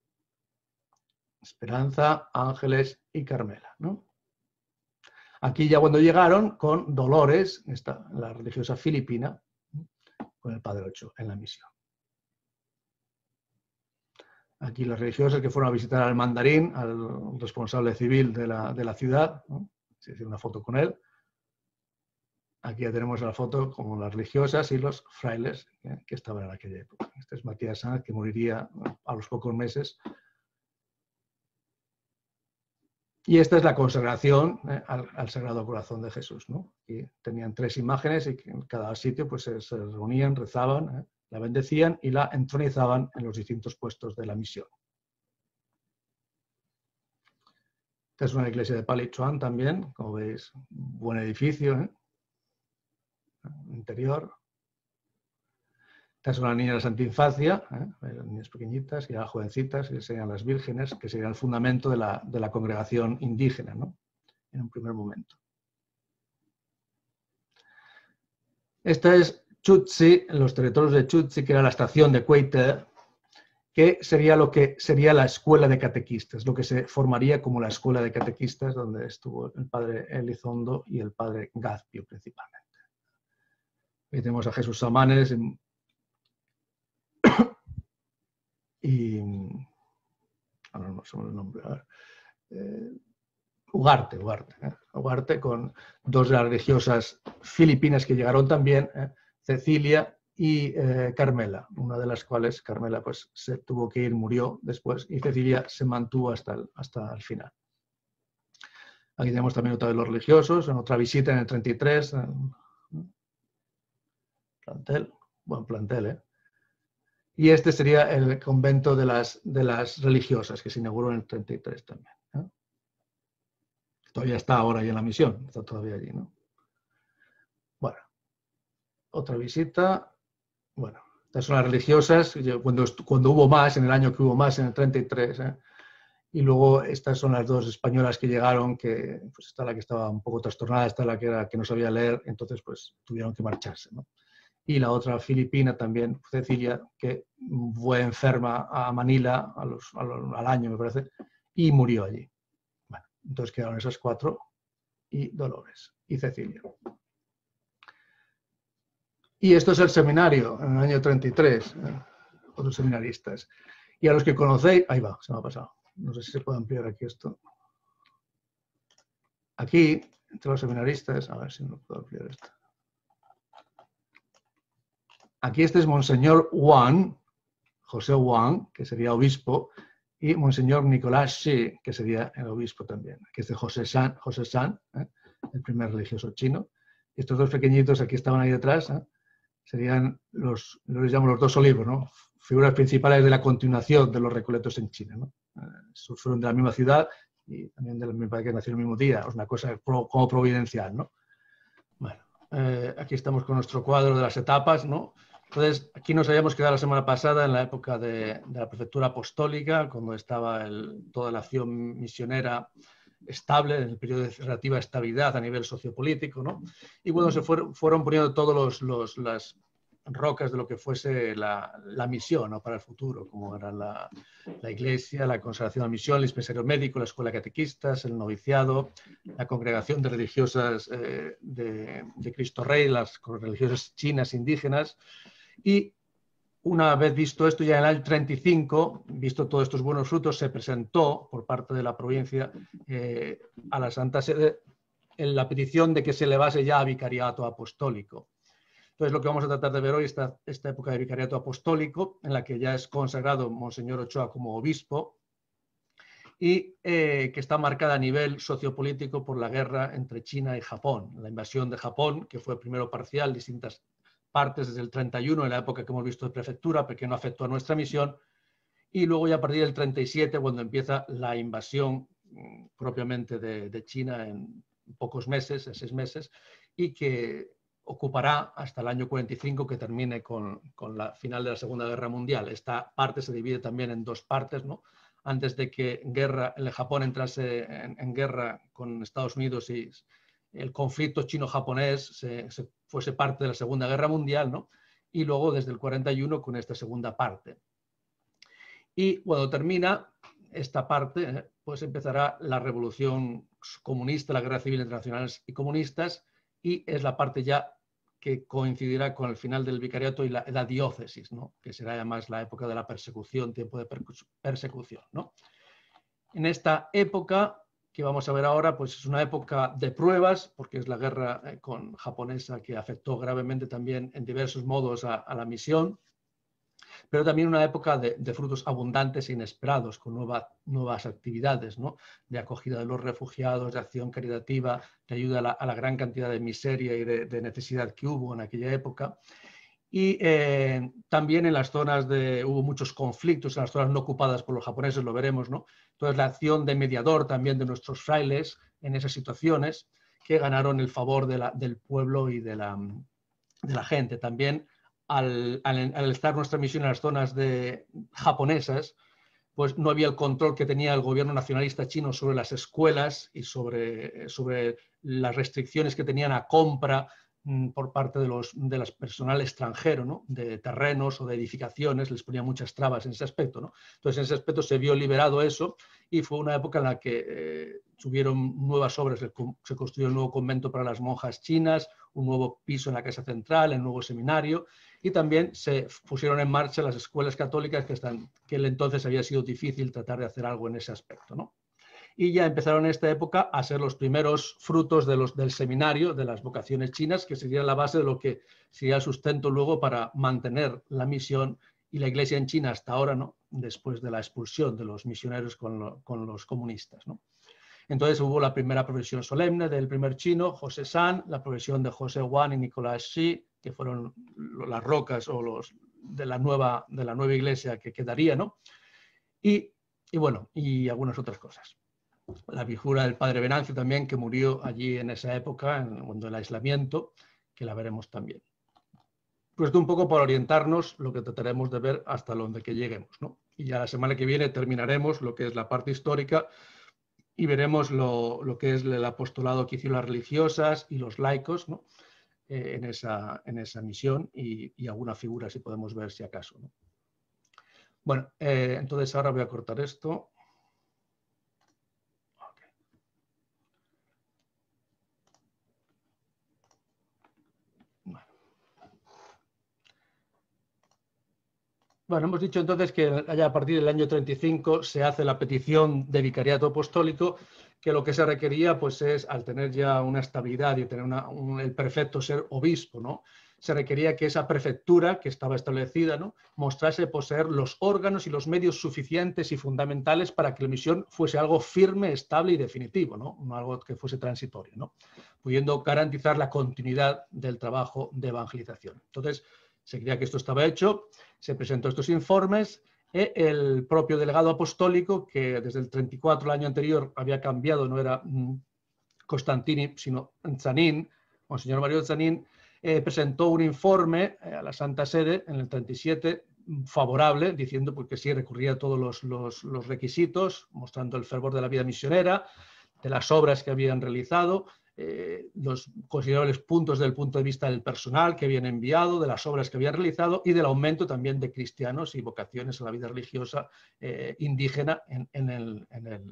[SPEAKER 1] Esperanza, Ángeles y Carmela, ¿no? Aquí ya cuando llegaron con Dolores, la religiosa filipina, con el padre Ochoa en la misión. Aquí las religiosas que fueron a visitar al mandarín, al responsable civil de la ciudad, ¿no? Se hizo una foto con él. Aquí ya tenemos la foto como las religiosas y los frailes que estaban en aquella época. Este es Matías Sanz, que moriría a los pocos meses. Y esta es la consagración al Sagrado Corazón de Jesús, ¿no? Y tenían 3 imágenes y en cada sitio pues, se reunían, rezaban, la bendecían y la entronizaban en los distintos puestos de la misión. Esta es una iglesia de Palichuan también, como veis, buen edificio, interior. Estas son las niñas de la Santa Infancia, las niñas pequeñitas y las jovencitas, que serían las vírgenes, que serían el fundamento de la congregación indígena, ¿no? En un primer momento. Esta es Chutsi, los territorios de Chutsi, que era la estación de Coité, que sería lo que sería la escuela de catequistas, lo que se formaría como la escuela de catequistas, donde estuvo el padre Elizondo y el padre Gazpio principalmente. Aquí tenemos a Jesús Samanes y ahora no sé el nombre, Ugarte, con 2 de las religiosas filipinas que llegaron también, Cecilia y Carmela, una de las cuales Carmela pues se tuvo que ir, murió después, y Cecilia se mantuvo hasta el final. Aquí tenemos también otra de los religiosos, en otra visita en el 33, buen plantel, Y este sería el convento de las religiosas, que se inauguró en el 33 también. Todavía está ahora ahí en la misión, está todavía allí, ¿no? Bueno, otra visita. Bueno, estas son las religiosas, cuando hubo más, en el año que hubo más, en el 33. Y luego estas son las 2 españolas que llegaron, que pues está la que estaba un poco trastornada, está la que no sabía leer, entonces pues tuvieron que marcharse, ¿no? Y la otra filipina también, Cecilia, que fue enferma a Manila al año, me parece, y murió allí. Bueno, entonces quedaron esas 4 y Dolores y Cecilia. Y esto es el seminario, en el año 33, otros seminaristas. Y a los que conocéis, ahí va, se me ha pasado. No sé si se puede ampliar aquí esto. Aquí, entre los seminaristas, a ver si no puedo ampliar esto. Aquí este es Monseñor Wang, José Wang, que sería obispo, y Monseñor Nicolás Shi, que sería el obispo también. Aquí este José San, el primer religioso chino. Y estos dos pequeñitos aquí estaban ahí detrás, serían los, yo les llamo los dos olivos, ¿no? Figuras principales de la continuación de los recoletos en China, ¿no? Fueron de la misma ciudad y también de la misma que nació el mismo día, es una cosa como providencial, ¿no? Bueno, aquí estamos con nuestro cuadro de las etapas, ¿no? Entonces, aquí nos habíamos quedado la semana pasada en la época de la prefectura apostólica, cuando estaba toda la acción misionera estable, en el periodo de relativa estabilidad a nivel sociopolítico, ¿no? Y bueno, se fueron poniendo todas las rocas de lo que fuese la misión, ¿no? Para el futuro, como era la iglesia, la consagración a la misión, el dispensario médico, la escuela de catequistas, el noviciado, la congregación de religiosas de Cristo Rey, las religiosas chinas indígenas. Y una vez visto esto, ya en el año 35, visto todos estos buenos frutos, se presentó por parte de la provincia a la Santa Sede en la petición de que se elevase ya a vicariato apostólico. Entonces, lo que vamos a tratar de ver hoy es esta época de vicariato apostólico, en la que ya es consagrado Monseñor Ochoa como obispo y que está marcada a nivel sociopolítico por la guerra entre China y Japón, la invasión de Japón, que fue primero parcial, distintas partes desde el 31, en la época que hemos visto de prefectura, porque no afectó a nuestra misión, y luego ya a partir del 37, cuando empieza la invasión propiamente de China en pocos meses, en 6 meses, y que ocupará hasta el año 45, que termine con la final de la Segunda Guerra Mundial. Esta parte se divide también en dos partes, ¿no? Antes de que el Japón entrase en guerra con Estados Unidos y el conflicto chino-japonés se fuese parte de la Segunda Guerra Mundial, ¿no? Y luego desde el 41 con esta segunda parte. Y cuando termina esta parte, pues empezará la revolución comunista, la guerra civil internacional y comunistas, y es la parte ya que coincidirá con el final del vicariato y la diócesis, ¿no? Que será además la época de la persecución, tiempo de persecución, ¿no? En esta época que vamos a ver ahora, pues es una época de pruebas, porque es la guerra japonesa que afectó gravemente también en diversos modos a la misión, pero también una época de frutos abundantes e inesperados, con nuevas actividades, ¿no? De acogida de los refugiados, de acción caritativa, de ayuda a la gran cantidad de miseria y de necesidad que hubo en aquella época. Y también en las zonas hubo muchos conflictos, en las zonas no ocupadas por los japoneses, lo veremos, ¿no? Entonces la acción de mediador también de nuestros frailes en esas situaciones que ganaron el favor del pueblo y de la gente. También al estar nuestra misión en las zonas japonesas, pues no había el control que tenía el gobierno nacionalista chino sobre las escuelas y sobre las restricciones que tenían a compra por parte de las personal extranjero, ¿no? De terrenos o de edificaciones, les ponía muchas trabas en ese aspecto, ¿no? Entonces, en ese aspecto se vio liberado eso y fue una época en la que subieron nuevas obras, se construyó un nuevo convento para las monjas chinas, un nuevo piso en la casa central, el nuevo seminario, y también se pusieron en marcha las escuelas católicas que entonces había sido difícil tratar de hacer algo en ese aspecto, ¿no? Y ya empezaron en esta época a ser los primeros frutos del seminario, de las vocaciones chinas, que sería la base de lo que sería el sustento luego para mantener la misión y la iglesia en China hasta ahora, ¿no? Después de la expulsión de los misioneros con los comunistas, ¿no? Entonces hubo la primera profesión solemne del primer chino, José San, la profesión de José Wang y Nicolás Shi, que fueron las rocas o de la nueva iglesia que quedaría, ¿no? Y bueno, y algunas otras cosas. La figura del padre Venancio también, que murió allí en esa época, en el mundo del aislamiento, que la veremos también. Pues esto un poco para orientarnos lo que trataremos de ver hasta donde que lleguemos, ¿no? Y ya la semana que viene terminaremos lo que es la parte histórica y veremos lo que es el apostolado que hicieron las religiosas y los laicos, ¿no? En esa misión y alguna figura si podemos ver si acaso, ¿no? Bueno, entonces ahora voy a cortar esto. Bueno, hemos dicho entonces que allá a partir del año 35 se hace la petición de vicariato apostólico, que lo que se requería pues es, al tener ya una estabilidad y tener el prefecto ser obispo, ¿no? Se requería que esa prefectura que estaba establecida, ¿no?, mostrase poseer los órganos y los medios suficientes y fundamentales para que la misión fuese algo firme, estable y definitivo, ¿no? No algo que fuese transitorio, ¿no?, pudiendo garantizar la continuidad del trabajo de evangelización. Entonces, se creía que esto estaba hecho, se presentó estos informes, el propio delegado apostólico, que desde el 34, el año anterior, había cambiado, no era Costantini, sino Zanin, Monseñor Mario Zanin, presentó un informe a la Santa Sede en el 37 favorable, diciendo que sí recurría a todos los requisitos, mostrando el fervor de la vida misionera, de las obras que habían realizado, los considerables puntos desde el punto de vista del personal que habían enviado, de las obras que habían realizado y del aumento también de cristianos y vocaciones a la vida religiosa indígena en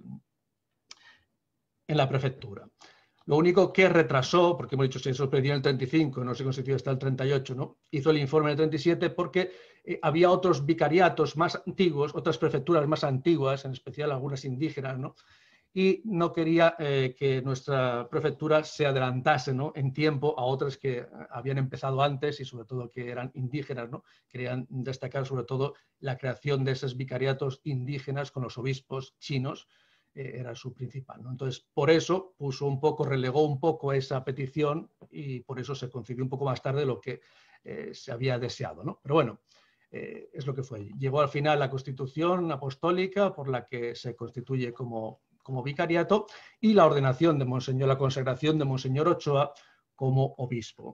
[SPEAKER 1] la prefectura. Lo único que retrasó, porque hemos dicho que se sorprendió en el 35, no se consiguió hasta el 38, ¿no?, hizo el informe en el 37 porque había otros vicariatos más antiguos, otras prefecturas más antiguas, en especial algunas indígenas, ¿no?, y no quería que nuestra prefectura se adelantase, ¿no?, en tiempo a otras que habían empezado antes y sobre todo que eran indígenas, ¿no? Querían destacar sobre todo la creación de esos vicariatos indígenas con los obispos chinos, era su principal, ¿no? Entonces, por eso relegó un poco esa petición y por eso se concedió un poco más tarde de lo que se había deseado, ¿no? Pero bueno, es lo que fue. Llegó al final la Constitución apostólica por la que se constituye como vicariato y la ordenación de Monseñor, la consagración de Monseñor Ochoa como obispo.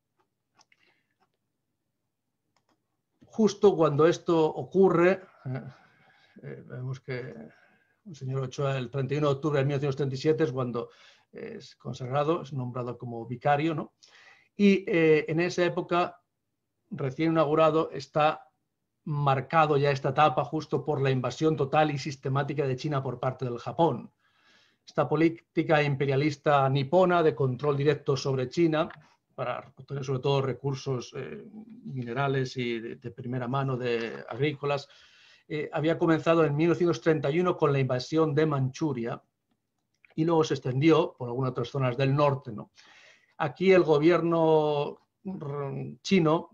[SPEAKER 1] Justo cuando esto ocurre, vemos que Monseñor Ochoa, el 31 de octubre de 1937 es cuando es consagrado, es nombrado como vicario, ¿no? Y en esa época, recién inaugurado, está marcado ya esta etapa justo por la invasión total y sistemática de China por parte del Japón. Esta política imperialista nipona de control directo sobre China, para obtener sobre todo recursos minerales y de primera mano agrícolas, había comenzado en 1931 con la invasión de Manchuria y luego se extendió por algunas otras zonas del norte, ¿no? Aquí el gobierno chino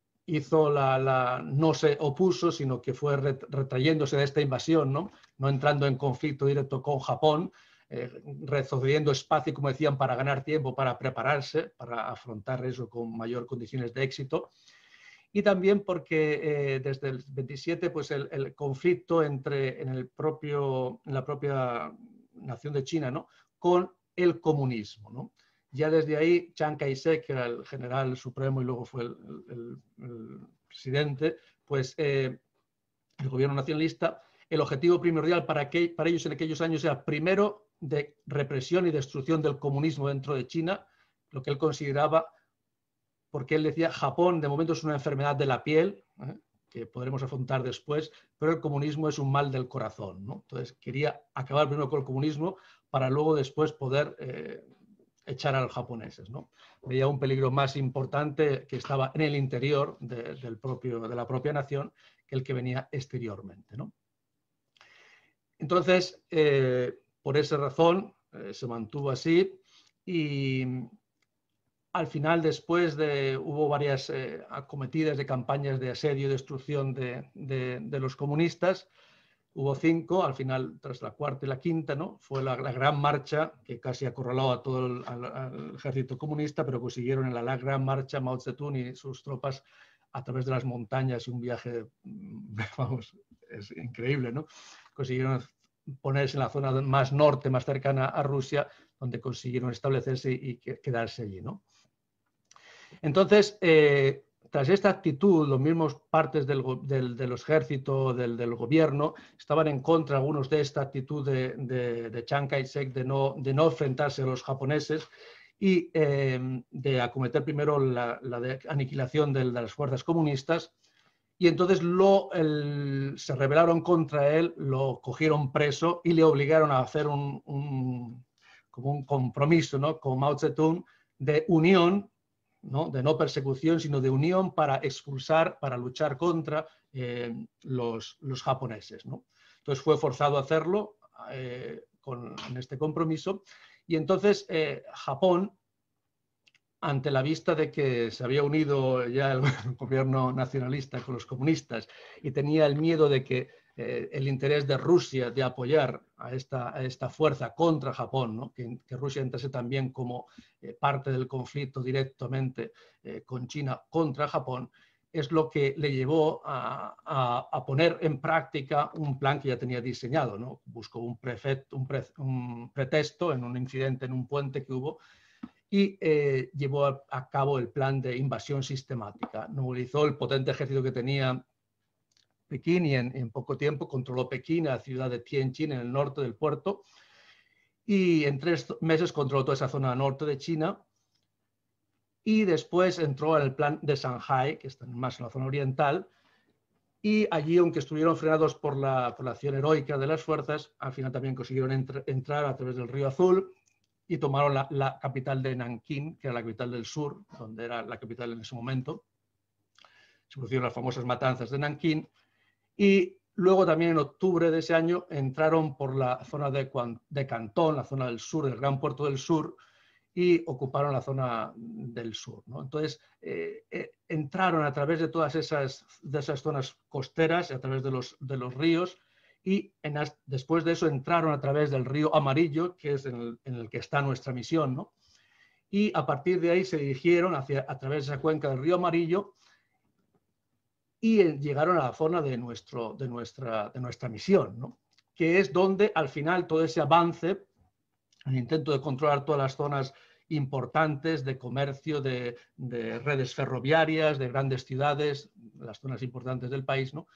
[SPEAKER 1] no se opuso, sino que fue retrayéndose de esta invasión, ¿no? No entrando en conflicto directo con Japón, retrocediendo espacio, como decían, para ganar tiempo, para prepararse, para afrontar eso con mayor condiciones de éxito. Y también porque desde el 27 pues el conflicto en la propia nación de China, ¿no?, con el comunismo, ¿no? Ya desde ahí, Chiang Kai-shek, que era el general supremo y luego fue el presidente, pues el gobierno nacionalista, el objetivo primordial para ellos en aquellos años era primero de represión y destrucción del comunismo dentro de China, lo que él consideraba, porque él decía, Japón de momento es una enfermedad de la piel, que podremos afrontar después, pero el comunismo es un mal del corazón, ¿no? Entonces quería acabar primero con el comunismo para luego después poder echar a los japoneses, ¿no? Veía un peligro más importante que estaba en el interior de la propia nación que el que venía exteriormente, ¿no? Entonces, por esa razón, se mantuvo así y al final, hubo varias acometidas de campañas de asedio y destrucción de los comunistas. Hubo 5, al final, tras la cuarta y la quinta, ¿no?, fue la gran marcha que casi acorraló a todo al ejército comunista, pero consiguieron en la gran marcha Mao Zedong y sus tropas a través de las montañas y un viaje, vamos, es increíble, ¿no? Consiguieron ponerse en la zona más norte, más cercana a Rusia, donde consiguieron establecerse y quedarse allí, ¿no? Entonces, tras esta actitud, los mismos partes del ejército, del gobierno, estaban en contra, algunos, de esta actitud de Chiang Kai-shek de no enfrentarse a los japoneses y de acometer primero la aniquilación de las fuerzas comunistas. Y entonces se rebelaron contra él, lo cogieron preso y le obligaron a hacer como un compromiso, ¿no?, con Mao Zedong de unión ¿no? De no persecución, sino de unión para expulsar, para luchar contra los japoneses, ¿no? Entonces fue forzado a hacerlo en este compromiso, y entonces Japón, ante la vista de que se había unido ya el gobierno nacionalista con los comunistas y tenía el miedo de que el interés de Rusia de apoyar a esta fuerza contra Japón, ¿no? que Rusia entrase también como parte del conflicto directamente con China contra Japón, es lo que le llevó a poner en práctica un plan que ya tenía diseñado, ¿no? Buscó un pretexto en un incidente en un puente que hubo, y llevó a cabo el plan de invasión sistemática. Movilizó el potente ejército que tenía Pekín y en poco tiempo controló Pekín, la ciudad de Tianjin en el norte del puerto, y en 3 meses controló toda esa zona norte de China, y después entró en el plan de Shanghái, que está más en la zona oriental, y allí, aunque estuvieron frenados por la acción heroica de las fuerzas, al final también consiguieron entrar a través del río Azul, y tomaron la capital de Nankín, que era la capital del sur, donde era la capital en ese momento. Se produjeron las famosas matanzas de Nankín, y luego también en octubre de ese año entraron por la zona de Cantón, la zona del sur, del Gran Puerto del Sur, y ocuparon la zona del sur, ¿no? Entonces, entraron a través de todas esas zonas costeras, a través de los ríos, y después de eso entraron a través del río Amarillo, que es en el que está nuestra misión, ¿no? Y a partir de ahí se dirigieron a través de esa cuenca del río Amarillo, y llegaron a la zona de nuestra misión, ¿no? Que es donde al final todo ese avance, el intento de controlar todas las zonas importantes de comercio, de redes ferroviarias, de grandes ciudades, las zonas importantes del país, ¿no?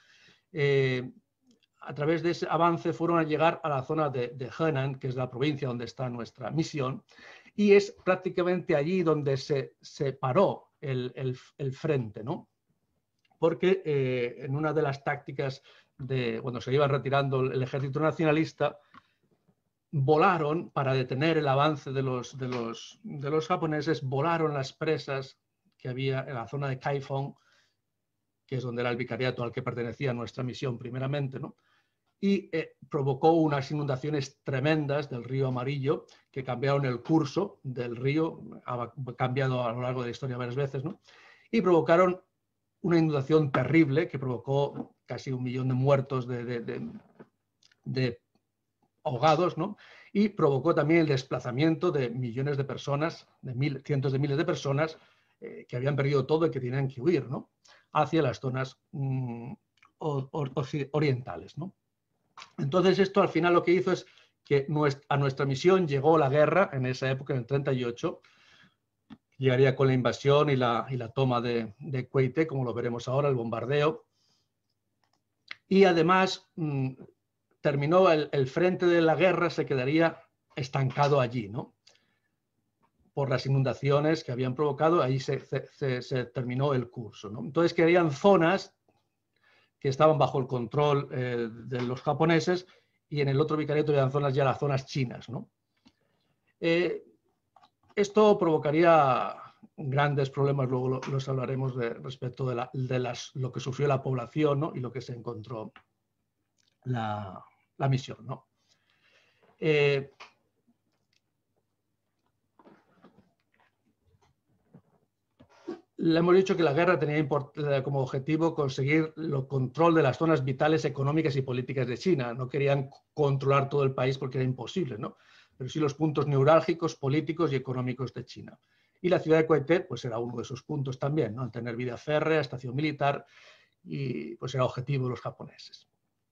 [SPEAKER 1] A través de ese avance fueron a llegar a la zona de Henan, que es la provincia donde está nuestra misión, y es prácticamente allí donde se paró el frente, ¿no? Porque en una de las tácticas cuando se iba retirando el ejército nacionalista, volaron para detener el avance de los japoneses, volaron las presas que había en la zona de Kaifeng, que es donde era el vicariato al que pertenecía nuestra misión primeramente, ¿no? Y provocó unas inundaciones tremendas del río Amarillo que cambiaron el curso del río, ha cambiado a lo largo de la historia varias veces, ¿no? Y provocaron una inundación terrible que provocó casi 1 millón de muertos de ahogados, ¿no? Y provocó también el desplazamiento de millones de personas, cientos de miles de personas que habían perdido todo y que tenían que huir, ¿no? Hacia las zonas orientales, ¿no? Entonces esto al final lo que hizo es que a nuestra misión llegó la guerra en esa época, en el 38, llegaría con la invasión y la toma de Kuwait, como lo veremos ahora, el bombardeo, y además terminó el frente de la guerra, se quedaría estancado allí, ¿no? Por las inundaciones que habían provocado, ahí se terminó el curso, ¿no? Entonces quedarían zonas que estaban bajo el control de los japoneses, y en el otro vicariato eran zonas ya las zonas chinas, ¿no? Esto provocaría grandes problemas, luego los hablaremos respecto de lo que sufrió la población, ¿no? Y lo que se encontró la misión, ¿no? Le hemos dicho que la guerra tenía como objetivo conseguir el control de las zonas vitales económicas y políticas de China. No querían controlar todo el país porque era imposible, ¿no? Pero sí los puntos neurálgicos, políticos y económicos de China. Y la ciudad de Kuwait, pues era uno de esos puntos también, ¿no? Al tener vía férrea, estación militar, y pues era objetivo de los japoneses.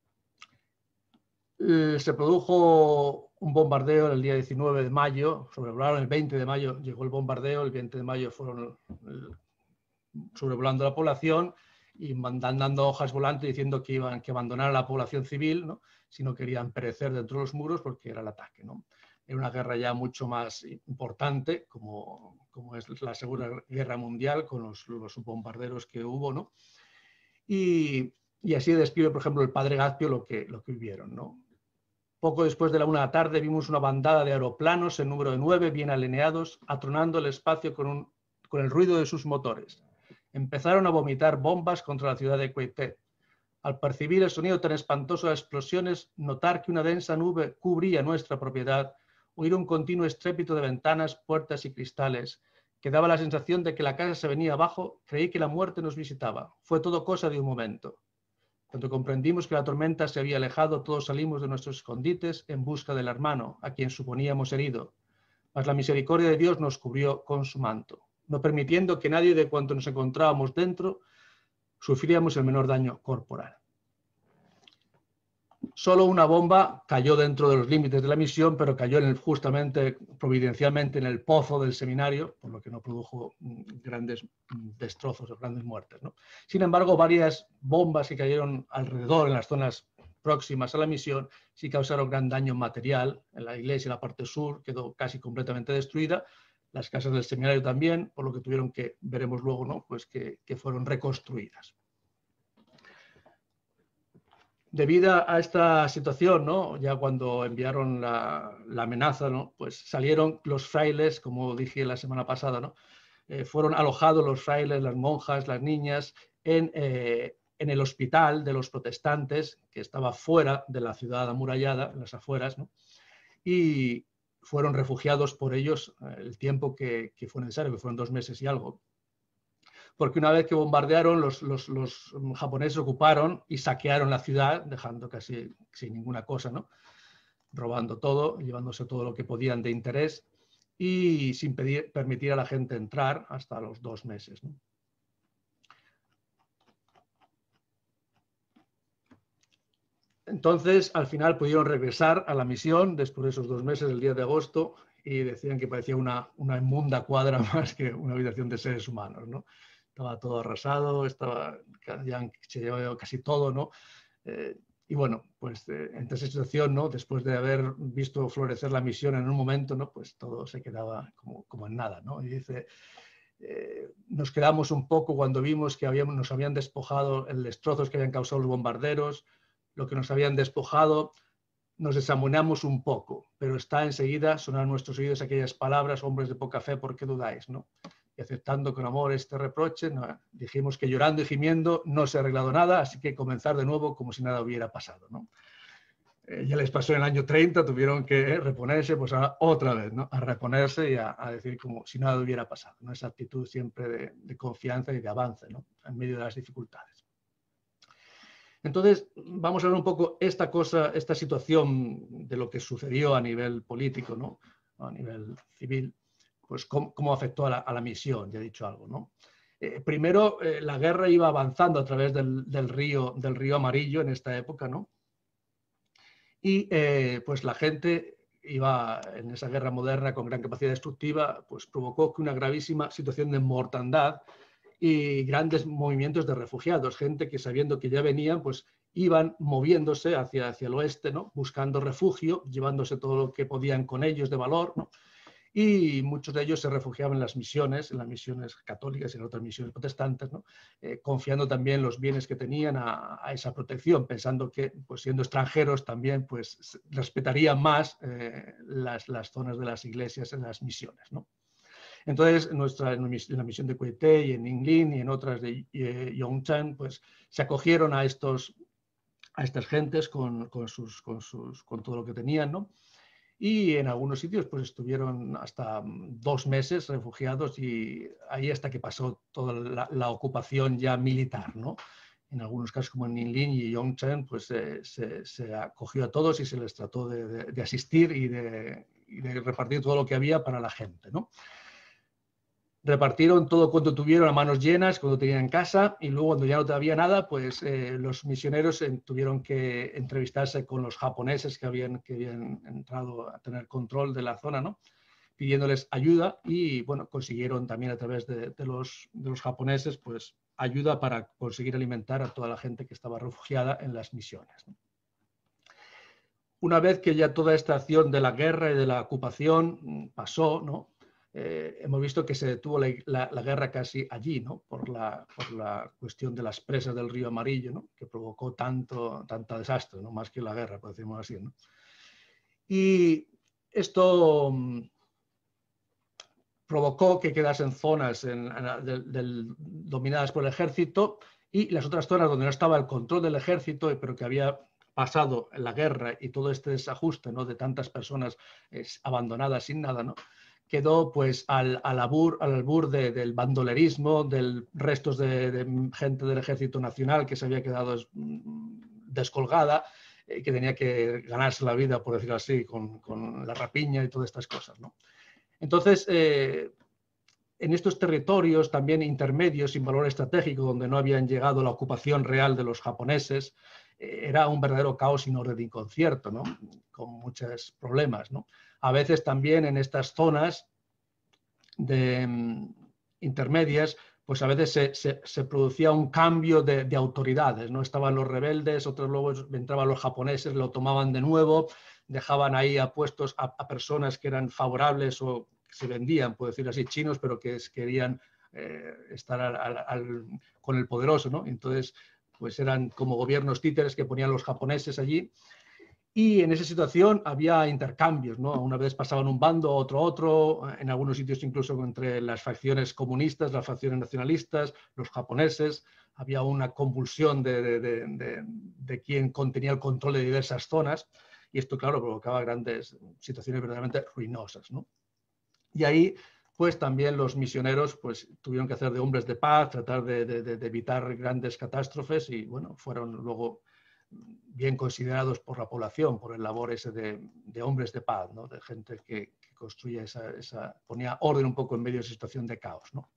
[SPEAKER 1] Se produjo un bombardeo el día 19 de mayo, sobrevolaron el 20 de mayo, llegó el bombardeo, el 20 de mayo fueron sobrevolando la población y dando hojas volantes diciendo que iban que abandonar a la población civil, ¿no? Si no querían perecer dentro de los muros, porque era el ataque, ¿no? Era una guerra ya mucho más importante, como es la Segunda Guerra Mundial, con los bombarderos que hubo, ¿no? Y así describe, por ejemplo, el padre Gazpio lo que vivieron, ¿no? Poco después de la 1 de la tarde vimos una bandada de aeroplanos en número de 9, bien alineados, atronando el espacio con con el ruido de sus motores. Empezaron a vomitar bombas contra la ciudad de Queipé. Al percibir el sonido tan espantoso de las explosiones, notar que una densa nube cubría nuestra propiedad, oír un continuo estrépito de ventanas, puertas y cristales, que daba la sensación de que la casa se venía abajo, creí que la muerte nos visitaba. Fue todo cosa de un momento. Cuando comprendimos que la tormenta se había alejado, todos salimos de nuestros escondites en busca del hermano, a quien suponíamos herido. Mas la misericordia de Dios nos cubrió con su manto, no permitiendo que nadie de cuanto nos encontrábamos dentro sufríamos el menor daño corporal. Solo una bomba cayó dentro de los límites de la misión, pero cayó justamente, providencialmente, en el pozo del seminario, por lo que no produjo grandes destrozos o grandes muertes, ¿no? Sin embargo, varias bombas que cayeron alrededor, en las zonas próximas a la misión, sí causaron gran daño material. En la iglesia, la parte sur, quedó casi completamente destruida. Las casas del seminario también, por lo que tuvieron que, veremos luego, ¿no? Pues que fueron reconstruidas. Debido a esta situación, ¿no? Ya cuando enviaron la amenaza, ¿no? Pues salieron los frailes, como dije la semana pasada, ¿no? Fueron alojados los frailes, las monjas, las niñas en el hospital de los protestantes, que estaba fuera de la ciudad amurallada, en las afueras, ¿no? Y fueron refugiados por ellos el tiempo que fue necesario, que fueron 2 meses y algo. Porque una vez que bombardearon, los japoneses ocuparon y saquearon la ciudad, dejando casi sin ninguna cosa, ¿no? Robando todo, llevándose todo lo que podían de interés y sin permitir a la gente entrar hasta los 2 meses, ¿no? Entonces, al final pudieron regresar a la misión después de esos 2 meses, el 10 de agosto, y decían que parecía una inmunda cuadra más que una habitación de seres humanos, ¿no? Estaba todo arrasado, ya se llevaba casi todo, ¿no? Y bueno, pues entre esa situación, ¿no? Después de haber visto florecer la misión en un momento, ¿no? Pues todo se quedaba como en nada, ¿no? Y dice, nos quedamos un poco cuando vimos que nos habían despojado el destrozos que habían causado los bombarderos, lo que nos habían despojado, nos desamonamos un poco, pero está enseguida sonar en nuestros oídos aquellas palabras, hombres de poca fe, ¿por qué dudáis? ¿No? Y aceptando con amor este reproche, ¿no? Dijimos que llorando y gimiendo no se ha arreglado nada, así que comenzar de nuevo como si nada hubiera pasado, ¿no? Ya les pasó en el año 30, tuvieron que reponerse, pues ahora otra vez, ¿no? A reponerse y a decir como si nada hubiera pasado, ¿no? Esa actitud siempre de confianza y de avance, ¿no? En medio de las dificultades. Entonces, vamos a ver un poco esta situación de lo que sucedió a nivel político, ¿no? A nivel civil, pues cómo afectó a la misión, ya he dicho algo, ¿no? Primero, la guerra iba avanzando a través del río Amarillo en esta época, ¿no? Y pues la gente iba en esa guerra moderna con gran capacidad destructiva, pues provocó que una gravísima situación de mortandad y grandes movimientos de refugiados, gente que sabiendo que ya venían, pues iban moviéndose hacia el oeste, ¿no? Buscando refugio, llevándose todo lo que podían con ellos de valor, ¿no? Y muchos de ellos se refugiaban en las misiones católicas y en otras misiones protestantes, ¿no? Confiando también los bienes que tenían a esa protección, pensando que, pues siendo extranjeros, también pues respetarían más las zonas de las iglesias en las misiones, ¿no? Entonces, en la misión de Queipé y en Ninglin y en otras de Yongchan, pues se acogieron a estas gentes con todo lo que tenían, ¿no? Y en algunos sitios pues estuvieron hasta 2 meses refugiados y ahí hasta que pasó toda la ocupación ya militar, ¿no? En algunos casos como en Ninglin y Yongchan pues se acogió a todos y se les trató de asistir y de repartir todo lo que había para la gente, ¿no? Repartieron todo cuanto tuvieron a manos llenas, cuando tenían en casa, y luego cuando ya no había nada, pues los misioneros tuvieron que entrevistarse con los japoneses que habían entrado a tener control de la zona, ¿no? Pidiéndoles ayuda y, bueno, consiguieron también a través de los japoneses, pues, ayuda para conseguir alimentar a toda la gente que estaba refugiada en las misiones, ¿no? Una vez que ya toda esta acción de la guerra y de la ocupación pasó, ¿no? Hemos visto que se detuvo la guerra casi allí, ¿no? Por la cuestión de las presas del río Amarillo, ¿no? Que provocó tanta desastre, ¿no? Más que la guerra, por decirlo así, ¿no? Y esto provocó que quedasen zonas dominadas por el ejército y las otras zonas donde no estaba el control del ejército, pero que había pasado la guerra y todo este desajuste, ¿no?, de tantas personas abandonadas sin nada, ¿no?, quedó pues al albur del bandolerismo, del restos de gente del Ejército Nacional que se había quedado descolgada, que tenía que ganarse la vida, por decirlo así, con la rapiña y todas estas cosas, ¿no? Entonces, en estos territorios también intermedios sin valor estratégico, donde no habían llegado la ocupación real de los japoneses, era un verdadero caos sin orden y concierto, ¿no?, con muchos problemas, ¿no? A veces también en estas zonas intermedias, pues a veces se producía un cambio de autoridades, ¿no? Estaban los rebeldes, otros luego entraban los japoneses, lo tomaban de nuevo, dejaban ahí a puestos a personas que eran favorables o que se vendían, puedo decir así, chinos, pero que querían estar con el poderoso, ¿no? Entonces, pues eran como gobiernos títeres que ponían los japoneses allí. Y en esa situación había intercambios, ¿no? Una vez pasaban un bando, otro, en algunos sitios incluso entre las facciones comunistas, las facciones nacionalistas, los japoneses. Había una convulsión de quién contenía el control de diversas zonas y esto, claro, provocaba grandes situaciones verdaderamente ruinosas, ¿no? Y ahí, pues también los misioneros pues, tuvieron que hacer de hombres de paz, tratar de evitar grandes catástrofes y, bueno, fueron luego bien considerados por la población, por el labor ese de hombres de paz, ¿no?, de gente que construía ponía orden un poco en medio de esa situación de caos, ¿no?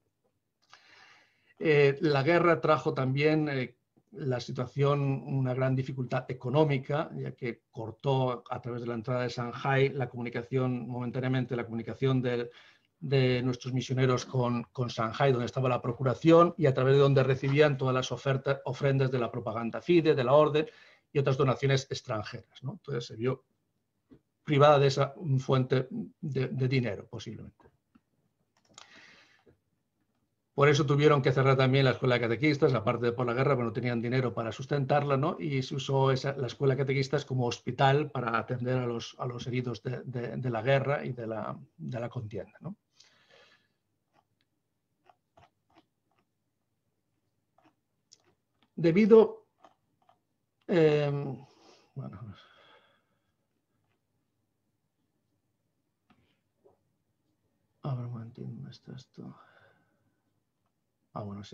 [SPEAKER 1] La guerra trajo también la situación, una gran dificultad económica, ya que cortó a través de la entrada de Shanghái la comunicación, momentáneamente la comunicación de nuestros misioneros con Shanghái, donde estaba la procuración y a través de donde recibían todas las ofrendas de la propaganda FIDE, de la orden y otras donaciones extranjeras, ¿no? Entonces se vio privada de esa fuente de dinero, posiblemente. Por eso tuvieron que cerrar también la escuela de catequistas, aparte de por la guerra, pero no tenían dinero para sustentarla, ¿no? Y se usó la escuela de catequistas como hospital para atender a los heridos de la guerra y de la contienda, ¿no? Debido, bueno, a ver un momentito, ¿dónde está esto? Bueno, sí.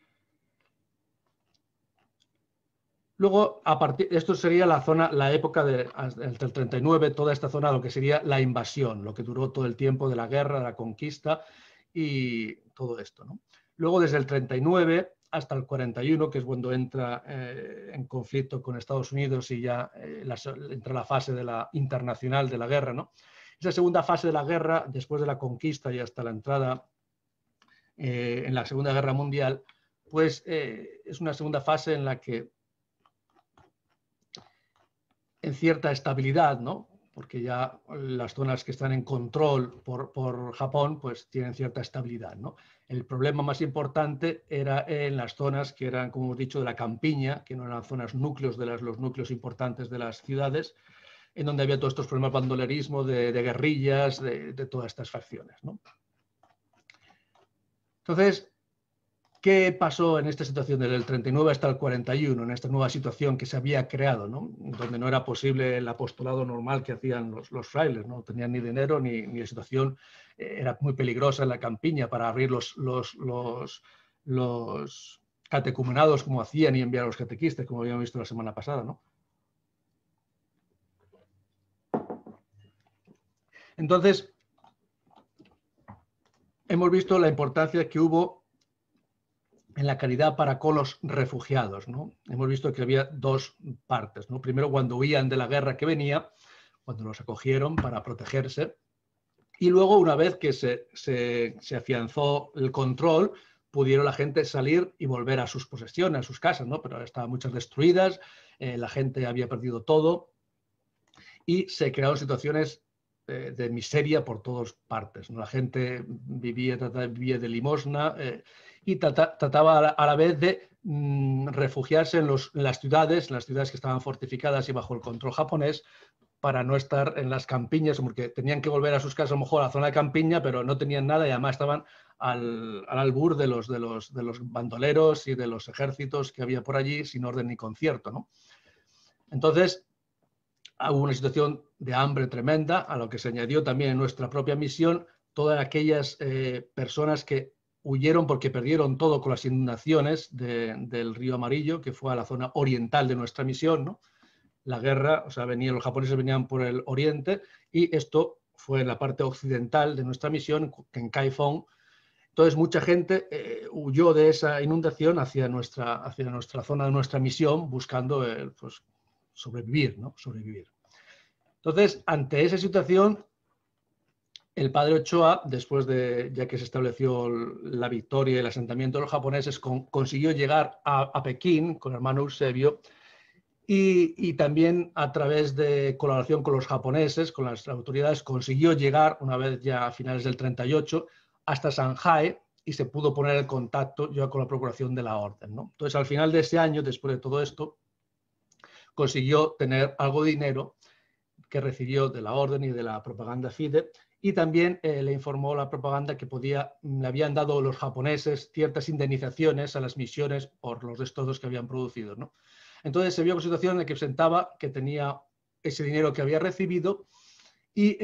[SPEAKER 1] Luego, a partir, esto sería la época del 39, toda esta zona, lo que sería la invasión, lo que duró todo el tiempo de la guerra, la conquista y todo esto, ¿no? Luego, desde el 39 hasta el 41, que es cuando entra en conflicto con Estados Unidos y ya entra la fase internacional de la guerra, ¿no? Esa segunda fase de la guerra, después de la conquista y hasta la entrada en la Segunda Guerra Mundial, pues es una segunda fase en la que en cierta estabilidad, ¿no? Porque ya las zonas que están en control por Japón pues tienen cierta estabilidad, ¿no? El problema más importante era en las zonas que eran, como hemos dicho, de la campiña, que no eran zonas núcleos los núcleos importantes de las ciudades, en donde había todos estos problemas de bandolerismo, de guerrillas, de todas estas facciones, ¿no? Entonces, ¿qué pasó en esta situación desde el 39 hasta el 41, en esta nueva situación que se había creado, ¿no? Donde no era posible el apostolado normal que hacían los frailes, no tenían ni dinero ni la situación era muy peligrosa en la campiña para abrir los catecumenados como hacían y enviar a los catequistas, como habíamos visto la semana pasada, ¿no? Entonces, hemos visto la importancia que hubo en la caridad para con los refugiados, ¿no? Hemos visto que había dos partes, ¿no? Primero, cuando huían de la guerra que venía, cuando los acogieron para protegerse, y luego, una vez que se afianzó el control, pudieron la gente salir y volver a sus posesiones, a sus casas, ¿no? Pero estaban muchas destruidas, la gente había perdido todo y se crearon situaciones de miseria por todas partes, ¿no? La gente vivía de limosna y trataba a la vez de refugiarse en las ciudades que estaban fortificadas y bajo el control japonés, para no estar en las campiñas, porque tenían que volver a sus casas a lo mejor a la zona de campiña, pero no tenían nada y además estaban al albur de los bandoleros y de los ejércitos que había por allí sin orden ni concierto, ¿no? Entonces, hubo una situación de hambre tremenda, a lo que se añadió también en nuestra propia misión todas aquellas personas que huyeron porque perdieron todo con las inundaciones del río Amarillo, que fue a la zona oriental de nuestra misión, ¿no? La guerra, o sea, los japoneses venían por el oriente y esto fue en la parte occidental de nuestra misión, en Kaifeng. Entonces, mucha gente huyó de esa inundación hacia nuestra zona de nuestra misión, buscando pues, sobrevivir, ¿no? Sobrevivir. Entonces, ante esa situación, el padre Ochoa, después de ya que se estableció la victoria y el asentamiento de los japoneses, consiguió llegar a Pekín con el hermano Eusebio y también a través de colaboración con los japoneses, con las autoridades, consiguió llegar, una vez ya a finales del 38, hasta Shanghái y se pudo poner en contacto ya con la procuración de la orden, ¿no? Entonces, al final de ese año, después de todo esto, consiguió tener algo de dinero que recibió de la orden y de la propaganda FIDE, y también le informó la propaganda que le habían dado los japoneses ciertas indemnizaciones a las misiones por los destrozos que habían producido, ¿no? Entonces se vio una situación en la que presentaba que tenía ese dinero que había recibido y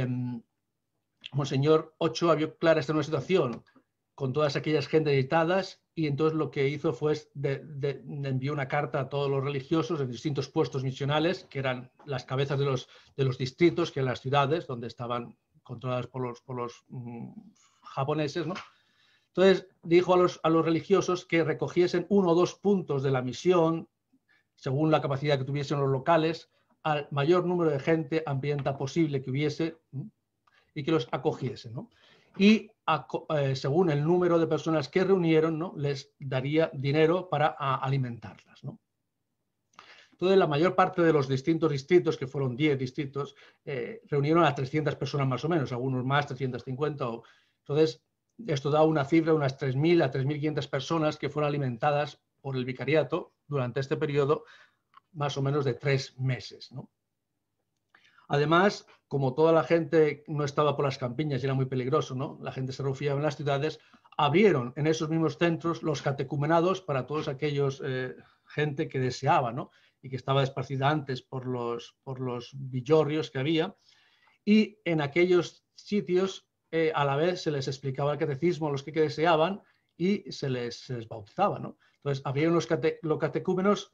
[SPEAKER 1] Monseñor Ochoa vio clara esta nueva situación con todas aquellas gentes editadas y entonces lo que hizo fue envió una carta a todos los religiosos en distintos puestos misionales, que eran las cabezas de los distritos, que eran las ciudades donde estaban controladas por los japoneses, ¿no? Entonces dijo a los religiosos que recogiesen 1 o 2 puntos de la misión, según la capacidad que tuviesen los locales, al mayor número de gente hambrienta posible que hubiese y que los acogiesen, ¿no? Y según el número de personas que reunieron, ¿no?, les daría dinero para alimentarlas, ¿no? Entonces, la mayor parte de los distintos distritos, que fueron 10 distritos, reunieron a 300 personas más o menos, algunos más, 350. Entonces, esto da una cifra de unas 3.000 a 3.500 personas que fueron alimentadas por el vicariato durante este periodo más o menos de 3 meses, ¿no? Además, como toda la gente no estaba por las campiñas y era muy peligroso, ¿no?, la gente se refugiaba en las ciudades, abrieron en esos mismos centros los catecumenados para todos aquellos gente que deseaba, ¿no?, y que estaba esparcida antes por los villorrios que había, y en aquellos sitios a la vez se les explicaba el catecismo a los que deseaban y se les bautizaba, ¿no? Entonces, abrieron los catecumenados,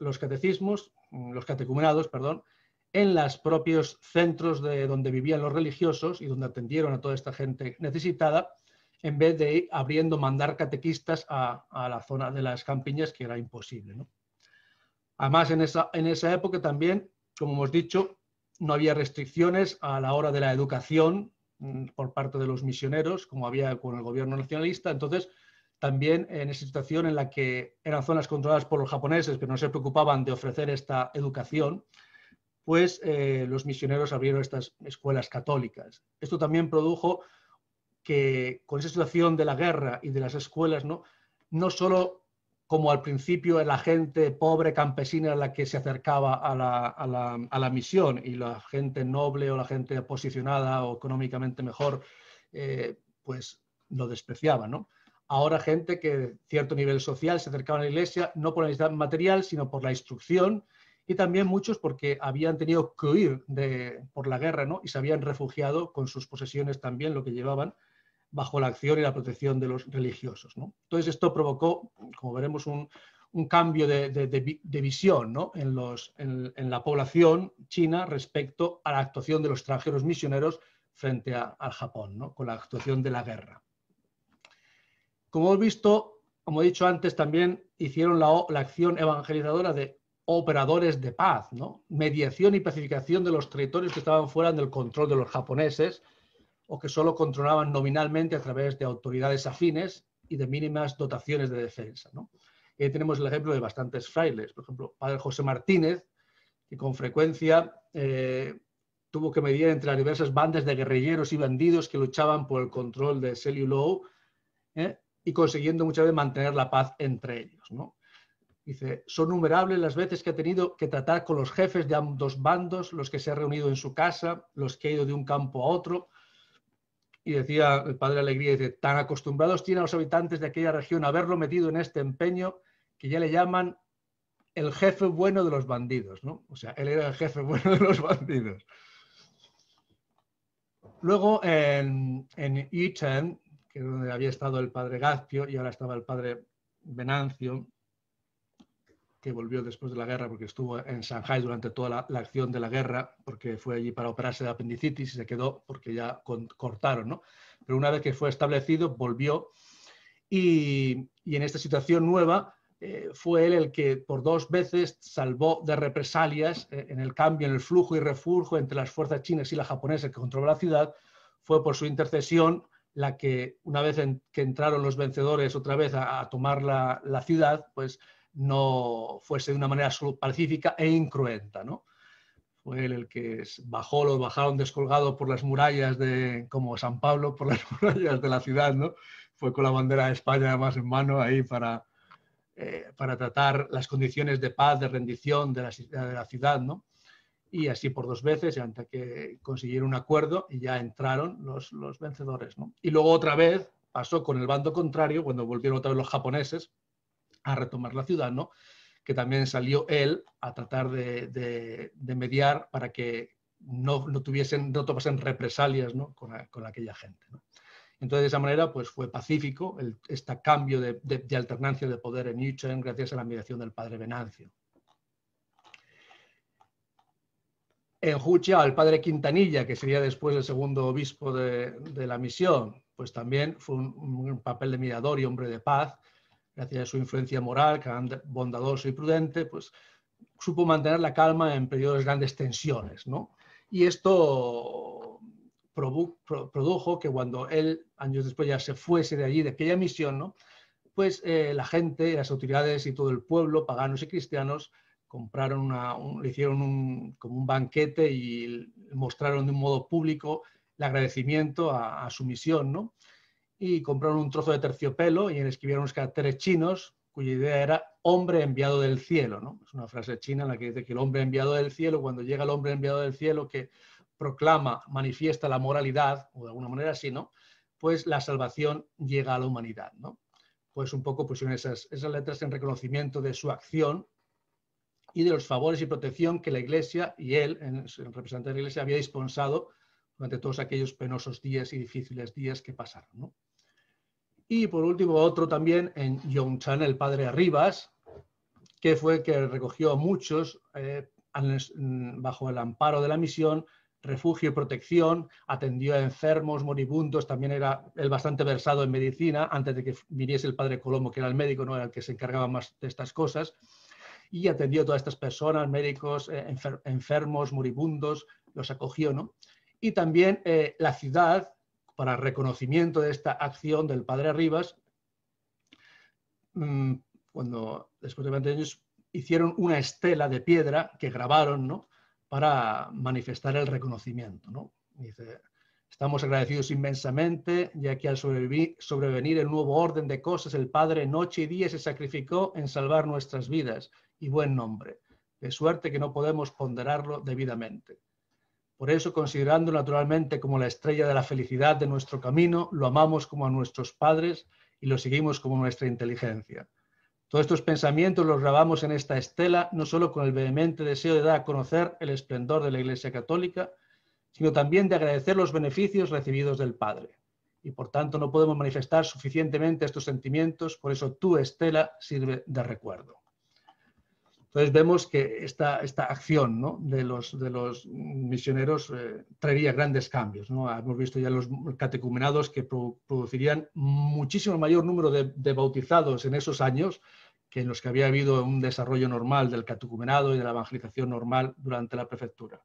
[SPEAKER 1] perdón, en los propios centros de donde vivían los religiosos y donde atendieron a toda esta gente necesitada, en vez de ir mandar catequistas a la zona de las campiñas, que era imposible, ¿no? Además, en esa época también, como hemos dicho, no había restricciones a la hora de la educación por parte de los misioneros, como había con el gobierno nacionalista. Entonces, también en esa situación en la que eran zonas controladas por los japoneses, pero no se preocupaban de ofrecer esta educación, pues los misioneros abrieron estas escuelas católicas. Esto también produjo que con esa situación de la guerra y de las escuelas, no solo como al principio la gente pobre campesina la que se acercaba a la misión y la gente noble o la gente posicionada o económicamente mejor, pues lo despreciaba, ¿no? Ahora gente que de cierto nivel social se acercaba a la iglesia no por la necesidad material, sino por la instrucción, y también muchos porque habían tenido que huir por la guerra, ¿no?, y se habían refugiado con sus posesiones también, lo que llevaban, bajo la acción y la protección de los religiosos, ¿no? Entonces esto provocó, como veremos, un cambio de visión, ¿no?, en la población china respecto a la actuación de los extranjeros misioneros frente al Japón, ¿no?, con la actuación de la guerra. Como hemos visto, como he dicho antes, también hicieron la acción evangelizadora de operadores de paz, ¿no?, mediación y pacificación de los territorios que estaban fuera del control de los japoneses o que solo controlaban nominalmente a través de autoridades afines y de mínimas dotaciones de defensa, ¿no? Y ahí tenemos el ejemplo de bastantes frailes, por ejemplo, Padre José Martínez, que con frecuencia tuvo que mediar entre las diversas bandas de guerrilleros y bandidos que luchaban por el control de Selyu Lou, y consiguiendo muchas veces mantener la paz entre ellos, ¿no? Dice, son innumerables las veces que ha tenido que tratar con los jefes de ambos bandos, los que se han reunido en su casa, los que ha ido de un campo a otro. Y decía el padre Alegría, dice, tan acostumbrados tienen los habitantes de aquella región a haberlo metido en este empeño que ya le llaman el jefe bueno de los bandidos, ¿no? O sea, él era el jefe bueno de los bandidos. Luego en Eton, que es donde había estado el padre Gazpio y ahora estaba el padre Venancio, que volvió después de la guerra porque estuvo en Shanghái durante toda la acción de la guerra, porque fue allí para operarse de apendicitis y se quedó porque ya cortaron, ¿no? Pero una vez que fue establecido, volvió y en esta situación nueva fue él el que por 2 veces salvó de represalias en el cambio, en el flujo y refugio entre las fuerzas chinas y la japonesa que controlaba la ciudad. Fue por su intercesión la que, una vez que entraron los vencedores otra vez a tomar la ciudad, pues no fuese de una manera solo pacífica e incruenta, ¿no? Fue él el que los bajaron descolgados por las murallas como San Pablo, por las murallas de la ciudad, ¿no? Fue con la bandera de España además en mano ahí para tratar las condiciones de paz, de rendición de la ciudad, ¿no? Y así por 2 veces, hasta que consiguieron un acuerdo y ya entraron los vencedores, ¿no? Y luego otra vez pasó con el bando contrario, cuando volvieron otra vez los japoneses a retomar la ciudad, ¿no? Que también salió él a tratar de mediar para que no tomasen represalias, ¿no? con aquella gente, ¿no? Entonces, de esa manera, pues fue pacífico este cambio de alternancia de poder en Eton gracias a la mediación del padre Venancio. En Juchia, el padre Quintanilla, que sería después el segundo obispo de la misión, pues también fue un papel de mediador y hombre de paz. Gracias a su influencia moral, bondadoso y prudente, pues supo mantener la calma en periodos de grandes tensiones, ¿no? Y esto produjo que cuando él, años después, ya se fuese de allí, de aquella misión, ¿no? Pues la gente, las autoridades y todo el pueblo, paganos y cristianos, compraron le hicieron como un banquete y mostraron de un modo público el agradecimiento a su misión, ¿no? Y compraron un trozo de terciopelo y escribieron unos caracteres chinos cuya idea era hombre enviado del cielo, ¿no? Es una frase china en la que dice que el hombre enviado del cielo, cuando llega el hombre enviado del cielo que proclama, manifiesta la moralidad, o de alguna manera así, ¿no? Pues la salvación llega a la humanidad, ¿no? Pues un poco pusieron esas letras en reconocimiento de su acción y de los favores y protección que la Iglesia y él, en representante de la Iglesia, había dispensado durante todos aquellos penosos días y difíciles días que pasaron, ¿no? Y por último, otro también en Yongchan, el padre Arribas, que fue el que recogió a muchos bajo el amparo de la misión, refugio y protección, atendió a enfermos, moribundos, también era él bastante versado en medicina, antes de que viniese el padre Colombo, que era el médico, no era el que se encargaba más de estas cosas, y atendió a todas estas personas, médicos, enfermos, moribundos, los acogió, ¿no? Y también la ciudad, para reconocimiento de esta acción del padre Arribas, cuando después de 20 años hicieron una estela de piedra que grabaron, ¿no? Para manifestar el reconocimiento, ¿no? Dice, estamos agradecidos inmensamente, ya que al sobrevenir el nuevo orden de cosas, el Padre noche y día se sacrificó en salvar nuestras vidas y buen nombre, de suerte que no podemos ponderarlo debidamente. Por eso, considerando naturalmente como la estrella de la felicidad de nuestro camino, lo amamos como a nuestros padres y lo seguimos como nuestra inteligencia. Todos estos pensamientos los grabamos en esta estela, no solo con el vehemente deseo de dar a conocer el esplendor de la Iglesia Católica, sino también de agradecer los beneficios recibidos del Padre. Y por tanto no podemos manifestar suficientemente estos sentimientos, por eso tu estela sirve de recuerdo. Entonces vemos que esta acción, ¿no? de los misioneros traería grandes cambios, ¿no? Hemos visto ya los catecumenados que producirían muchísimo mayor número de bautizados en esos años que en los que había habido un desarrollo normal del catecumenado y de la evangelización normal durante la prefectura.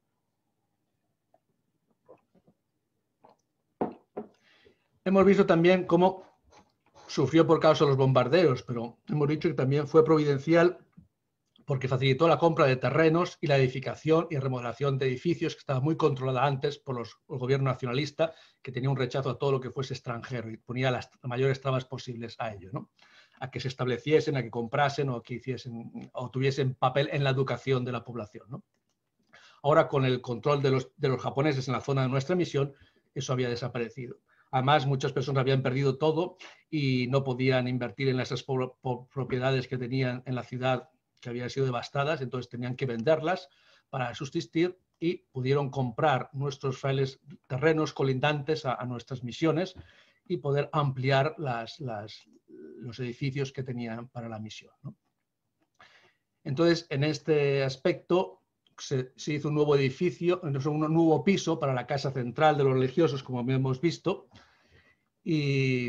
[SPEAKER 1] Hemos visto también cómo sufrió por causa de los bombardeos, pero hemos dicho que también fue providencial porque facilitó la compra de terrenos y la edificación y remodelación de edificios que estaba muy controlada antes por el gobierno nacionalista, que tenía un rechazo a todo lo que fuese extranjero y ponía las mayores trabas posibles a ello, ¿no? a que se estableciesen, a que comprasen o que hiciesen o tuviesen papel en la educación de la población, ¿no? Ahora, con el control de los japoneses en la zona de nuestra misión, eso había desaparecido. Además, muchas personas habían perdido todo y no podían invertir en esas propiedades que tenían en la ciudad, que habían sido devastadas, entonces tenían que venderlas para subsistir y pudieron comprar nuestros frailes terrenos colindantes a nuestras misiones y poder ampliar los edificios que tenían para la misión, ¿no? Entonces, en este aspecto, se hizo un nuevo edificio, un nuevo piso para la casa central de los religiosos, como hemos visto, y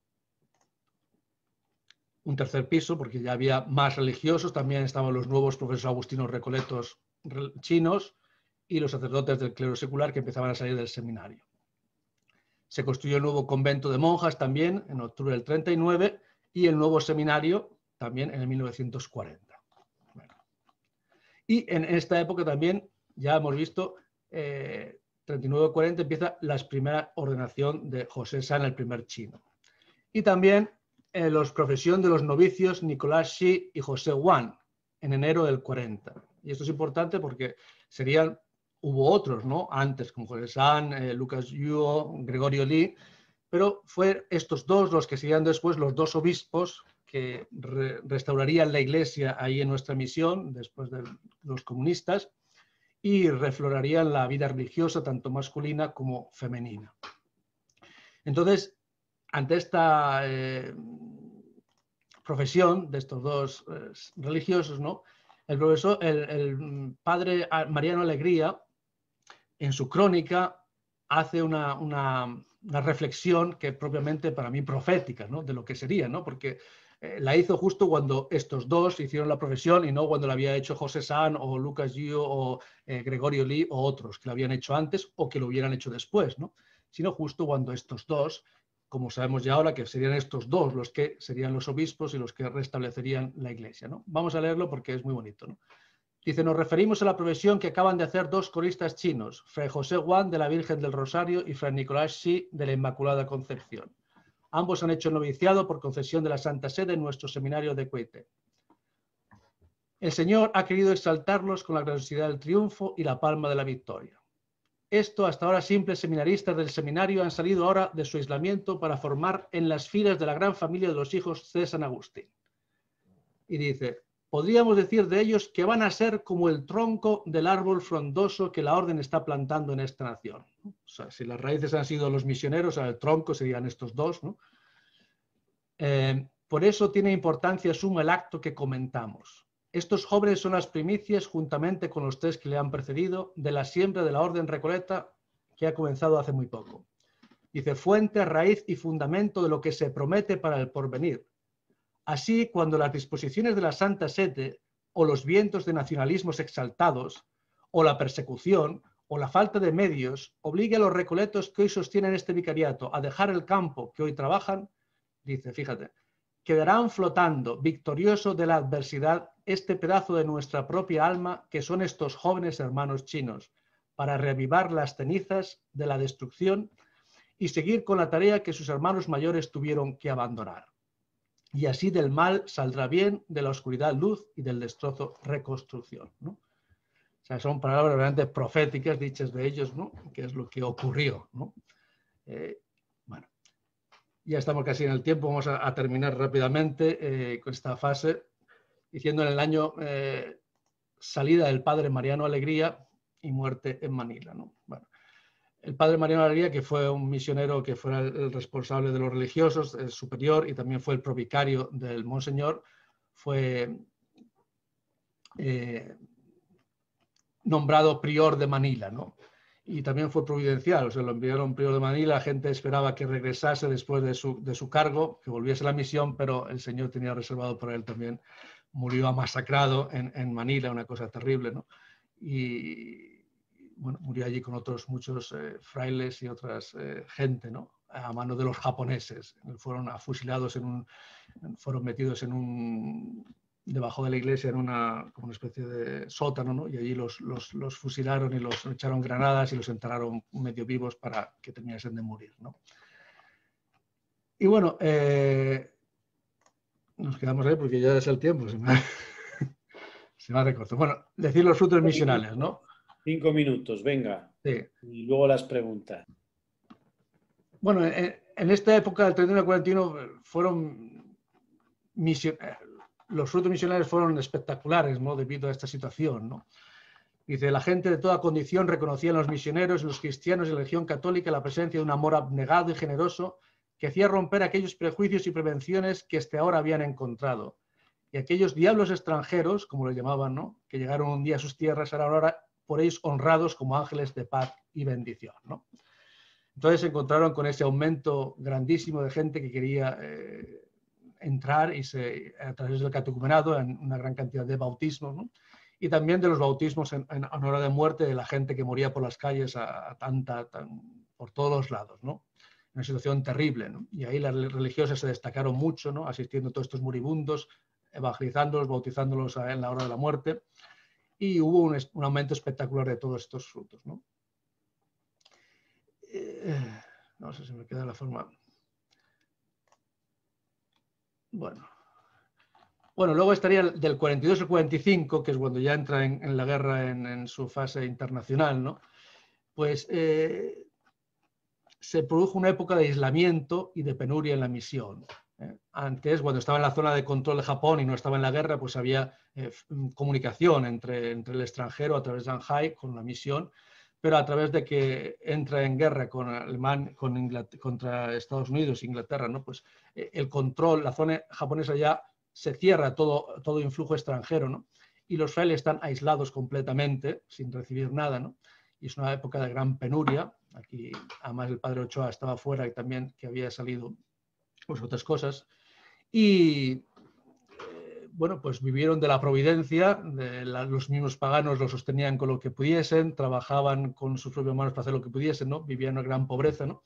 [SPEAKER 1] un tercer piso, porque ya había más religiosos, también estaban los nuevos profesores agustinos recoletos chinos y los sacerdotes del clero secular que empezaban a salir del seminario. Se construyó el nuevo convento de monjas también en octubre del 39 y el nuevo seminario también en el 1940. Bueno. Y en esta época también, ya hemos visto, 39-40 empieza la primera ordenación de José San, el primer chino. Y también la profesión de los novicios Nicolás Shi y José Wan en enero del 40. Y esto es importante porque hubo otros, ¿no? Antes, como José San, Lucas Yuo, Gregorio Li, pero fue estos dos los que serían después los dos obispos que restaurarían la iglesia ahí en nuestra misión, después de los comunistas, y reflorarían la vida religiosa, tanto masculina como femenina. Entonces, ante esta profesión de estos dos religiosos, ¿no? El padre Mariano Alegría, en su crónica, hace una reflexión que propiamente para mí profética, ¿no? De lo que sería, ¿no? Porque la hizo justo cuando estos dos hicieron la profesión y no cuando la había hecho José San o Lucas Gio o Gregorio Li o otros que lo habían hecho antes o que lo hubieran hecho después, ¿no? Sino justo cuando estos dos, como sabemos ya ahora, que serían estos dos los que serían los obispos y los que restablecerían la iglesia, ¿no? Vamos a leerlo porque es muy bonito, ¿no? Dice, nos referimos a la profesión que acaban de hacer dos coristas chinos, Fray José Wan de la Virgen del Rosario y Fray Nicolás Shi de la Inmaculada Concepción. Ambos han hecho el noviciado por concesión de la Santa Sede en nuestro seminario de Cuete. El Señor ha querido exaltarlos con la grandiosidad del triunfo y la palma de la victoria. Esto, hasta ahora simples seminaristas del seminario, han salido ahora de su aislamiento para formar en las filas de la gran familia de los hijos de San Agustín. Y dice, podríamos decir de ellos que van a ser como el tronco del árbol frondoso que la orden está plantando en esta nación. O sea, si las raíces han sido los misioneros, el tronco serían estos dos, ¿no? Por eso tiene importancia suma el acto que comentamos. Estos jóvenes son las primicias, juntamente con los tres que le han precedido, de la siembra de la orden recoleta que ha comenzado hace muy poco. Dice, fuente, raíz y fundamento de lo que se promete para el porvenir. Así, cuando las disposiciones de la Santa Sede o los vientos de nacionalismos exaltados, o la persecución, o la falta de medios, obligue a los recoletos que hoy sostienen este vicariato a dejar el campo que hoy trabajan, dice, fíjate, quedarán flotando, victorioso de la adversidad, este pedazo de nuestra propia alma que son estos jóvenes hermanos chinos, para reavivar las cenizas de la destrucción y seguir con la tarea que sus hermanos mayores tuvieron que abandonar. Y así del mal saldrá bien, de la oscuridad luz y del destrozo reconstrucción, ¿no? O sea, son palabras realmente proféticas dichas de ellos, ¿no? Que es lo que ocurrió, ¿no? Bueno, ya estamos casi en el tiempo, vamos a terminar rápidamente con esta fase, diciendo en el año salida del padre Mariano Alegría y muerte en Manila, ¿no? Bueno, el padre Mariano Alegría, que fue un misionero que fuera el responsable de los religiosos, el superior, y también fue el provicario del monseñor, fue nombrado prior de Manila, ¿no? Y también fue providencial, o sea, lo enviaron prior de Manila, la gente esperaba que regresase después de su cargo, que volviese a la misión, pero el Señor tenía reservado para él también, murió masacrado en Manila, una cosa terrible, ¿no? Y bueno, murió allí con otros muchos frailes y otras gente, ¿no? A mano de los japoneses. Fueron afusilados fueron metidos debajo de la iglesia en como una especie de sótano, ¿no? Y allí los fusilaron y los echaron granadas y los enterraron medio vivos para que terminasen de morir, ¿no? Y bueno, nos quedamos ahí porque ya es el tiempo, se me ha recortado. Bueno, decir los frutos misionales, ¿no?
[SPEAKER 2] 5 minutos, venga.
[SPEAKER 1] Sí.
[SPEAKER 2] Y luego las preguntas.
[SPEAKER 1] Bueno, en esta época del 31 al 41 fueron los frutos misionales fueron espectaculares, ¿no? Debido a esta situación, ¿no? Dice, la gente de toda condición reconocía en los misioneros, en los cristianos y en la religión católica la presencia de un amor abnegado y generoso que hacía romper aquellos prejuicios y prevenciones que hasta ahora habían encontrado. Y aquellos diablos extranjeros, como los llamaban, ¿no? Que llegaron un día a sus tierras, eran ahora por ellos honrados como ángeles de paz y bendición, ¿no? Entonces se encontraron con ese aumento grandísimo de gente que quería entrar y a través del catecumenado en una gran cantidad de bautismos, ¿no? Y también de los bautismos en hora de muerte de la gente que moría por las calles por todos los lados, ¿no? Una situación terrible, ¿no? Y ahí las religiosas se destacaron mucho, ¿no? Asistiendo a todos estos moribundos, evangelizándolos, bautizándolos en la hora de la muerte, y hubo un aumento espectacular de todos estos frutos, ¿no? No sé si me queda la forma. Bueno, luego estaría del 42 al 45, que es cuando ya entra en la guerra en su fase internacional, ¿no? Pues se produjo una época de aislamiento y de penuria en la misión. Antes, cuando estaba en la zona de control de Japón y no estaba en la guerra, pues había comunicación entre el extranjero a través de Shanghái con la misión, pero a través de que entra en guerra contra Estados Unidos e Inglaterra, ¿no? Pues el control, la zona japonesa ya se cierra todo influjo extranjero, ¿no? Y los frailes están aislados completamente, sin recibir nada, ¿no? Y es una época de gran penuria. Aquí, además, el padre Ochoa estaba fuera y también que había salido pues, otras cosas. Y bueno, pues vivieron de la providencia, los mismos paganos los sostenían con lo que pudiesen, trabajaban con sus propias manos para hacer lo que pudiesen, ¿no? Vivían en una gran pobreza, ¿no?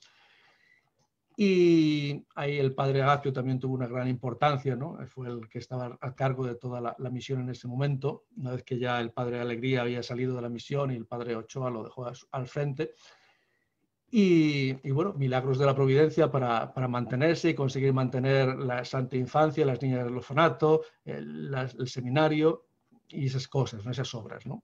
[SPEAKER 1] Y ahí el padre Agacio también tuvo una gran importancia, ¿no? Fue el que estaba a cargo de toda la misión en ese momento, una vez que ya el padre Alegría había salido de la misión y el padre Ochoa lo dejó al frente. Y bueno, milagros de la providencia para mantenerse y conseguir mantener la santa infancia, las niñas del orfanato, el seminario y esas cosas, ¿no? Esas obras, ¿no?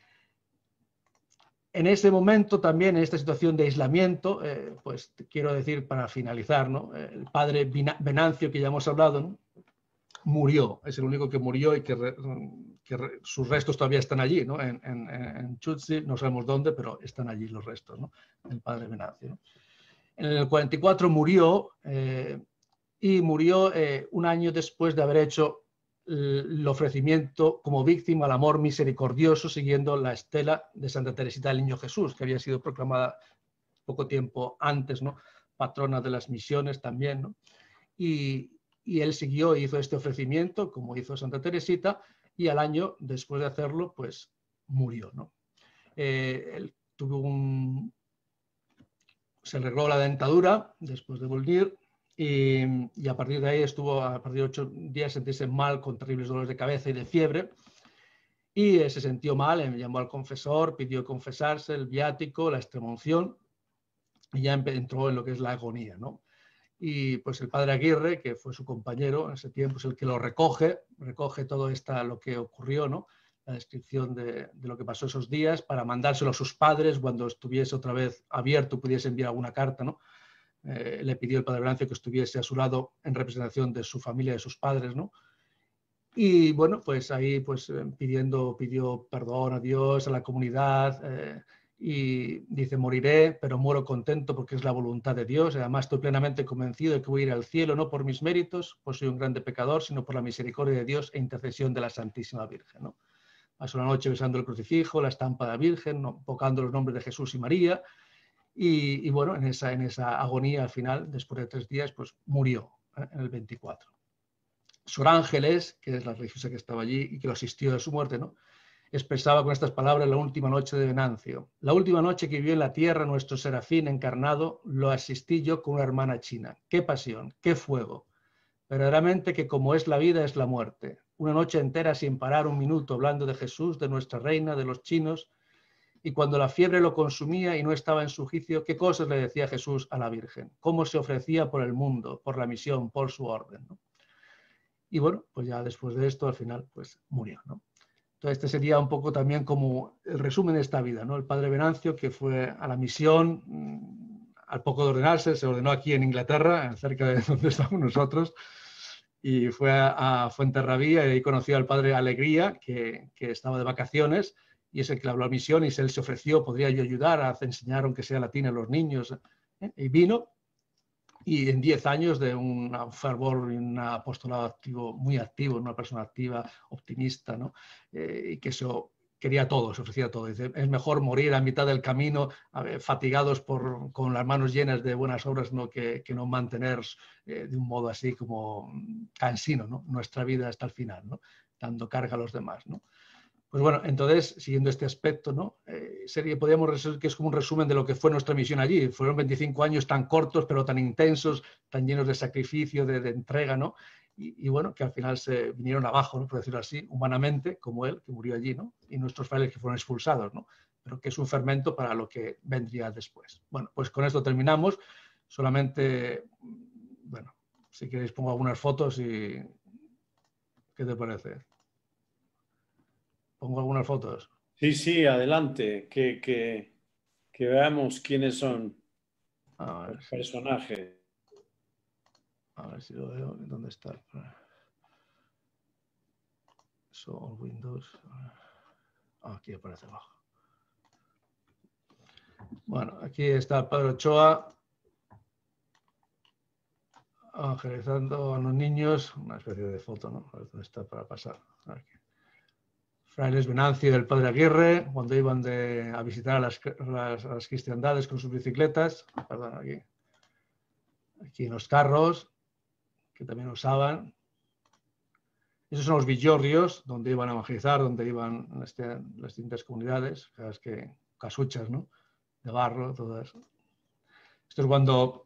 [SPEAKER 1] En ese momento también, en esta situación de aislamiento, pues quiero decir para finalizar, ¿no? El padre Venancio, que ya hemos hablado, ¿no? Murió, es el único que murió y que sus restos todavía están allí, ¿no? En Chutzi, no sabemos dónde, pero están allí los restos, ¿no? El padre Venancio, ¿no? En el 44 murió y murió un año después de haber hecho el ofrecimiento como víctima al amor misericordioso siguiendo la estela de Santa Teresita del Niño Jesús, que había sido proclamada poco tiempo antes, ¿no? Patrona de las misiones también, ¿no? Y él siguió e hizo este ofrecimiento, como hizo Santa Teresita, y al año después de hacerlo, pues murió, ¿no? Él se arregló la dentadura después de morir y a partir de ahí estuvo, a partir de 8 días, sentirse mal con terribles dolores de cabeza y de fiebre. Y se sintió mal, llamó al confesor, pidió confesarse, el viático, la extremunción, y ya entró en lo que es la agonía, ¿no? Y pues el padre Aguirre, que fue su compañero en ese tiempo, es el que lo recoge todo lo que ocurrió, ¿no? La descripción de lo que pasó esos días para mandárselo a sus padres cuando estuviese otra vez abierto, pudiese enviar alguna carta, ¿no? Le pidió el padre Venancio que estuviese a su lado en representación de su familia, de sus padres, ¿no? Y bueno, pues ahí pues pidió perdón a Dios, a la comunidad, y dice, moriré, pero muero contento porque es la voluntad de Dios. Además, estoy plenamente convencido de que voy a ir al cielo, no por mis méritos, pues soy un grande pecador, sino por la misericordia de Dios e intercesión de la Santísima Virgen, ¿no? Pasó la noche besando el crucifijo, la estampa de la Virgen, ¿no? Invocando los nombres de Jesús y María. Y bueno, en esa agonía al final, después de 3 días, pues murió en el 24. Sor Ángeles, que es la religiosa que estaba allí y que lo asistió de su muerte, ¿no? Expresaba con estas palabras la última noche de Venancio. La última noche que vivió en la tierra nuestro serafín encarnado, lo asistí yo con una hermana china. ¡Qué pasión! ¡Qué fuego! Verdaderamente que como es la vida es la muerte. Una noche entera sin parar un minuto hablando de Jesús, de nuestra reina, de los chinos, y cuando la fiebre lo consumía y no estaba en su juicio, ¿qué cosas le decía Jesús a la Virgen? ¿Cómo se ofrecía por el mundo, por la misión, por su orden, ¿no? Y bueno, pues ya después de esto, al final, pues murió, ¿no? Entonces, este sería un poco también como el resumen de esta vida, ¿no? El padre Venancio, que fue a la misión, al poco de ordenarse, se ordenó aquí en Inglaterra, cerca de donde estamos nosotros, y fue a Fuenterrabía y ahí conoció al padre Alegría, que estaba de vacaciones, y es el que le habló a la misión, y él se ofreció, podría yo ayudar a enseñar, aunque sea latín, a los niños, y vino. Y en 10 años de un fervor y un apostolado activo, muy activo, una persona activa, optimista, ¿no? Y que eso quería todo, se ofrecía todo. Dice, es mejor morir a mitad del camino, fatigados con las manos llenas de buenas obras, ¿no? que no mantener de un modo así como cansino, ¿no? Nuestra vida hasta el final, ¿no? Dando carga a los demás, ¿no? Pues bueno, entonces, siguiendo este aspecto, ¿no? Podríamos resumir que es como un resumen de lo que fue nuestra misión allí. Fueron 25 años tan cortos, pero tan intensos, tan llenos de sacrificio, de entrega, ¿no? Y bueno, que al final se vinieron abajo, ¿no? Por decirlo así, humanamente, como él, que murió allí, ¿no? Y nuestros frailes que fueron expulsados, ¿no? Pero que es un fermento para lo que vendría después. Bueno, pues con esto terminamos. Solamente, bueno, si queréis pongo algunas fotos y... ¿Qué te parece? Pongo algunas fotos.
[SPEAKER 2] Sí, sí, adelante, que veamos quiénes son
[SPEAKER 1] A ver
[SPEAKER 2] los personajes.
[SPEAKER 1] si lo veo. ¿Dónde está? So, all Windows. Aquí aparece abajo. Bueno, aquí está el padre Ochoa evangelizando a los niños. Una especie de foto, ¿no? A ver dónde está para pasar. Aquí. Frailes Venancio y el padre Aguirre, cuando iban a visitar a las cristiandades con sus bicicletas. Perdón, aquí. Aquí en los carros, que también usaban. Esos son los villorrios, donde iban a evangelizar, donde iban las distintas comunidades, casuchas, ¿no? De barro, todo eso. Esto es cuando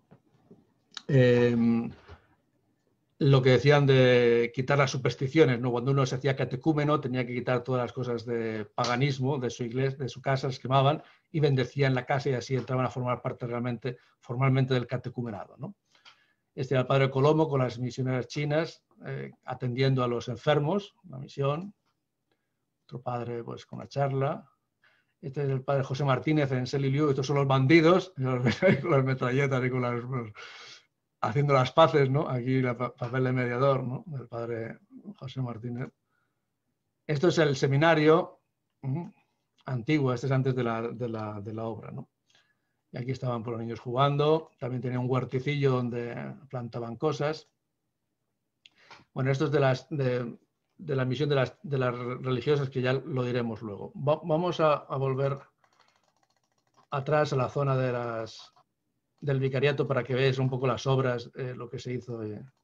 [SPEAKER 1] lo que decían de quitar las supersticiones, ¿no? Cuando uno se hacía catecúmeno tenía que quitar todas las cosas de paganismo de su iglesia, de su casa, las quemaban y bendecían la casa y así entraban a formar parte realmente, formalmente del catecumenado, ¿no? Este era el padre Colomo con las misioneras chinas atendiendo a los enfermos, la misión. Otro padre pues con la charla. Este es el padre José Martínez en Seliliu. Estos son los bandidos con las metralletas y con haciendo las paces, ¿no? Aquí el papel de mediador, ¿no? Del padre José Martínez. Esto es el seminario antiguo. Este es antes de la obra, ¿no? Y aquí estaban por los niños jugando. También tenía un huertecillo donde plantaban cosas. Bueno, esto es de la misión de las religiosas, que ya lo diremos luego. Vamos a volver atrás a la zona del vicariato para que veáis un poco las obras, lo que se hizo.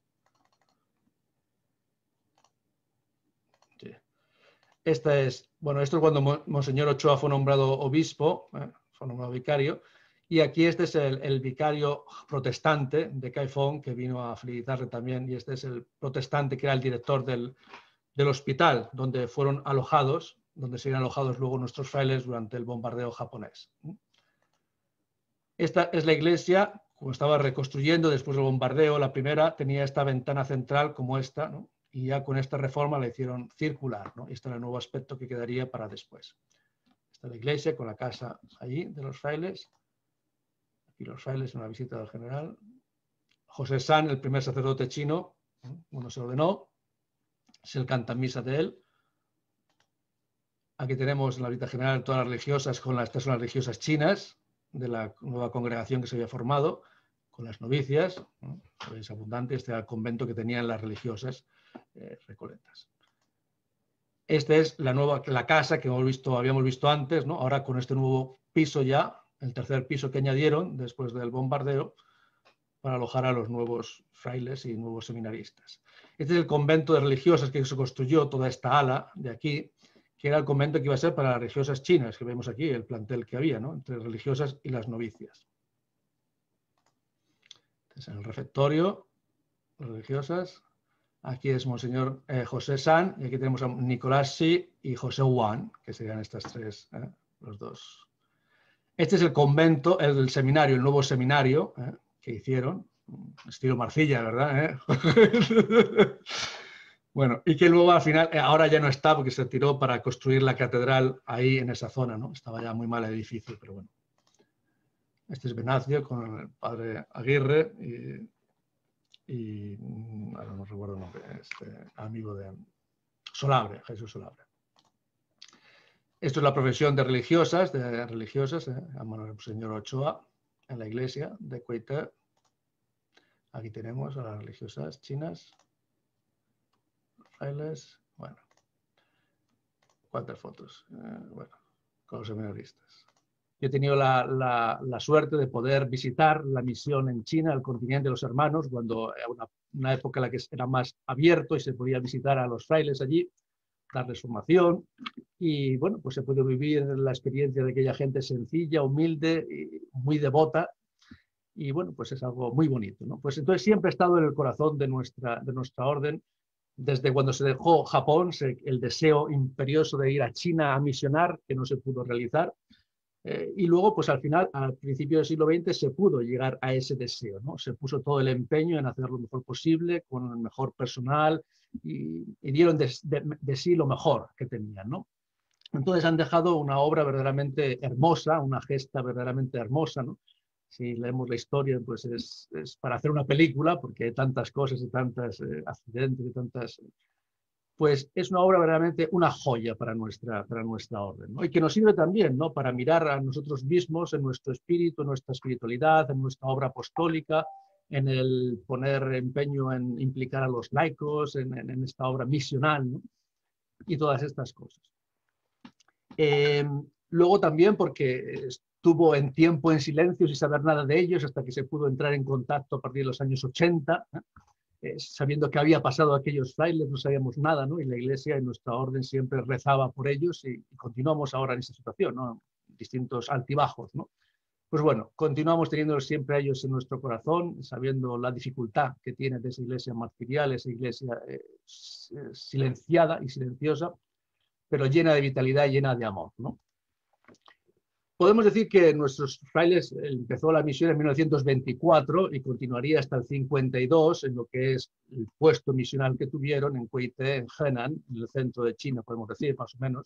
[SPEAKER 1] Sí. Esto es cuando Monseñor Ochoa fue nombrado obispo, fue nombrado vicario, y aquí este es el vicario protestante de Caifón, que vino a felicitarle también, y este es el protestante que era el director del hospital donde fueron alojados, donde serían alojados luego nuestros frailes durante el bombardeo japonés. Esta es la iglesia, como estaba reconstruyendo después del bombardeo. La primera tenía esta ventana central como esta, ¿no? Y ya con esta reforma la hicieron circular, ¿no? Y este era el nuevo aspecto que quedaría para después. Esta es la iglesia con la casa allí de los frailes. Aquí los frailes en una visita del general. José San, el primer sacerdote chino, cuando se ordenó, es el cantamisa de él. Aquí tenemos en la visita general todas las religiosas con estas son las religiosas chinas de la nueva congregación que se había formado, con las novicias, ¿no? Es abundante. Este era el convento que tenían las religiosas recoletas. Esta es la casa que habíamos visto antes, ¿no? Ahora con este nuevo piso ya, el tercer piso que añadieron después del bombardeo, para alojar a los nuevos frailes y nuevos seminaristas. Este es el convento de religiosas que se construyó, toda esta ala de aquí, que era el convento que iba a ser para las religiosas chinas, que vemos aquí, el plantel que había, ¿no? Entre religiosas y las novicias. Entonces, en el refectorio, religiosas. Aquí es Monseñor José San, y aquí tenemos a Nicolás Si y José Juan, que serían estas tres, los dos. Este es el convento, el seminario, el nuevo seminario que hicieron, estilo Marcilla, ¿verdad? Bueno, y que luego al final, ahora ya no está porque se tiró para construir la catedral ahí en esa zona, ¿no? Estaba ya muy mal el edificio, pero bueno. Este es Venancio con el padre Aguirre y ahora no recuerdo el nombre, amigo de Solabre, Jesús Solabre. Esto es la profesión de religiosas, a Monseñor Ochoa en la iglesia de Cuité. Aquí tenemos a las religiosas chinas, frailes, bueno, cuántas fotos, bueno, con los seminaristas. Yo he tenido la suerte de poder visitar la misión en China, el continente de los hermanos, cuando era una época en la que era más abierto y se podía visitar a los frailes allí, darles formación y bueno, pues se puede vivir la experiencia de aquella gente sencilla, humilde, y muy devota y bueno, pues es algo muy bonito, ¿no? Pues entonces siempre ha estado en el corazón de nuestra orden, desde cuando se dejó Japón, el deseo imperioso de ir a China a misionar, que no se pudo realizar. Y luego, pues al final, al principio del siglo XX, se pudo llegar a ese deseo, ¿no? Se puso todo el empeño en hacer lo mejor posible, con el mejor personal, y dieron de sí lo mejor que tenían, ¿no? Entonces han dejado una obra verdaderamente hermosa, una gesta verdaderamente hermosa, ¿no? Si leemos la historia, pues es para hacer una película, porque hay tantas cosas y tantos accidentes y tantas... Pues es una obra verdaderamente una joya para nuestra orden, ¿no? Y que nos sirve también, ¿no? Para mirar a nosotros mismos en nuestro espíritu, en nuestra espiritualidad, en nuestra obra apostólica, en el poner empeño en implicar a los laicos, en esta obra misional, ¿no? Y todas estas cosas. Luego también porque estuvo en tiempo en silencio sin saber nada de ellos hasta que se pudo entrar en contacto a partir de los años 80, sabiendo que había pasado a aquellos frailes, no sabíamos nada, ¿no? Y la Iglesia y nuestra orden siempre rezaba por ellos y continuamos ahora en esa situación, ¿no? Distintos altibajos, ¿no? Pues bueno, continuamos teniéndolos siempre a ellos en nuestro corazón, sabiendo la dificultad que tiene de esa iglesia martirial, esa iglesia silenciada y silenciosa, pero llena de vitalidad y llena de amor, ¿no? Podemos decir que nuestros frailes empezó la misión en 1924 y continuaría hasta el 52 en lo que es el puesto misional que tuvieron en Cuité, en Henan, en el centro de China, podemos decir, más o menos.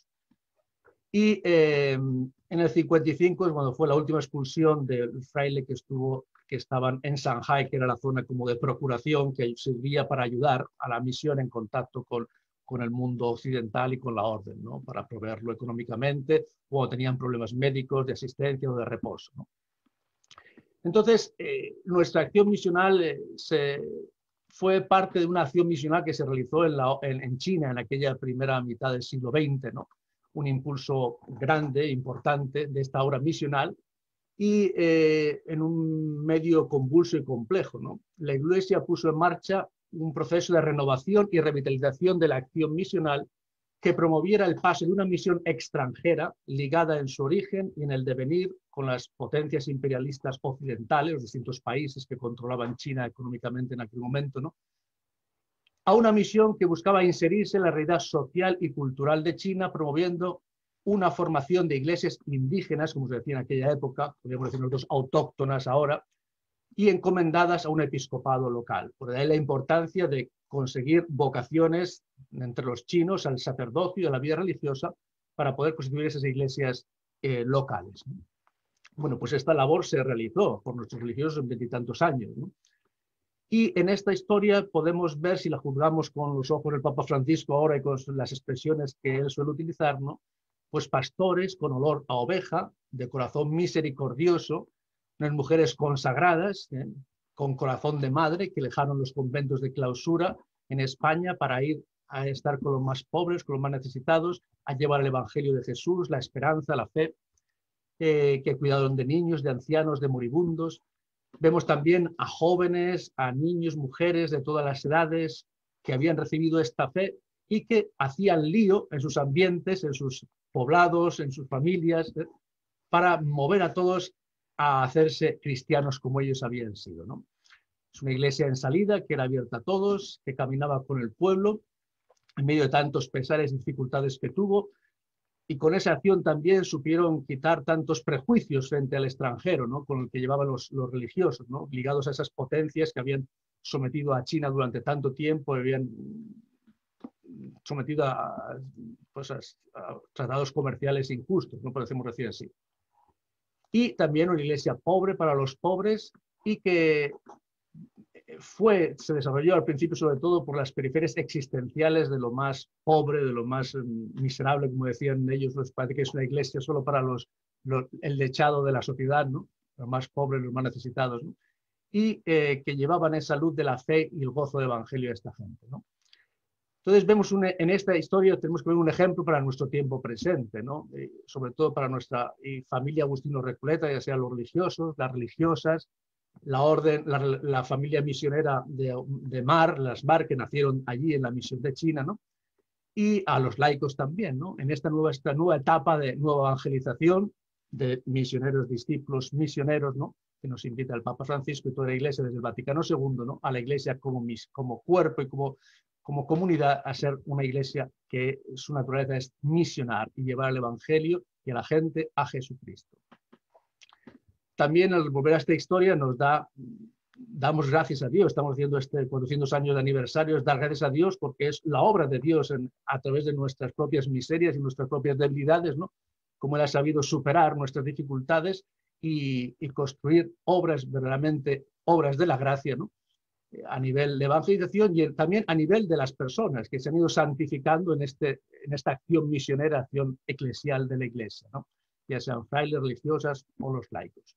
[SPEAKER 1] Y en el 55 es cuando fue la última expulsión del fraile que estaban en Shanghái, que era la zona como de procuración que servía para ayudar a la misión en contacto con el mundo occidental y con la orden, ¿no? Para proveerlo económicamente o tenían problemas médicos, de asistencia o de reposo, ¿no? Entonces, nuestra acción misional fue parte de una acción misional que se realizó en China en aquella primera mitad del siglo XX, ¿no? Un impulso grande, importante de esta obra misional y en un medio convulso y complejo, ¿no? La Iglesia puso en marcha un proceso de renovación y revitalización de la acción misional que promoviera el paso de una misión extranjera ligada en su origen y en el devenir con las potencias imperialistas occidentales, los distintos países que controlaban China económicamente en aquel momento, ¿no? A una misión que buscaba inserirse en la realidad social y cultural de China, promoviendo una formación de iglesias indígenas, como se decía en aquella época, podríamos decir nosotros autóctonas ahora, y encomendadas a un episcopado local. Por ahí la importancia de conseguir vocaciones entre los chinos al sacerdocio y a la vida religiosa para poder constituir esas iglesias locales. Bueno, pues esta labor se realizó por nuestros religiosos en 20 y tantos años, ¿no? Y en esta historia podemos ver, si la juzgamos con los ojos del Papa Francisco ahora y con las expresiones que él suele utilizar, ¿no? Pues pastores con olor a oveja, de corazón misericordioso, unas mujeres consagradas, con corazón de madre, que dejaron los conventos de clausura en España para ir a estar con los más pobres, con los más necesitados, a llevar el Evangelio de Jesús, la esperanza, la fe, que cuidaron de niños, de ancianos, de moribundos. Vemos también a jóvenes, a niños, mujeres de todas las edades que habían recibido esta fe y que hacían lío en sus ambientes, en sus poblados, en sus familias, para mover a todos a hacerse cristianos como ellos habían sido, ¿no? Es una iglesia en salida que era abierta a todos, que caminaba con el pueblo en medio de tantos pesares y dificultades que tuvo, y con esa acción también supieron quitar tantos prejuicios frente al extranjero, ¿no? Con el que llevaban los religiosos, ¿no? Ligados a esas potencias que habían sometido a China durante tanto tiempo, habían sometido pues a tratados comerciales injustos, no podemos decir así. Y también una iglesia pobre para los pobres y que se desarrolló al principio sobre todo por las periferias existenciales de lo más pobre, de lo más miserable, como decían ellos, les parece que es una iglesia solo para el lechado de la sociedad, ¿no? Los más pobres, los más necesitados, ¿no? Y que llevaban esa luz de la fe y el gozo del evangelio a esta gente, ¿no? Entonces vemos en esta historia, tenemos que ver un ejemplo para nuestro tiempo presente, ¿no? Sobre todo para nuestra familia Agustino Recoleta, ya sea los religiosos, las religiosas, la orden, la familia misionera de Mar, las Mar, que nacieron allí en la misión de China, ¿no? Y a los laicos también, ¿no? En esta nueva etapa de nueva evangelización, de misioneros, discípulos, misioneros, ¿no? Que nos invita el Papa Francisco y toda la Iglesia desde el Vaticano II, ¿no? A la Iglesia como cuerpo y como comunidad, a ser una Iglesia que su naturaleza es misionar y llevar el Evangelio y a la gente a Jesucristo. También al volver a esta historia damos gracias a Dios. Estamos haciendo 400 años de aniversario, es dar gracias a Dios porque es la obra de Dios a través de nuestras propias miserias y nuestras propias debilidades, ¿no? Como Él ha sabido superar nuestras dificultades y construir obras, verdaderamente obras de la gracia, ¿no? A nivel de evangelización y también a nivel de las personas que se han ido santificando en esta acción misionera, acción eclesial de la Iglesia, ¿no? Ya sean frailes, religiosas o los laicos.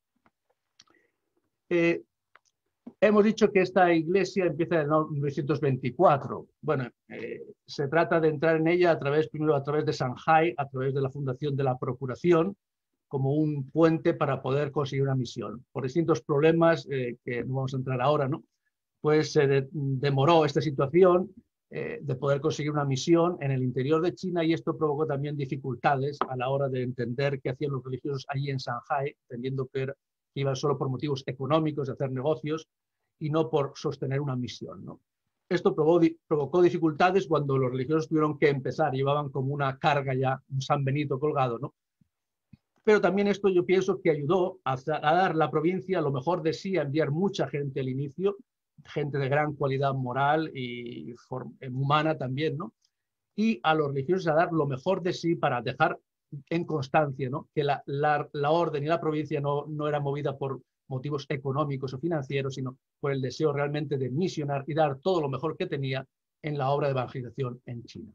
[SPEAKER 1] Hemos dicho que esta iglesia empieza en 1924. Bueno, se trata de entrar en ella primero a través de Shanghái, a través de la fundación de la Procuración, como un puente para poder conseguir una misión. Por distintos problemas que no vamos a entrar ahora, ¿no? Pues se demoró esta situación de poder conseguir una misión en el interior de China y esto provocó también dificultades a la hora de entender qué hacían los religiosos allí en Shanghái, entendiendo que iban solo por motivos económicos de hacer negocios y no por sostener una misión, ¿no? Esto provocó dificultades cuando los religiosos tuvieron que empezar, llevaban como una carga ya, un San Benito colgado, ¿no? Pero también esto yo pienso que ayudó a dar la provincia lo mejor de sí, a enviar mucha gente al inicio, gente de gran cualidad moral y humana también, ¿no? Y a los religiosos a dar lo mejor de sí para dejar en constancia, ¿no? Que la orden y la provincia no era movida por motivos económicos o financieros, sino por el deseo realmente de misionar y dar todo lo mejor que tenía en la obra de evangelización en China.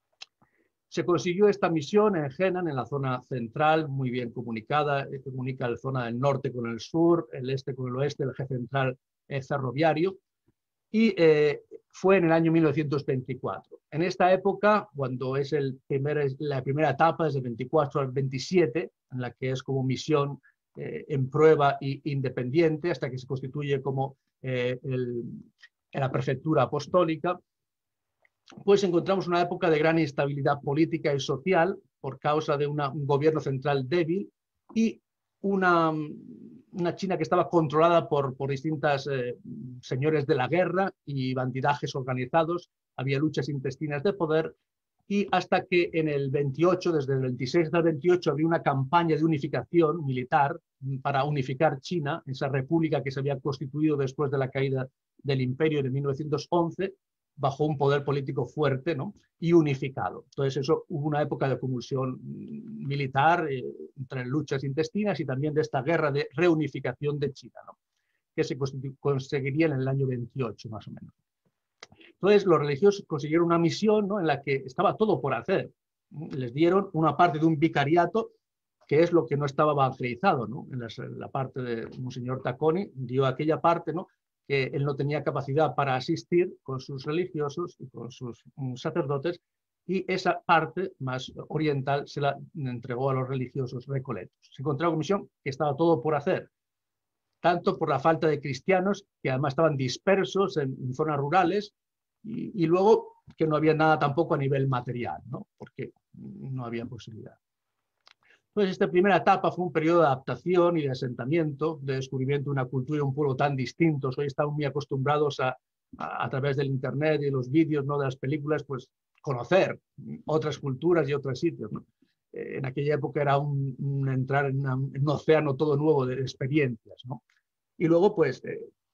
[SPEAKER 1] Se consiguió esta misión en Henan, en la zona central, muy bien comunicada, comunica la zona del norte con el sur, el este con el oeste, el eje central ferroviario, y fue en el año 1924. En esta época, cuando es la primera etapa, desde el 24 al 27, en la que es como misión en prueba e independiente, hasta que se constituye como la prefectura apostólica, pues encontramos una época de gran instabilidad política y social por causa de un gobierno central débil y una China que estaba controlada por distintos señores de la guerra y bandidajes organizados. Había luchas intestinas de poder y hasta que en el 28, desde el 26 hasta el 28, había una campaña de unificación militar para unificar China, esa república que se había constituido después de la caída del imperio de 1911, bajo un poder político fuerte, ¿no? Y unificado. Entonces hubo una época de convulsión militar entre luchas intestinas y también de esta guerra de reunificación de China, ¿no? Que se conseguiría en el año 28 más o menos. Entonces los religiosos consiguieron una misión, ¿no? En la que estaba todo por hacer. Les dieron una parte de un vicariato que es lo que no estaba evangelizado, ¿no? En la parte de Monseñor Tacconi dio aquella parte, ¿no? Que él no tenía capacidad para asistir con sus religiosos y con sus sacerdotes, y esa parte más oriental se la entregó a los religiosos recoletos. Se encontró una misión que estaba todo por hacer, tanto por la falta de cristianos, que además estaban dispersos en zonas rurales, y luego que no había nada tampoco a nivel material, ¿no? Porque no había posibilidad. Entonces, esta primera etapa fue un periodo de adaptación y de asentamiento, de descubrimiento de una cultura y un pueblo tan distintos. Hoy estamos muy acostumbrados a través del internet y los vídeos, ¿no? De las películas, pues conocer otras culturas y otros sitios, ¿no? En aquella época era entrar en un océano todo nuevo de experiencias, ¿no? Y luego, pues,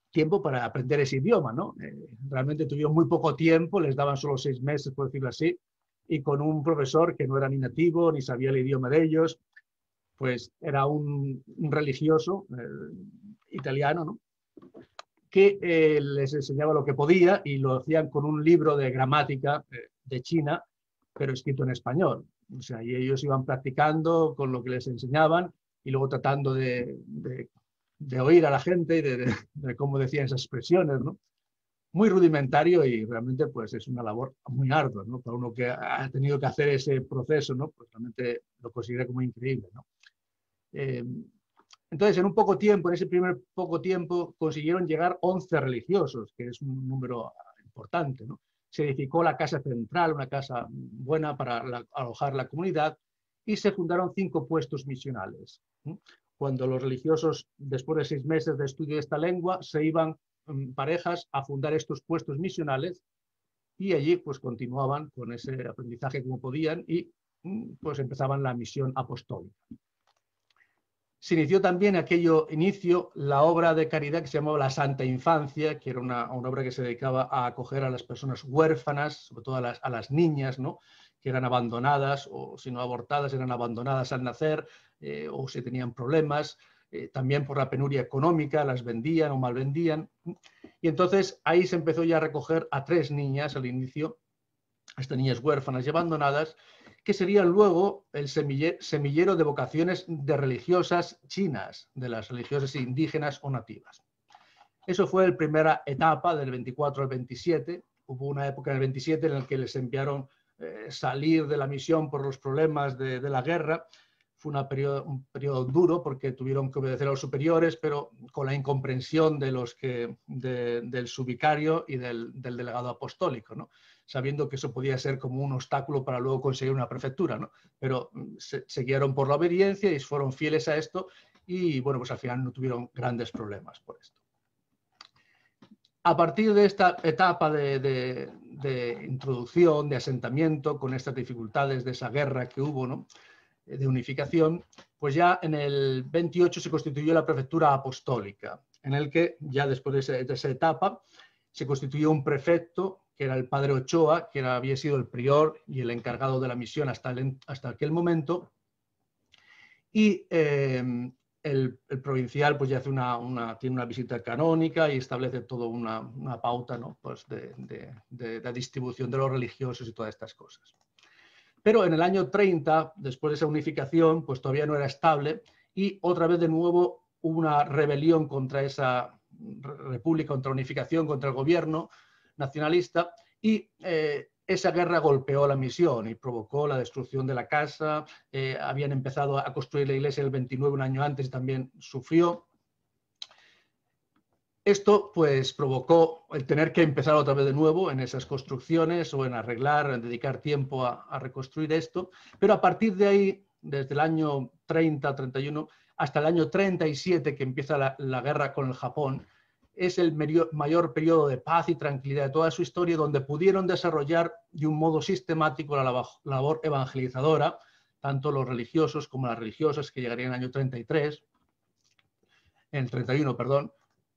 [SPEAKER 1] tiempo para aprender ese idioma, ¿no? Realmente tuvieron muy poco tiempo, les daban solo 6 meses, por decirlo así, y con un profesor que no era ni nativo, ni sabía el idioma de ellos, pues era un religioso italiano, ¿no? Que les enseñaba lo que podía y lo hacían con un libro de gramática de China, pero escrito en español. O sea, y ellos iban practicando con lo que les enseñaban y luego tratando de oír a la gente y de cómo decían esas expresiones, ¿no? Muy rudimentario y realmente pues es una labor muy ardua, ¿no? Para uno que ha tenido que hacer ese proceso, ¿no? Pues realmente lo considera como increíble, ¿no? Entonces, en un poco tiempo, en ese primer poco tiempo, consiguieron llegar 11 religiosos, que es un número importante, ¿no? Se edificó la casa central, una casa buena para alojar la comunidad, y se fundaron 5 puestos misionales. Cuando los religiosos, después de 6 meses de estudio de esta lengua, se iban en parejas a fundar estos puestos misionales y allí pues continuaban con ese aprendizaje como podían y pues empezaban la misión apostólica. Se inició también aquello inicio la obra de caridad que se llamaba La Santa Infancia, que era una obra que se dedicaba a acoger a las personas huérfanas, sobre todo a las niñas, ¿no? Que eran abandonadas o si no abortadas, eran abandonadas al nacer o si tenían problemas, también por la penuria económica, las vendían o mal vendían. Y entonces ahí se empezó ya a recoger a 3 niñas al inicio, estas niñas huérfanas y abandonadas, que serían luego el semillero de vocaciones de religiosas chinas, de las religiosas indígenas o nativas. Eso fue la primera etapa, del 24 al 27. Hubo una época en el 27 en la que les enviaron salir de la misión por los problemas de la guerra. Fue un periodo duro porque tuvieron que obedecer a los superiores, pero con la incomprensión de del subvicario y del delegado apostólico, ¿no? Sabiendo que eso podía ser como un obstáculo para luego conseguir una prefectura, ¿no? Pero se guiaron por la obediencia y fueron fieles a esto y, bueno, pues al final no tuvieron grandes problemas por esto. A partir de esta etapa de introducción, de asentamiento, con estas dificultades de esa guerra que hubo, ¿no? De unificación, pues ya en el 28 se constituyó la prefectura apostólica, en el que ya después de esa etapa se constituyó un prefecto, que era el padre Ochoa, que había sido el prior y el encargado de la misión hasta aquel momento, y el provincial pues ya hace tiene una visita canónica y establece toda una pauta, ¿no? Pues de la distribución de los religiosos y todas estas cosas. Pero en el año 30, después de esa unificación, pues todavía no era estable y otra vez de nuevo hubo una rebelión contra esa república, contra la unificación, contra el gobierno nacionalista y esa guerra golpeó la misión y provocó la destrucción de la casa. Habían empezado a construir la iglesia el 29, un año antes, y también sufrió. Esto pues provocó el tener que empezar otra vez de nuevo en esas construcciones o en arreglar, en dedicar tiempo a reconstruir esto, pero a partir de ahí, desde el año 30, 31, hasta el año 37 que empieza la guerra con el Japón, es el mayor periodo de paz y tranquilidad de toda su historia, donde pudieron desarrollar de un modo sistemático la labor evangelizadora, tanto los religiosos como las religiosas, que llegarían en el año 33, en el 31, perdón.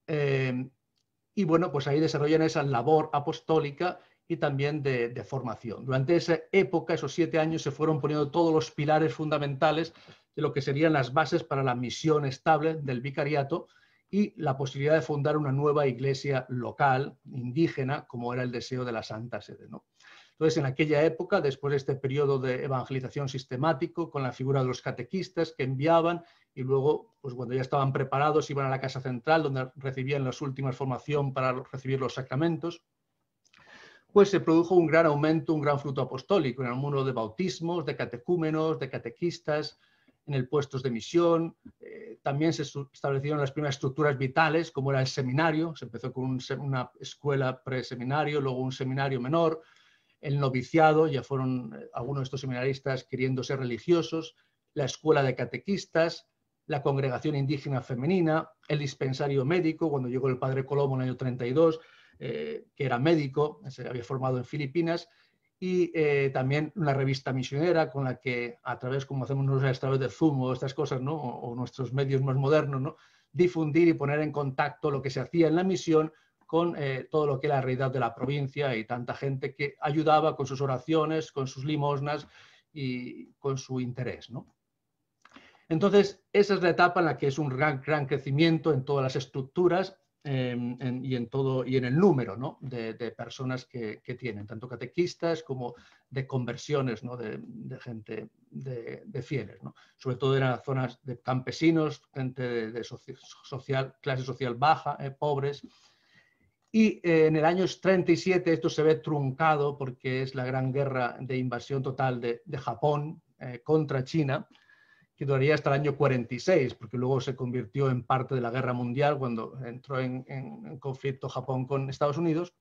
[SPEAKER 1] Y bueno, pues ahí desarrollan esa labor apostólica y también de formación. Durante esa época, esos 7 años, se fueron poniendo todos los pilares fundamentales de lo que serían las bases para la misión estable del vicariato y la posibilidad de fundar una nueva iglesia local, indígena, como era el deseo de la Santa Sede, ¿no? Entonces, en aquella época, después de este periodo de evangelización sistemático, con la figura de los catequistas que enviaban y luego, pues cuando ya estaban preparados, iban a la casa central, donde recibían las últimas formación para recibir los sacramentos, pues se produjo un gran aumento, un gran fruto apostólico en el número de bautismos, de catecúmenos, de catequistas, en el puestos de misión. También se establecieron las primeras estructuras vitales, como era el seminario. Se empezó con una escuela preseminario, luego un seminario menor. El noviciado, ya fueron algunos de estos seminaristas queriendo ser religiosos, la escuela de catequistas, la congregación indígena femenina, el dispensario médico, cuando llegó el padre Colombo en el año 32, que era médico, se había formado en Filipinas, y también una revista misionera con la que a través, como hacemos nosotros a través de Zoom o estas cosas, ¿no? o nuestros medios más modernos, ¿no? difundir y poner en contacto lo que se hacía en la misión con todo lo que era la realidad de la provincia, y tanta gente que ayudaba con sus oraciones, con sus limosnas y con su interés, ¿no? Entonces, esa es la etapa en la que es un gran crecimiento en todas las estructuras y en el número, ¿no?, de personas que tienen, tanto catequistas como de conversiones, ¿no?, de gente, de fieles, ¿no? Sobre todo en las zonas de campesinos, gente de clase social baja, pobres. Y en el año 37 esto se ve truncado porque es la gran guerra de invasión total de Japón contra China, que duraría hasta el año 46, porque luego se convirtió en parte de la guerra mundial cuando entró en conflicto Japón con Estados Unidos.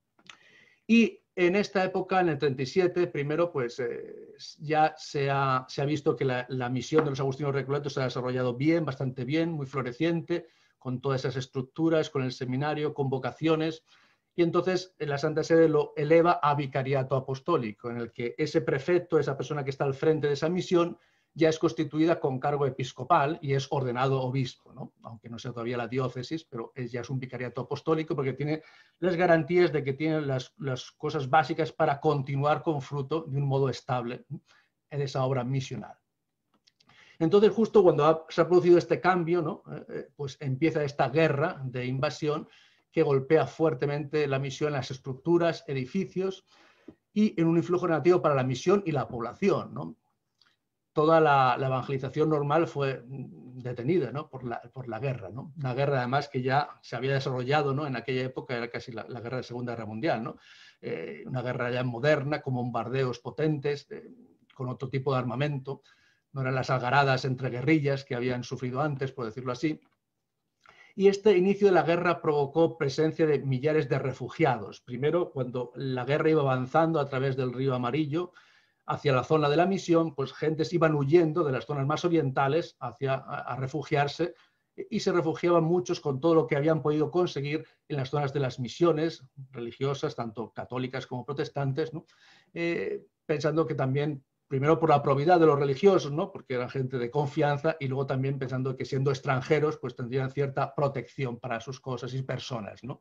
[SPEAKER 1] Y en esta época, en el 37, primero, pues ya se ha visto que la misión de los agustinos recoletos se ha desarrollado bien, bastante bien, muy floreciente, con todas esas estructuras, con el seminario, con vocaciones. Y entonces la Santa Sede lo eleva a vicariato apostólico, en el que ese prefecto, esa persona que está al frente de esa misión, ya es constituida con cargo episcopal y es ordenado obispo, ¿no? Aunque no sea todavía la diócesis, pero ya es un vicariato apostólico porque tiene las garantías de que tiene las cosas básicas para continuar con fruto de un modo estable en esa obra misional. Entonces, justo cuando se ha producido este cambio, ¿no?, pues empieza esta guerra de invasión que golpea fuertemente la misión, las estructuras, edificios, y en un influjo negativo para la misión y la población, ¿no? Toda la evangelización normal fue detenida, ¿no?, por la guerra, ¿no? Una guerra además que ya se había desarrollado, ¿no?, en aquella época, era casi la guerra de Segunda Guerra Mundial, ¿no? Una guerra ya moderna, con bombardeos potentes, con otro tipo de armamento. No eran las algaradas entre guerrillas que habían sufrido antes, por decirlo así. Y este inicio de la guerra provocó presencia de millares de refugiados. Primero, cuando la guerra iba avanzando a través del río Amarillo hacia la zona de la misión, pues gentes iban huyendo de las zonas más orientales a refugiarse, y se refugiaban muchos con todo lo que habían podido conseguir en las zonas de las misiones religiosas, tanto católicas como protestantes, ¿no? Pensando que también, primero por la probidad de los religiosos, ¿no?, porque eran gente de confianza, y luego también pensando que siendo extranjeros pues tendrían cierta protección para sus cosas y personas, ¿no?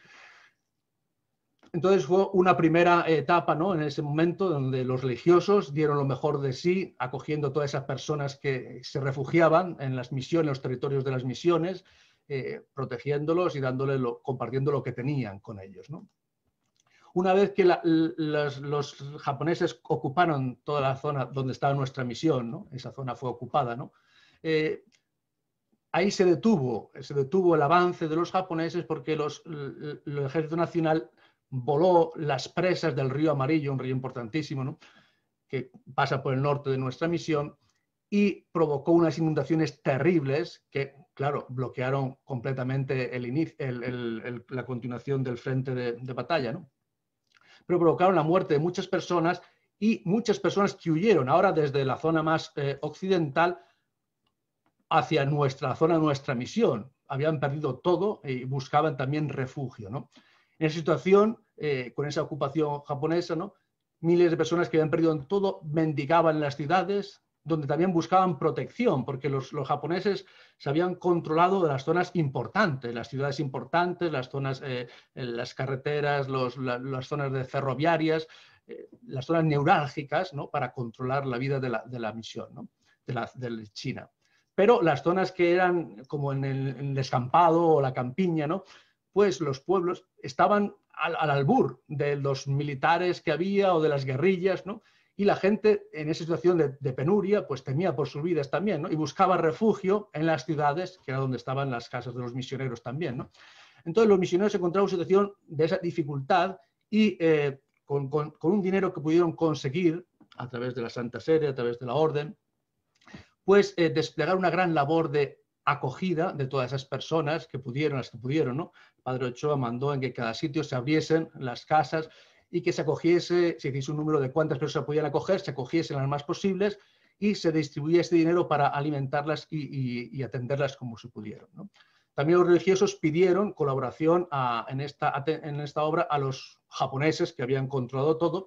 [SPEAKER 1] Entonces fue una primera etapa, ¿no?, en ese momento donde los religiosos dieron lo mejor de sí, acogiendo a todas esas personas que se refugiaban en las misiones, los territorios de las misiones, protegiéndolos y compartiendo lo que tenían con ellos, ¿no? Una vez que los japoneses ocuparon toda la zona donde estaba nuestra misión, ¿no?, esa zona fue ocupada, ¿no?, ahí se detuvo el avance de los japoneses, porque el Ejército Nacional voló las presas del río Amarillo, un río importantísimo, ¿no?, que pasa por el norte de nuestra misión, y provocó unas inundaciones terribles que, claro, bloquearon completamente la continuación del frente de batalla, ¿no? Pero provocaron la muerte de muchas personas, y muchas personas que huyeron ahora desde la zona más occidental hacia nuestra zona, nuestra misión. Habían perdido todo y buscaban también refugio, ¿no? En esa situación, con esa ocupación japonesa, ¿no?, miles de personas que habían perdido todo mendigaban en las ciudades, donde también buscaban protección, porque los japoneses se habían controlado de las zonas importantes, las ciudades importantes, las zonas, las carreteras, las zonas de ferroviarias, las zonas neurálgicas, ¿no?, para controlar la vida de la misión, ¿no?, de China. Pero las zonas que eran como en el descampado o la campiña, ¿no?, pues los pueblos estaban al albur de los militares que había o de las guerrillas, ¿no?, y la gente en esa situación de penuria pues temía por sus vidas también, ¿no?, y buscaba refugio en las ciudades, que era donde estaban las casas de los misioneros también, ¿no? Entonces los misioneros se encontraron en una situación de esa dificultad, y con un dinero que pudieron conseguir a través de la Santa Sede, a través de la Orden, pues desplegar una gran labor de acogida de todas esas personas que pudieron, las que pudieron, ¿no? El padre Ochoa mandó en que cada sitio se abriesen las casas y que se acogiese, se hiciese un número de cuántas personas podían acoger, se acogiesen las más posibles, y se distribuía este dinero para alimentarlas y atenderlas como se pudieron, ¿no? También los religiosos pidieron colaboración en esta obra a los japoneses que habían controlado todo,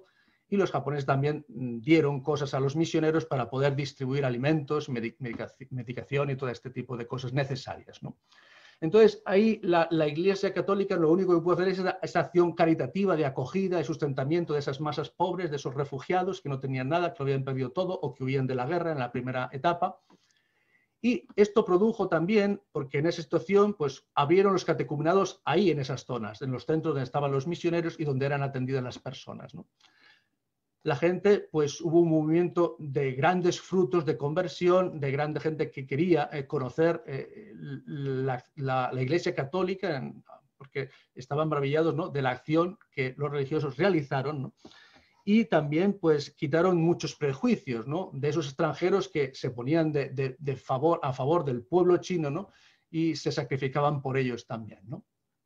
[SPEAKER 1] y los japoneses también dieron cosas a los misioneros para poder distribuir alimentos, medicación y todo este tipo de cosas necesarias, ¿no? Entonces, ahí la Iglesia Católica lo único que puede hacer es esa acción caritativa de acogida y sustentamiento de esas masas pobres, de esos refugiados que no tenían nada, que lo habían perdido todo o que huían de la guerra en la primera etapa. Y esto produjo también, porque en esa situación, pues abrieron los catecumenados ahí en esas zonas, en los centros donde estaban los misioneros y donde eran atendidas las personas, ¿no? La gente, pues hubo un movimiento de grandes frutos de conversión, de grande gente que quería conocer la Iglesia Católica, porque estaban maravillados, ¿no?, de la acción que los religiosos realizaron, ¿no? Y también pues quitaron muchos prejuicios, ¿no?, de esos extranjeros que se ponían a favor del pueblo chino, ¿no?, y se sacrificaban por ellos también, ¿no?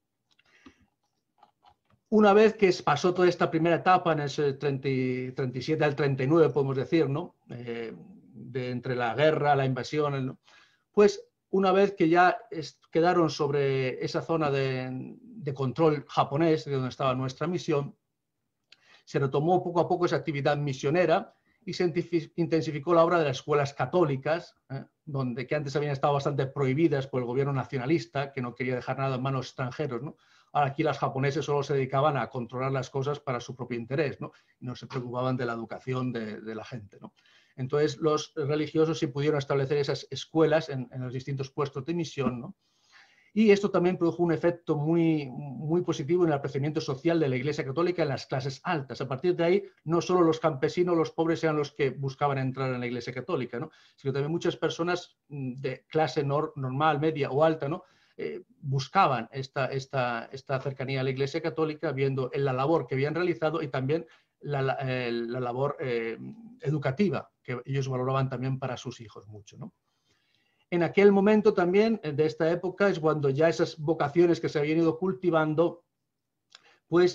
[SPEAKER 1] Una vez que pasó toda esta primera etapa, en ese 37 al 39, podemos decir, ¿no?, entre la guerra, la invasión, ¿no?, pues una vez que ya quedaron sobre esa zona de control japonés, de donde estaba nuestra misión, se retomó poco a poco esa actividad misionera y se intensificó la obra de las escuelas católicas, que antes habían estado bastante prohibidas por el gobierno nacionalista, que no quería dejar nada en manos extranjeros, ¿no? Ahora aquí los japoneses solo se dedicaban a controlar las cosas para su propio interés, ¿no? Y no se preocupaban de la educación de la gente, ¿no? Entonces los religiosos sí pudieron establecer esas escuelas en los distintos puestos de misión, ¿no? Y esto también produjo un efecto muy positivo en el apreciamiento social de la Iglesia Católica en las clases altas. A partir de ahí, no solo los campesinos, los pobres eran los que buscaban entrar en la Iglesia Católica, ¿no?, sino también muchas personas de clase normal, media o alta, ¿no?, buscaban esta cercanía a la Iglesia Católica, viendo la labor que habían realizado y también la labor educativa, que ellos valoraban también para sus hijos mucho, ¿no? En aquel momento también, de esta época, es cuando ya esas vocaciones que se habían ido cultivando, pues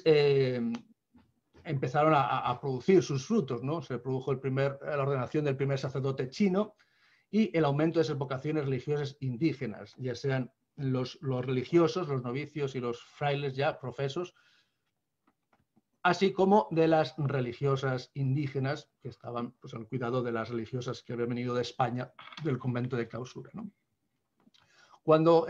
[SPEAKER 1] empezaron a producir sus frutos, ¿no? Se produjo la ordenación del primer sacerdote chino y el aumento de esas vocaciones religiosas indígenas, ya sean los religiosos, los novicios y los frailes ya profesos, así como de las religiosas indígenas que estaban, pues, al cuidado de las religiosas que habían venido de España, del convento de clausura, ¿no? Cuando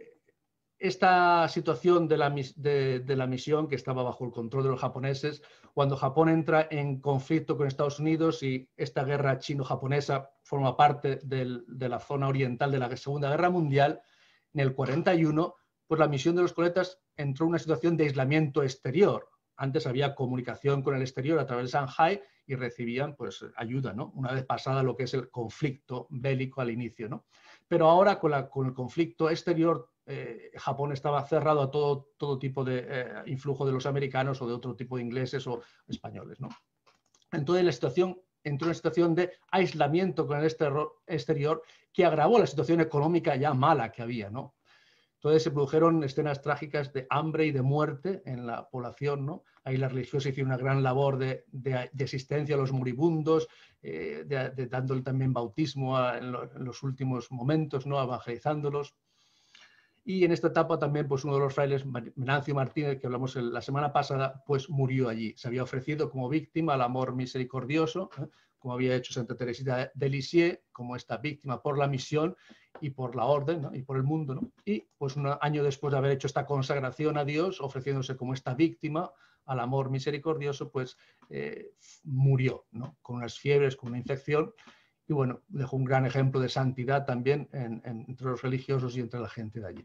[SPEAKER 1] esta situación de la misión, que estaba bajo el control de los japoneses, cuando Japón entra en conflicto con Estados Unidos y esta guerra chino-japonesa forma parte de la zona oriental de la Segunda Guerra Mundial, en el 41, pues la misión de los coletas entró en una situación de aislamiento exterior. Antes había comunicación con el exterior a través de Shanghái y recibían, pues, ayuda, ¿no?, una vez pasada lo que es el conflicto bélico al inicio, ¿no? Pero ahora con el conflicto exterior, Japón estaba cerrado a todo tipo de influjo de los americanos o de otro tipo de ingleses o españoles, ¿no? Entonces la situación entró en una situación de aislamiento con el exterior que agravó la situación económica ya mala que había, ¿no? Entonces se produjeron escenas trágicas de hambre y de muerte en la población, ¿no? Ahí las religiosas hicieron una gran labor de asistencia a los moribundos, dándole también bautismo en los últimos momentos, ¿no?, evangelizándolos. Y en esta etapa también, pues, uno de los frailes, Venancio Martínez, que hablamos la semana pasada, pues murió allí. Se había ofrecido como víctima al amor misericordioso, como había hecho Santa Teresita de Lisieux, como esta víctima por la misión y por la orden, ¿no?, y por el mundo, ¿no? Y pues un año después de haber hecho esta consagración a Dios, ofreciéndose como esta víctima al amor misericordioso, pues murió, ¿no?, con unas fiebres, con una infección, y bueno, dejó un gran ejemplo de santidad también entre los religiosos y entre la gente de allí.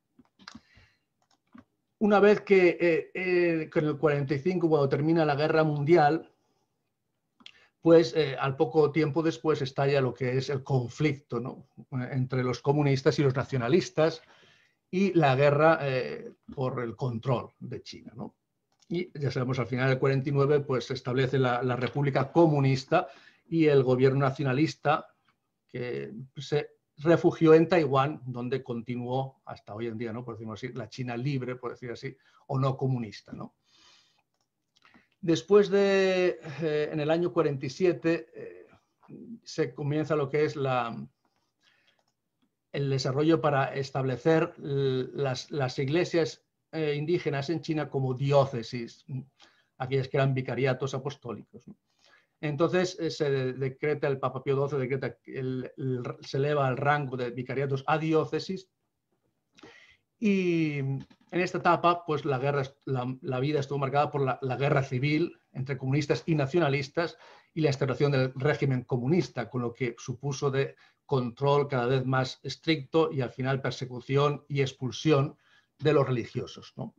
[SPEAKER 1] Una vez que en el 45, cuando termina la Guerra Mundial, pues al poco tiempo después estalla lo que es el conflicto, ¿no?, entre los comunistas y los nacionalistas y la guerra por el control de China, ¿no? Y ya sabemos, al final del 49, pues se establece la República Comunista y el gobierno nacionalista, que se refugió en Taiwán, donde continuó hasta hoy en día, ¿no?, por decirlo así, la China libre, por decir así, o no comunista, ¿no? Después en el año 47, se comienza lo que es el desarrollo para establecer las iglesias indígenas en China como diócesis. aquellas que eran vicariatos apostólicos, ¿no? Entonces se decreta, el Papa Pío XII decreta, se eleva el rango de vicariatos a diócesis, y en esta etapa pues la vida estuvo marcada por la guerra civil entre comunistas y nacionalistas y la instauración del régimen comunista, con lo que supuso de control cada vez más estricto y al final persecución y expulsión de los religiosos, ¿no?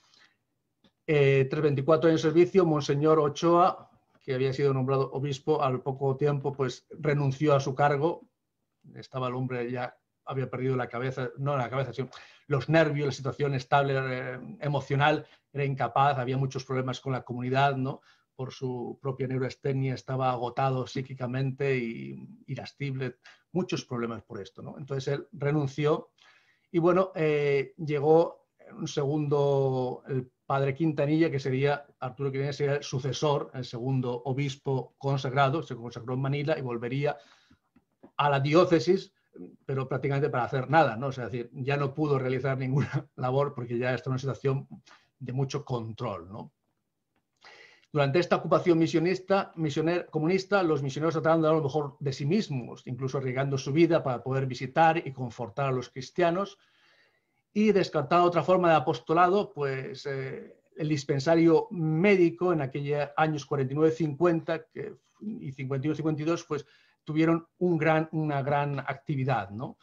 [SPEAKER 1] Tras 24 años de servicio, Monseñor Ochoa, que había sido nombrado obispo, al poco tiempo pues renunció a su cargo. Estaba el hombre, ya había perdido la cabeza, no la cabeza, sino los nervios, la situación estable emocional, era incapaz, había muchos problemas con la comunidad, ¿no? Por su propia neuroastenia, estaba agotado psíquicamente y irascible, muchos problemas por esto, ¿no? Entonces él renunció y bueno, llegó un segundo, el padre Quintanilla, que sería, Arturo Quintanilla sería el sucesor, el segundo obispo consagrado, se consagró en Manila y volvería a la diócesis, pero prácticamente para hacer nada, ¿no? O sea, es decir, ya no pudo realizar ninguna labor porque ya está en una situación de mucho control, ¿no? Durante esta ocupación comunista, los misioneros trataron de dar lo mejor de sí mismos, incluso arriesgando su vida para poder visitar y confortar a los cristianos. Y descartado otra forma de apostolado, pues el dispensario médico en aquellos años 49-50 y 51-52, pues tuvieron una gran actividad, ¿no?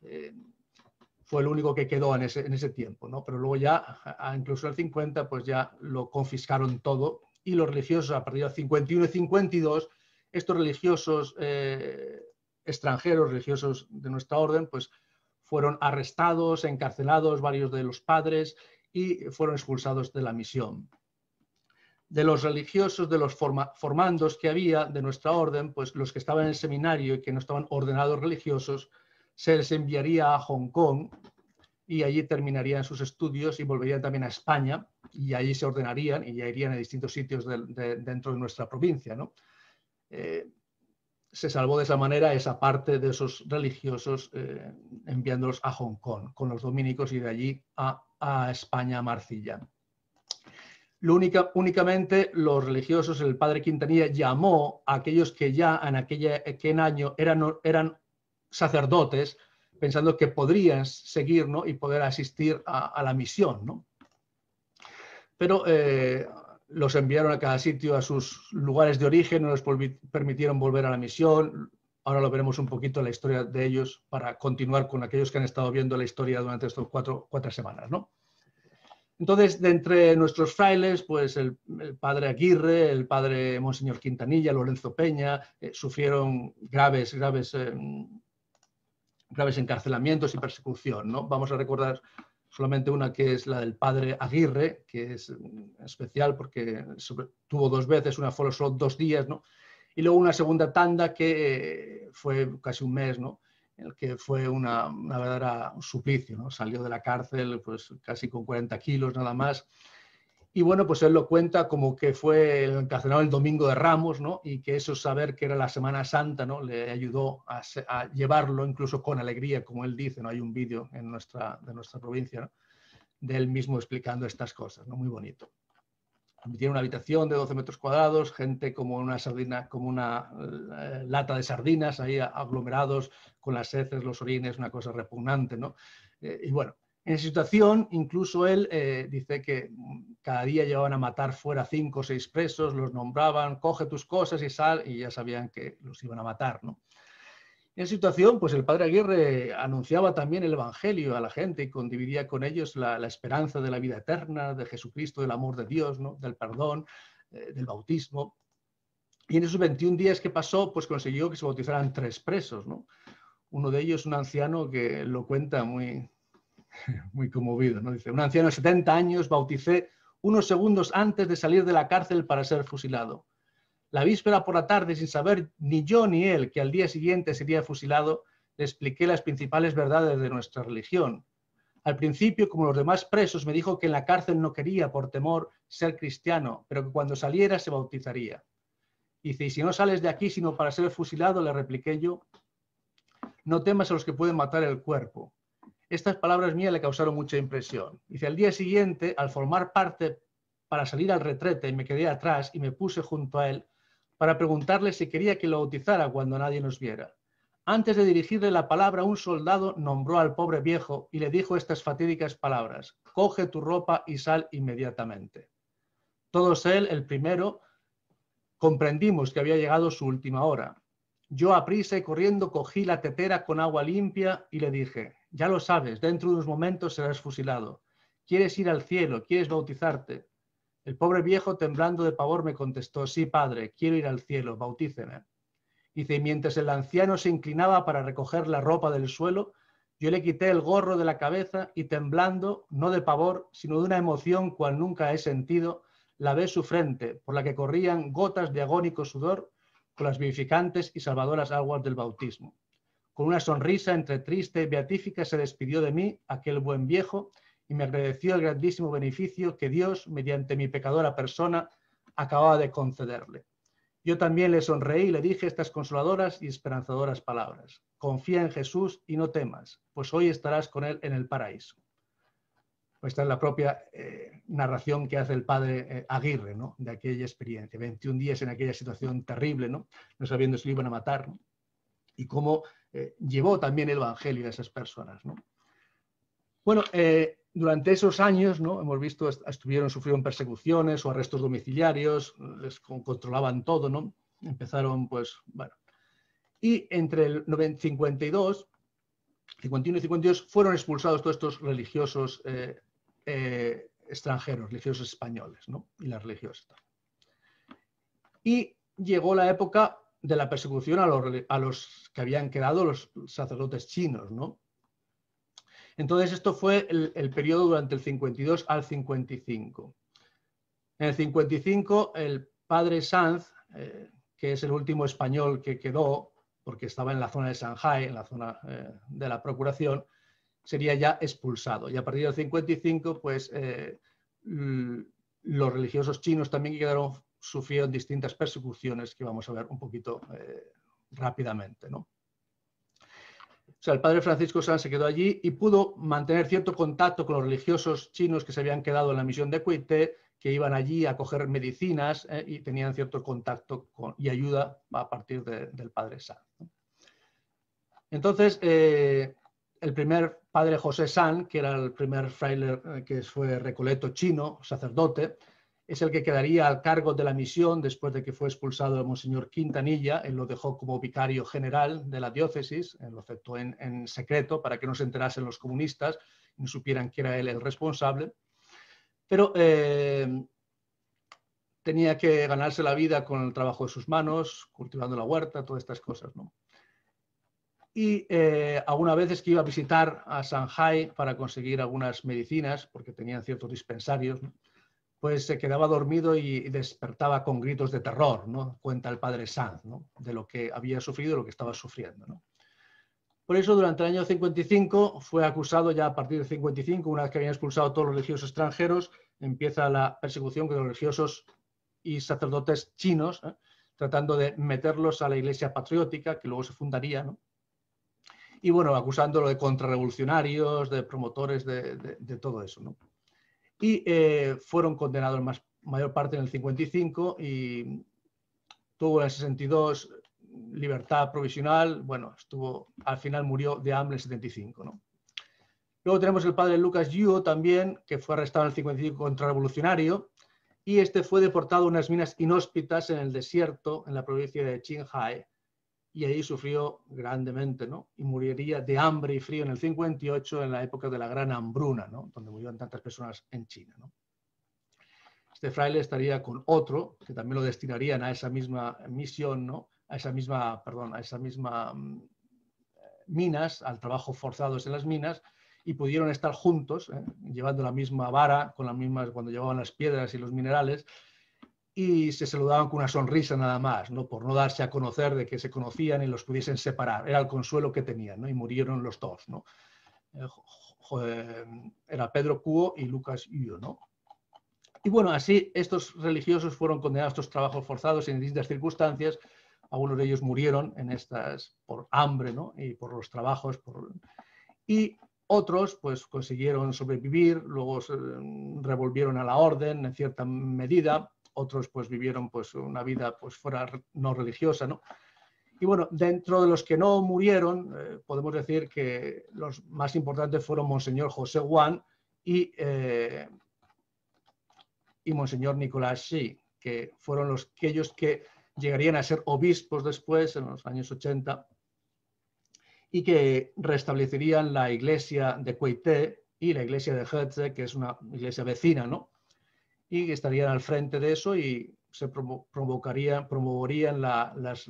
[SPEAKER 1] Fue el único que quedó en ese tiempo, ¿no? Pero luego ya, incluso en el 50, pues ya lo confiscaron todo y los religiosos a partir del 51 y 52, estos religiosos extranjeros, religiosos de nuestra orden, pues fueron arrestados, encarcelados, varios de los padres, y fueron expulsados de la misión. De los religiosos, de los formandos que había de nuestra orden, pues los que estaban en el seminario y que no estaban ordenados religiosos, se les enviaría a Hong Kong y allí terminarían sus estudios y volverían también a España y allí se ordenarían y ya irían a distintos sitios dentro de nuestra provincia, ¿no? Se salvó de esa manera esa parte de esos religiosos enviándolos a Hong Kong con los dominicos y de allí a España, a Marcilla. Únicamente los religiosos, el padre Quintanilla llamó a aquellos que ya en aquel año eran sacerdotes, pensando que podrían seguir, ¿no? Y poder asistir a la misión, ¿no? Pero los enviaron a cada sitio, a sus lugares de origen, no les permitieron volver a la misión. Ahora lo veremos un poquito la historia de ellos para continuar con aquellos que han estado viendo la historia durante estas cuatro semanas, ¿no? Entonces, de entre nuestros frailes, pues el padre Aguirre, el padre Monseñor Quintanilla, Lorenzo Peña, sufrieron graves encarcelamientos y persecución, ¿no? Vamos a recordar solamente una, que es la del padre Aguirre, que es especial porque tuvo dos veces, una fue solo 2 días, ¿no? Y luego una segunda tanda que fue casi un mes, ¿no? En el que fue una verdadera suplicio, ¿no? Salió de la cárcel pues casi con 40 kilos nada más. Y bueno, pues él lo cuenta como que fue encarcelado el Domingo de Ramos, ¿no? Y que eso, saber que era la Semana Santa, ¿no? Le ayudó a llevarlo incluso con alegría, como él dice, ¿no? Hay un vídeo de nuestra provincia, ¿no? De él mismo explicando estas cosas, ¿no? Muy bonito. Tiene una habitación de 12 metros cuadrados, gente como una lata de sardinas ahí aglomerados con las heces, los orines, una cosa repugnante, ¿no? Y bueno, en esa situación, incluso él dice que cada día llevaban a matar fuera 5 o 6 presos, los nombraban, coge tus cosas y sal, y ya sabían que los iban a matar, ¿no? En esa situación, pues el padre Aguirre anunciaba también el Evangelio a la gente y condividía con ellos la esperanza de la vida eterna, de Jesucristo, del amor de Dios, ¿no? Del perdón, del bautismo. Y en esos 21 días que pasó, pues consiguió que se bautizaran 3 presos, ¿no? Uno de ellos, un anciano que lo cuenta muy conmovido, ¿no? Dice: un anciano de 70 años bauticé unos segundos antes de salir de la cárcel para ser fusilado. La víspera por la tarde, sin saber ni yo ni él que al día siguiente sería fusilado, le expliqué las principales verdades de nuestra religión. Al principio, como los demás presos, me dijo que en la cárcel no quería, por temor, ser cristiano, pero que cuando saliera se bautizaría. Dice: y si no sales de aquí sino para ser fusilado, le repliqué yo, no temas a los que pueden matar el cuerpo. Estas palabras mías le causaron mucha impresión. Dice: al día siguiente, al formar parte para salir al retrete y me quedé atrás y me puse junto a él para preguntarle si quería que lo bautizara cuando nadie nos viera. Antes de dirigirle la palabra, un soldado nombró al pobre viejo y le dijo estas fatídicas palabras: coge tu ropa y sal inmediatamente. Todos él, el primero, comprendimos que había llegado su última hora. Yo aprisa y corriendo cogí la tetera con agua limpia y le dije: ya lo sabes, dentro de unos momentos serás fusilado. ¿Quieres ir al cielo? ¿Quieres bautizarte? El pobre viejo, temblando de pavor, me contestó: sí, padre, quiero ir al cielo, bautíceme. Dice, y mientras el anciano se inclinaba para recoger la ropa del suelo, yo le quité el gorro de la cabeza y temblando, no de pavor, sino de una emoción cual nunca he sentido, lavé su frente, por la que corrían gotas de agónico sudor, con las vivificantes y salvadoras aguas del bautismo. Con una sonrisa entre triste y beatífica se despidió de mí aquel buen viejo y me agradeció el grandísimo beneficio que Dios, mediante mi pecadora persona, acababa de concederle. Yo también le sonreí y le dije estas consoladoras y esperanzadoras palabras: confía en Jesús y no temas, pues hoy estarás con él en el paraíso. Esta es la propia narración que hace el padre Aguirre, ¿no?, de aquella experiencia. 21 días en aquella situación terrible, ¿no?, no sabiendo si lo iban a matar, ¿no?, y cómo llevó también el evangelio a esas personas, ¿no? Bueno, durante esos años, ¿no?, hemos visto, sufrieron persecuciones o arrestos domiciliarios, les controlaban todo, ¿no? Empezaron, pues, bueno. Y entre el 52 y 52 fueron expulsados todos estos religiosos extranjeros, religiosos españoles, ¿no?, y las religiosas. Y llegó la época de la persecución a los que habían quedado los sacerdotes chinos, ¿no? Entonces esto fue el periodo durante el 52 al 55. En el 55 el padre Sanz, que es el último español que quedó, porque estaba en la zona de Shanghái, en la zona de la procuración, sería ya expulsado. Y a partir del 55, pues los religiosos chinos también que quedaron sufrieron distintas persecuciones que vamos a ver un poquito rápidamente, ¿no? O sea, el padre Francisco Sanz se quedó allí y pudo mantener cierto contacto con los religiosos chinos que se habían quedado en la misión de Cuité, que iban allí a coger medicinas y tenían cierto contacto y ayuda a partir del padre Sanz, ¿no? Entonces, el primer padre José Sanz, que era el primer fraile que fue recoleto chino, sacerdote, es el que quedaría al cargo de la misión después de que fue expulsado el monseñor Quintanilla. Él lo dejó como vicario general de la diócesis, lo aceptó en secreto para que no se enterasen los comunistas y no supieran que era él el responsable. Pero tenía que ganarse la vida con el trabajo de sus manos, cultivando la huerta, todas estas cosas, ¿no? Y algunas veces que iba a visitar a Shanghái para conseguir algunas medicinas, porque tenían ciertos dispensarios, ¿no?, pues se quedaba dormido y despertaba con gritos de terror, ¿no?, cuenta el padre Sanz, ¿no?, de lo que había sufrido y lo que estaba sufriendo, ¿no? Por eso, durante el año 55 fue acusado, ya a partir del 55, una vez que habían expulsado a todos los religiosos extranjeros, empieza la persecución de los religiosos y sacerdotes chinos, tratando de meterlos a la Iglesia Patriótica, que luego se fundaría, ¿no? Y bueno, acusándolo de contrarrevolucionarios, de promotores de todo eso, ¿no? Y fueron condenados en mayor parte en el 55 y tuvo en el 62 libertad provisional. Bueno, al final murió de hambre en el 75, ¿no? Luego tenemos el padre Lucas Yuo también, que fue arrestado en el 55 contrarrevolucionario, y este fue deportado a unas minas inhóspitas en el desierto, en la provincia de Qinghai, y ahí sufrió grandemente, ¿no? Y moriría de hambre y frío en el 58, en la época de la gran hambruna, ¿no?, donde murieron tantas personas en China, ¿no? Este fraile estaría con otro, que también lo destinarían a esa misma misión, ¿no?, a esa misma minas, al trabajo forzados en las minas, y pudieron estar juntos, llevando la misma vara, con las mismas, cuando llevaban las piedras y los minerales, y se saludaban con una sonrisa nada más, ¿no?, por no darse a conocer de que se conocían y los pudiesen separar. Era el consuelo que tenían, ¿no?, y murieron los dos, ¿no? Era Pedro Kuo y Lucas Yuo, ¿no? Y bueno, así estos religiosos fueron condenados a estos trabajos forzados en distintas circunstancias. Algunos de ellos murieron por hambre, ¿no?, y por los trabajos. Y Otros pues consiguieron sobrevivir, luego se revolvieron a la orden en cierta medida, otros pues vivieron pues una vida pues fuera no religiosa, ¿no? Y bueno, dentro de los que no murieron, podemos decir que los más importantes fueron Monseñor José Juan y Monseñor Nicolás Xi, que fueron aquellos que llegarían a ser obispos después, en los años 80, y que restablecerían la iglesia de Cuité y la iglesia de Hetze, que es una iglesia vecina, ¿no? Y que estarían al frente de eso y se promoverían las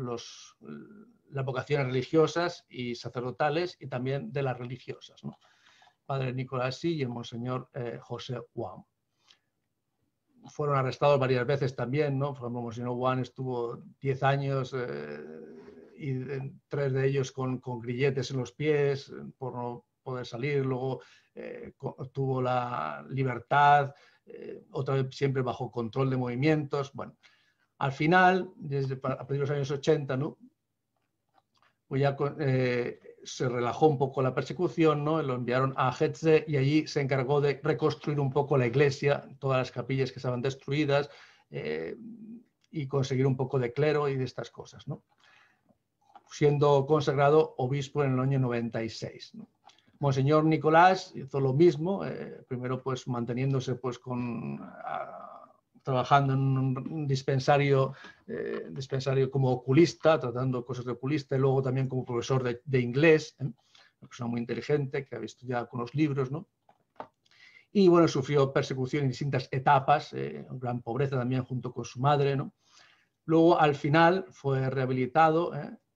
[SPEAKER 1] vocaciones religiosas y sacerdotales y también de las religiosas, ¿no? Padre Nicolás Xi y el Monseñor José Juan. Fueron arrestados varias veces también, ¿no? Por ejemplo, Monseñor Juan estuvo 10 años y 3 de ellos con grilletes en los pies por no poder salir, luego tuvo la libertad, otra vez siempre bajo control de movimientos. Bueno, al final, a partir de los años 80, ¿no? Pues ya se relajó un poco la persecución, ¿no? Lo enviaron a Hetze y allí se encargó de reconstruir un poco la iglesia, todas las capillas que estaban destruidas y conseguir un poco de clero y de estas cosas, ¿no? Siendo consagrado obispo en el año 96, ¿no? Monseñor Nicolás hizo lo mismo, primero pues manteniéndose pues trabajando en un dispensario como oculista, tratando cosas de oculista, y luego también como profesor de inglés, una persona muy inteligente que ha visto ya algunos libros, ¿no? Y bueno, sufrió persecución en distintas etapas, gran pobreza también junto con su madre, ¿no? Luego al final fue rehabilitado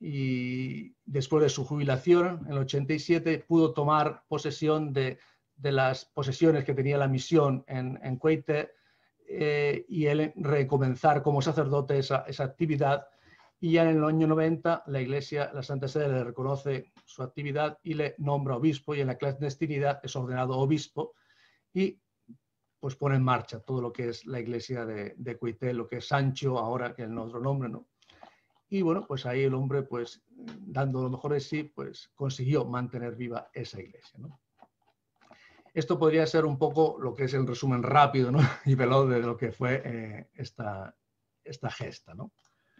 [SPEAKER 1] y después de su jubilación en el 87 pudo tomar posesión de las posesiones que tenía la misión en Cuité, y él recomenzar como sacerdote esa actividad, y ya en el año 90 la Iglesia, la Santa Sede le reconoce su actividad y le nombra obispo, y en la clandestinidad es ordenado obispo y pues pone en marcha todo lo que es la iglesia de Cuité, lo que es Sancho ahora, que es el otro nombre, ¿no? Y bueno, pues ahí el hombre, pues dando lo mejor de sí, pues consiguió mantener viva esa iglesia, ¿no? Esto podría ser un poco lo que es el resumen rápido, ¿no? Y veloz de lo que fue esta gesta, ¿no?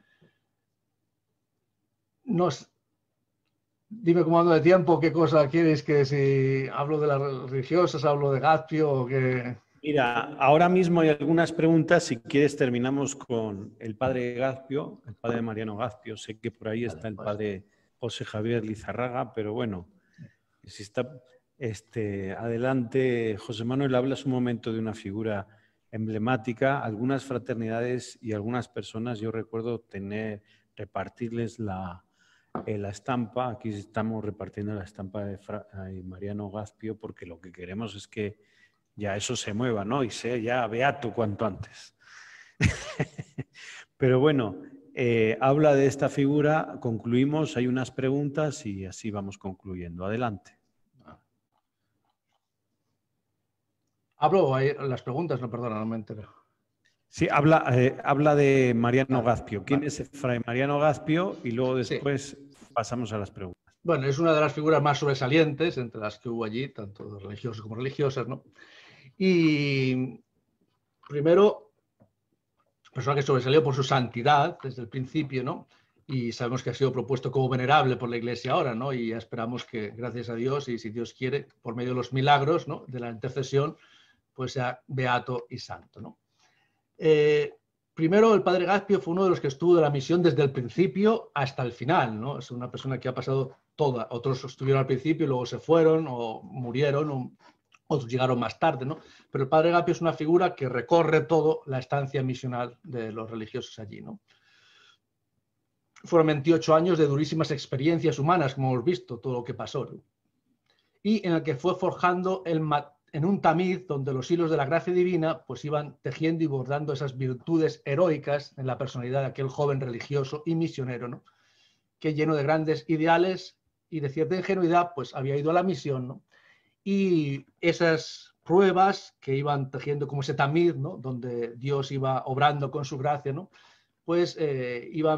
[SPEAKER 1] Dime cómo ando de tiempo, qué cosa quieres, que si hablo de las religiosas, hablo de Gazpio o que...
[SPEAKER 2] Mira, ahora mismo hay algunas preguntas. Si quieres, terminamos con el padre Gazpio, el padre Mariano Gazpio. Sé que por ahí está el padre José Javier Lizarraga, pero bueno, si está adelante, José Manuel, hablas un momento de una figura emblemática. Algunas fraternidades y algunas personas, yo recuerdo repartirles la estampa. Aquí estamos repartiendo la estampa de Mariano Gazpio porque lo que queremos es que ya eso se mueva, ¿no? Y sea ya beato cuanto antes. Pero bueno, habla de esta figura, concluimos, hay unas preguntas y así vamos concluyendo. Adelante.
[SPEAKER 1] Hablo las preguntas, no, perdona, no me entero.
[SPEAKER 2] Sí, habla de Mariano Gazpio. ¿Quién es Fray Mariano Gazpio? Y luego después pasamos a las preguntas.
[SPEAKER 1] Bueno, es una de las figuras más sobresalientes entre las que hubo allí, tanto religiosos como religiosas, ¿no? Y primero, persona que sobresalió por su santidad desde el principio, ¿no? Y sabemos que ha sido propuesto como venerable por la Iglesia ahora, ¿no? Y ya esperamos que, gracias a Dios, y si Dios quiere, por medio de los milagros, ¿no?, de la intercesión, pues sea beato y santo, ¿no? Primero, el padre Gazpio fue uno de los que estuvo de la misión desde el principio hasta el final, ¿no? Es una persona que ha pasado toda. Otros estuvieron al principio y luego se fueron o murieron, o otros llegaron más tarde, ¿no? Pero el padre Gazpio es una figura que recorre toda la estancia misional de los religiosos allí, ¿no? Fueron 28 años de durísimas experiencias humanas, como hemos visto, todo lo que pasó, ¿no? Y en el que fue forjando en un tamiz donde los hilos de la gracia divina pues iban tejiendo y bordando esas virtudes heroicas en la personalidad de aquel joven religioso y misionero, ¿no?, que lleno de grandes ideales y de cierta ingenuidad pues había ido a la misión, ¿no? Y esas pruebas que iban tejiendo como ese tamiz, ¿no?, donde Dios iba obrando con su gracia, ¿no?, pues iban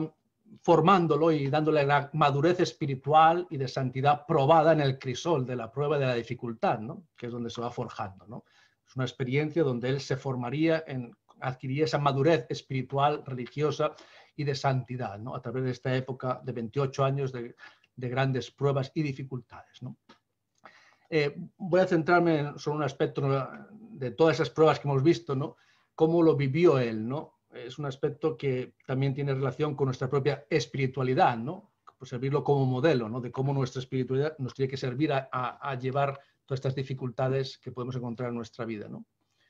[SPEAKER 1] formándolo y dándole la madurez espiritual y de santidad probada en el crisol de la prueba de la dificultad, ¿no? Que es donde se va forjando, ¿no? Es una experiencia donde él se formaría, adquiriría esa madurez espiritual, religiosa y de santidad, ¿no? A través de esta época de 28 años de grandes pruebas y dificultades, ¿no? Voy a centrarme sobre un aspecto de todas esas pruebas que hemos visto, ¿no? Cómo lo vivió él, ¿no? Es un aspecto que también tiene relación con nuestra propia espiritualidad, ¿no? Pues servirlo como modelo, ¿no? De cómo nuestra espiritualidad nos tiene que servir a llevar todas estas dificultades que podemos encontrar en nuestra vida, ¿no?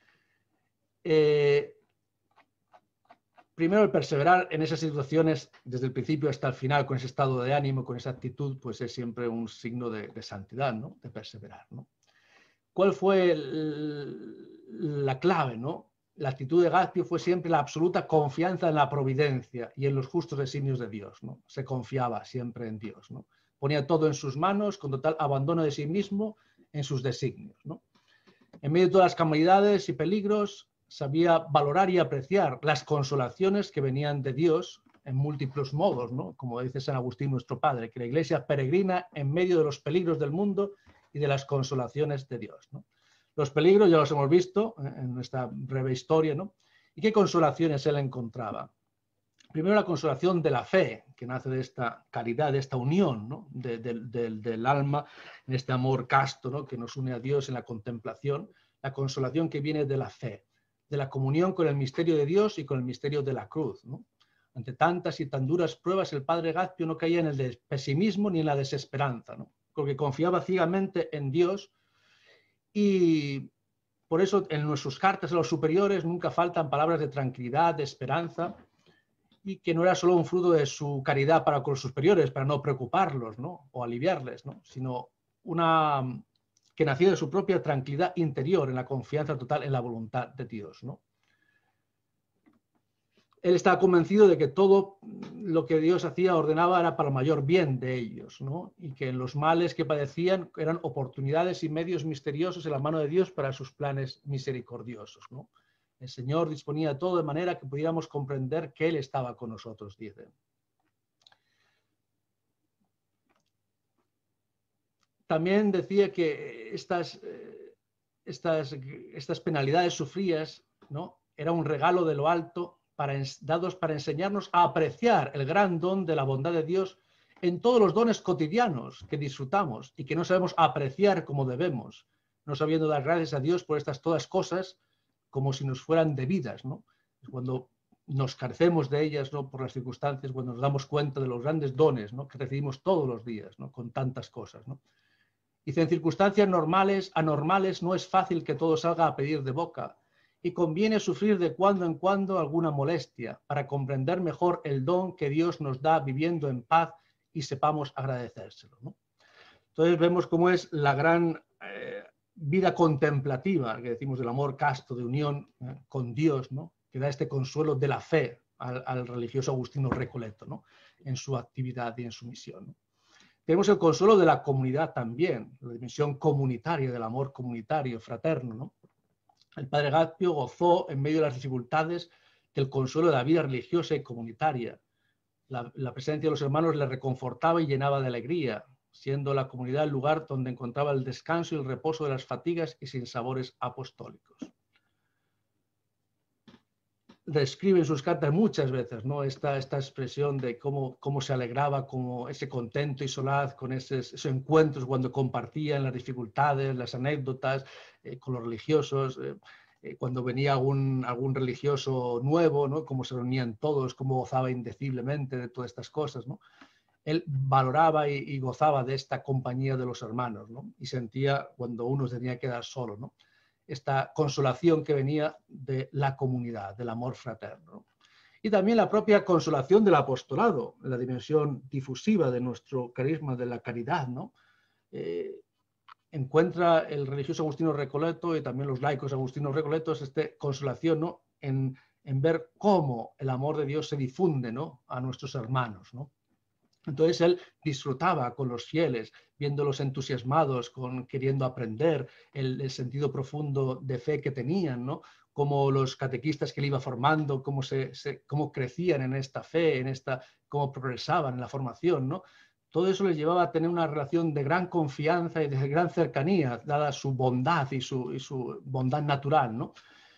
[SPEAKER 1] Primero, el perseverar en esas situaciones desde el principio hasta el final, con ese estado de ánimo, con esa actitud, pues es siempre un signo de santidad, ¿no? De perseverar, ¿no? ¿Cuál fue la clave, ¿no? La actitud de Gazpio fue siempre la absoluta confianza en la providencia y en los justos designios de Dios, ¿no? Se confiaba siempre en Dios, ¿no? Ponía todo en sus manos con total abandono de sí mismo en sus designios, ¿no? En medio de todas las calamidades y peligros, sabía valorar y apreciar las consolaciones que venían de Dios en múltiples modos, ¿no? Como dice San Agustín, nuestro padre, que la Iglesia peregrina en medio de los peligros del mundo y de las consolaciones de Dios, ¿no? Los peligros ya los hemos visto en nuestra breve historia, ¿no? ¿Y qué consolaciones él encontraba? Primero, la consolación de la fe, que nace de esta caridad, de esta unión, ¿no? del alma, en este amor casto, ¿no? Que nos une a Dios en la contemplación, la consolación que viene de la fe, de la comunión con el misterio de Dios y con el misterio de la cruz, ¿no? Ante tantas y tan duras pruebas, el padre Gazpio no caía en el pesimismo ni en la desesperanza, ¿no? Porque confiaba ciegamente en Dios, y por eso en sus cartas a los superiores nunca faltan palabras de tranquilidad, de esperanza, y que no era solo un fruto de su caridad para con los superiores, para no preocuparlos, ¿no? O aliviarles, ¿no? Sino que nacía de su propia tranquilidad interior, en la confianza total en la voluntad de Dios, ¿no? Él estaba convencido de que todo lo que Dios hacía, ordenaba, era para el mayor bien de ellos, ¿no? Y que los males que padecían eran oportunidades y medios misteriosos en la mano de Dios para sus planes misericordiosos, ¿no? El Señor disponía todo de manera que pudiéramos comprender que Él estaba con nosotros, dice. También decía que estas penalidades sufridas, ¿no? Era un regalo de lo alto dados para enseñarnos a apreciar el gran don de la bondad de Dios en todos los dones cotidianos que disfrutamos y que no sabemos apreciar como debemos, no sabiendo dar gracias a Dios por estas todas cosas como si nos fueran debidas, ¿no? Cuando nos carecemos de ellas, ¿no? Por las circunstancias, cuando nos damos cuenta de los grandes dones, ¿no? Que recibimos todos los días, ¿no? Con tantas cosas, ¿no? Dice, en circunstancias normales, anormales, no es fácil que todo salga a pedir de boca, y conviene sufrir de cuando en cuando alguna molestia para comprender mejor el don que Dios nos da viviendo en paz y sepamos agradecérselo, ¿no? Entonces vemos cómo es la gran vida contemplativa, que decimos del amor casto, de unión con Dios, ¿no? Que da este consuelo de la fe al religioso Agustino Recoleto, ¿no? En su actividad y en su misión, ¿no? Tenemos el consuelo de la comunidad también, la dimensión comunitaria, del amor comunitario, fraterno, ¿no? El padre Gazpio gozó en medio de las dificultades del consuelo de la vida religiosa y comunitaria. La presencia de los hermanos le reconfortaba y llenaba de alegría, siendo la comunidad el lugar donde encontraba el descanso y el reposo de las fatigas y sinsabores apostólicos. Describe en sus cartas muchas veces, ¿no? esta expresión de cómo se alegraba, como ese contento y solaz con esos encuentros cuando compartían las dificultades, las anécdotas con los religiosos, cuando venía algún religioso nuevo, ¿no? Cómo se reunían todos, cómo gozaba indeciblemente de todas estas cosas, ¿no? Él valoraba y gozaba de esta compañía de los hermanos, ¿no? Y sentía cuando uno se tenía que quedar solo, ¿no? Esta consolación que venía de la comunidad, del amor fraterno. Y también la propia consolación del apostolado, la dimensión difusiva de nuestro carisma de la caridad, ¿no? Encuentra el religioso Agustino Recoleto y también los laicos agustinos recoletos esta consolación, ¿no? en ver cómo el amor de Dios se difunde, ¿no? A nuestros hermanos, ¿no? Entonces él disfrutaba con los fieles, viéndolos entusiasmados, queriendo aprender el sentido profundo de fe que tenían, ¿no? Como los catequistas que él iba formando, cómo crecían en esta fe, cómo progresaban en la formación, ¿no? Todo eso les llevaba a tener una relación de gran confianza y de gran cercanía, dada su bondad y su bondad natural, ¿no?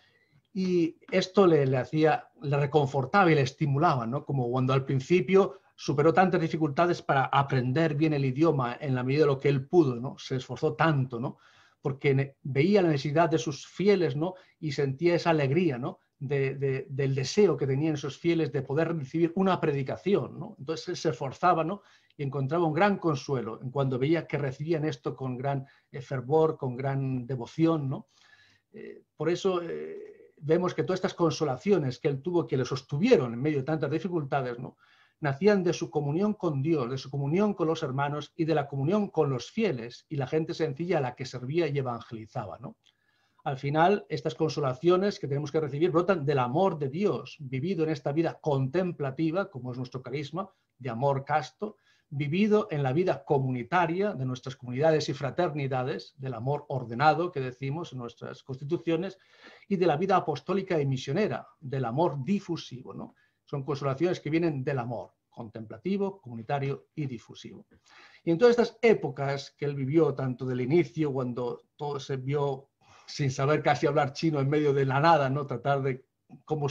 [SPEAKER 1] Y esto le reconfortaba y le estimulaba, ¿no? Como cuando al principio superó tantas dificultades para aprender bien el idioma en la medida de lo que él pudo, ¿no? Se esforzó tanto, ¿no? Porque veía la necesidad de sus fieles, ¿no? Y sentía esa alegría, ¿no? Del deseo que tenían esos fieles de poder recibir una predicación, ¿no? Entonces él se esforzaba, ¿no? Y encontraba un gran consuelo en cuando veía que recibían esto con gran fervor, con gran devoción, ¿no? Por eso vemos que todas estas consolaciones que él tuvo, que le sostuvieron en medio de tantas dificultades, ¿no? Nacían de su comunión con Dios, de su comunión con los hermanos y de la comunión con los fieles y la gente sencilla a la que servía y evangelizaba, ¿no? Al final, estas consolaciones que tenemos que recibir brotan del amor de Dios, vivido en esta vida contemplativa, como es nuestro carisma, de amor casto, vivido en la vida comunitaria de nuestras comunidades y fraternidades, del amor ordenado que decimos en nuestras constituciones, y de la vida apostólica y misionera, del amor difusivo, ¿no? Son consolaciones que vienen del amor contemplativo, comunitario y difusivo. Y en todas estas épocas que él vivió, tanto del inicio, cuando todo se vio sin saber casi hablar chino en medio de la nada, ¿no? Tratar de cómo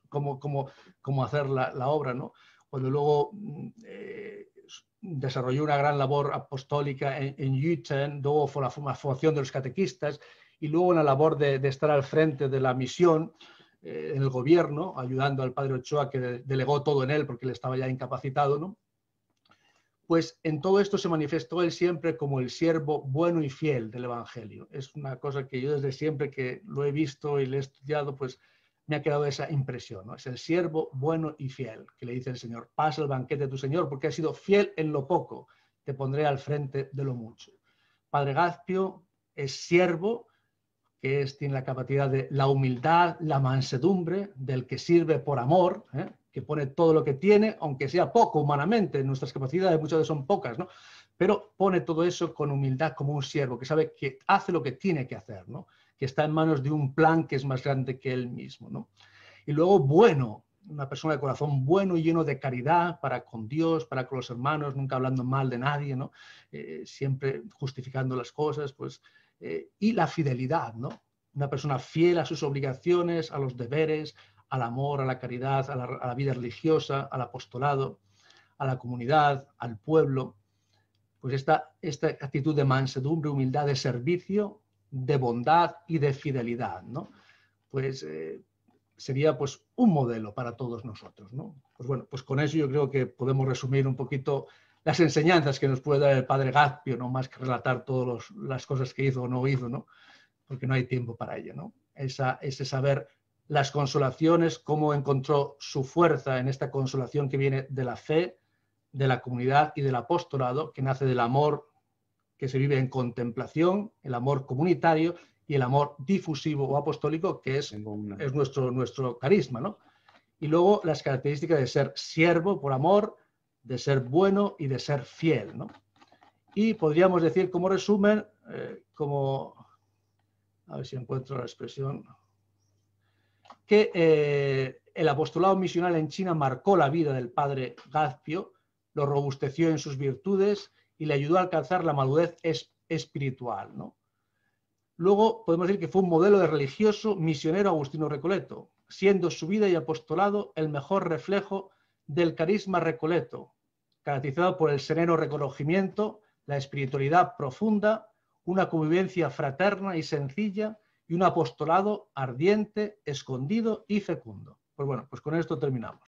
[SPEAKER 1] hacer la obra, ¿no? Cuando luego desarrolló una gran labor apostólica en Yuten, luego fue la formación de los catequistas y luego en la labor de estar al frente de la misión en el gobierno, ayudando al padre Ochoa, que delegó todo en él porque él estaba ya incapacitado, ¿no? Pues en todo esto se manifestó él siempre como el siervo bueno y fiel del Evangelio. Es una cosa que yo desde siempre que lo he visto y lo he estudiado, pues me ha quedado esa impresión, ¿no? Es el siervo bueno y fiel, que le dice el Señor, pasa el banquete de tu Señor, porque has sido fiel en lo poco, te pondré al frente de lo mucho. Padre Gazpio es siervo, que tiene la capacidad de la humildad, la mansedumbre, del que sirve por amor, que pone todo lo que tiene, aunque sea poco humanamente, nuestras capacidades muchas veces son pocas, ¿no? Pero pone todo eso con humildad como un siervo, que sabe que hace lo que tiene que hacer, ¿no? Que está en manos de un plan que es más grande que él mismo, ¿no? Y luego bueno, una persona de corazón bueno y lleno de caridad para con Dios, para con los hermanos, nunca hablando mal de nadie, ¿no? Siempre justificando las cosas, pues, y la fidelidad, ¿no? Una persona fiel a sus obligaciones, a los deberes, al amor, a la caridad, a la vida religiosa, al apostolado, a la comunidad, al pueblo. Pues esta actitud de mansedumbre, humildad, de servicio, de bondad y de fidelidad, ¿no? Pues sería pues un modelo para todos nosotros, ¿no? Pues bueno, pues con eso yo creo que podemos resumir un poquito las enseñanzas que nos puede dar el padre Gazpio, no más que relatar todas las cosas que hizo o no hizo, ¿no? Porque no hay tiempo para ello, ¿no? Ese saber las consolaciones, cómo encontró su fuerza en esta consolación que viene de la fe, de la comunidad y del apostolado, que nace del amor que se vive en contemplación, el amor comunitario y el amor difusivo o apostólico, que es nuestro carisma, ¿no? Y luego las características de ser siervo por amor, de ser bueno y de ser fiel, ¿no? Y podríamos decir como resumen, a ver si encuentro la expresión, que el apostolado misional en China marcó la vida del padre Gazpio, lo robusteció en sus virtudes y le ayudó a alcanzar la madurez espiritual, ¿no? Luego podemos decir que fue un modelo de religioso misionero agustino recoleto, siendo su vida y apostolado el mejor reflejo del carisma recoleto, caracterizado por el sereno reconocimiento, la espiritualidad profunda, una convivencia fraterna y sencilla y un apostolado ardiente, escondido y fecundo. Pues bueno, pues con esto terminamos.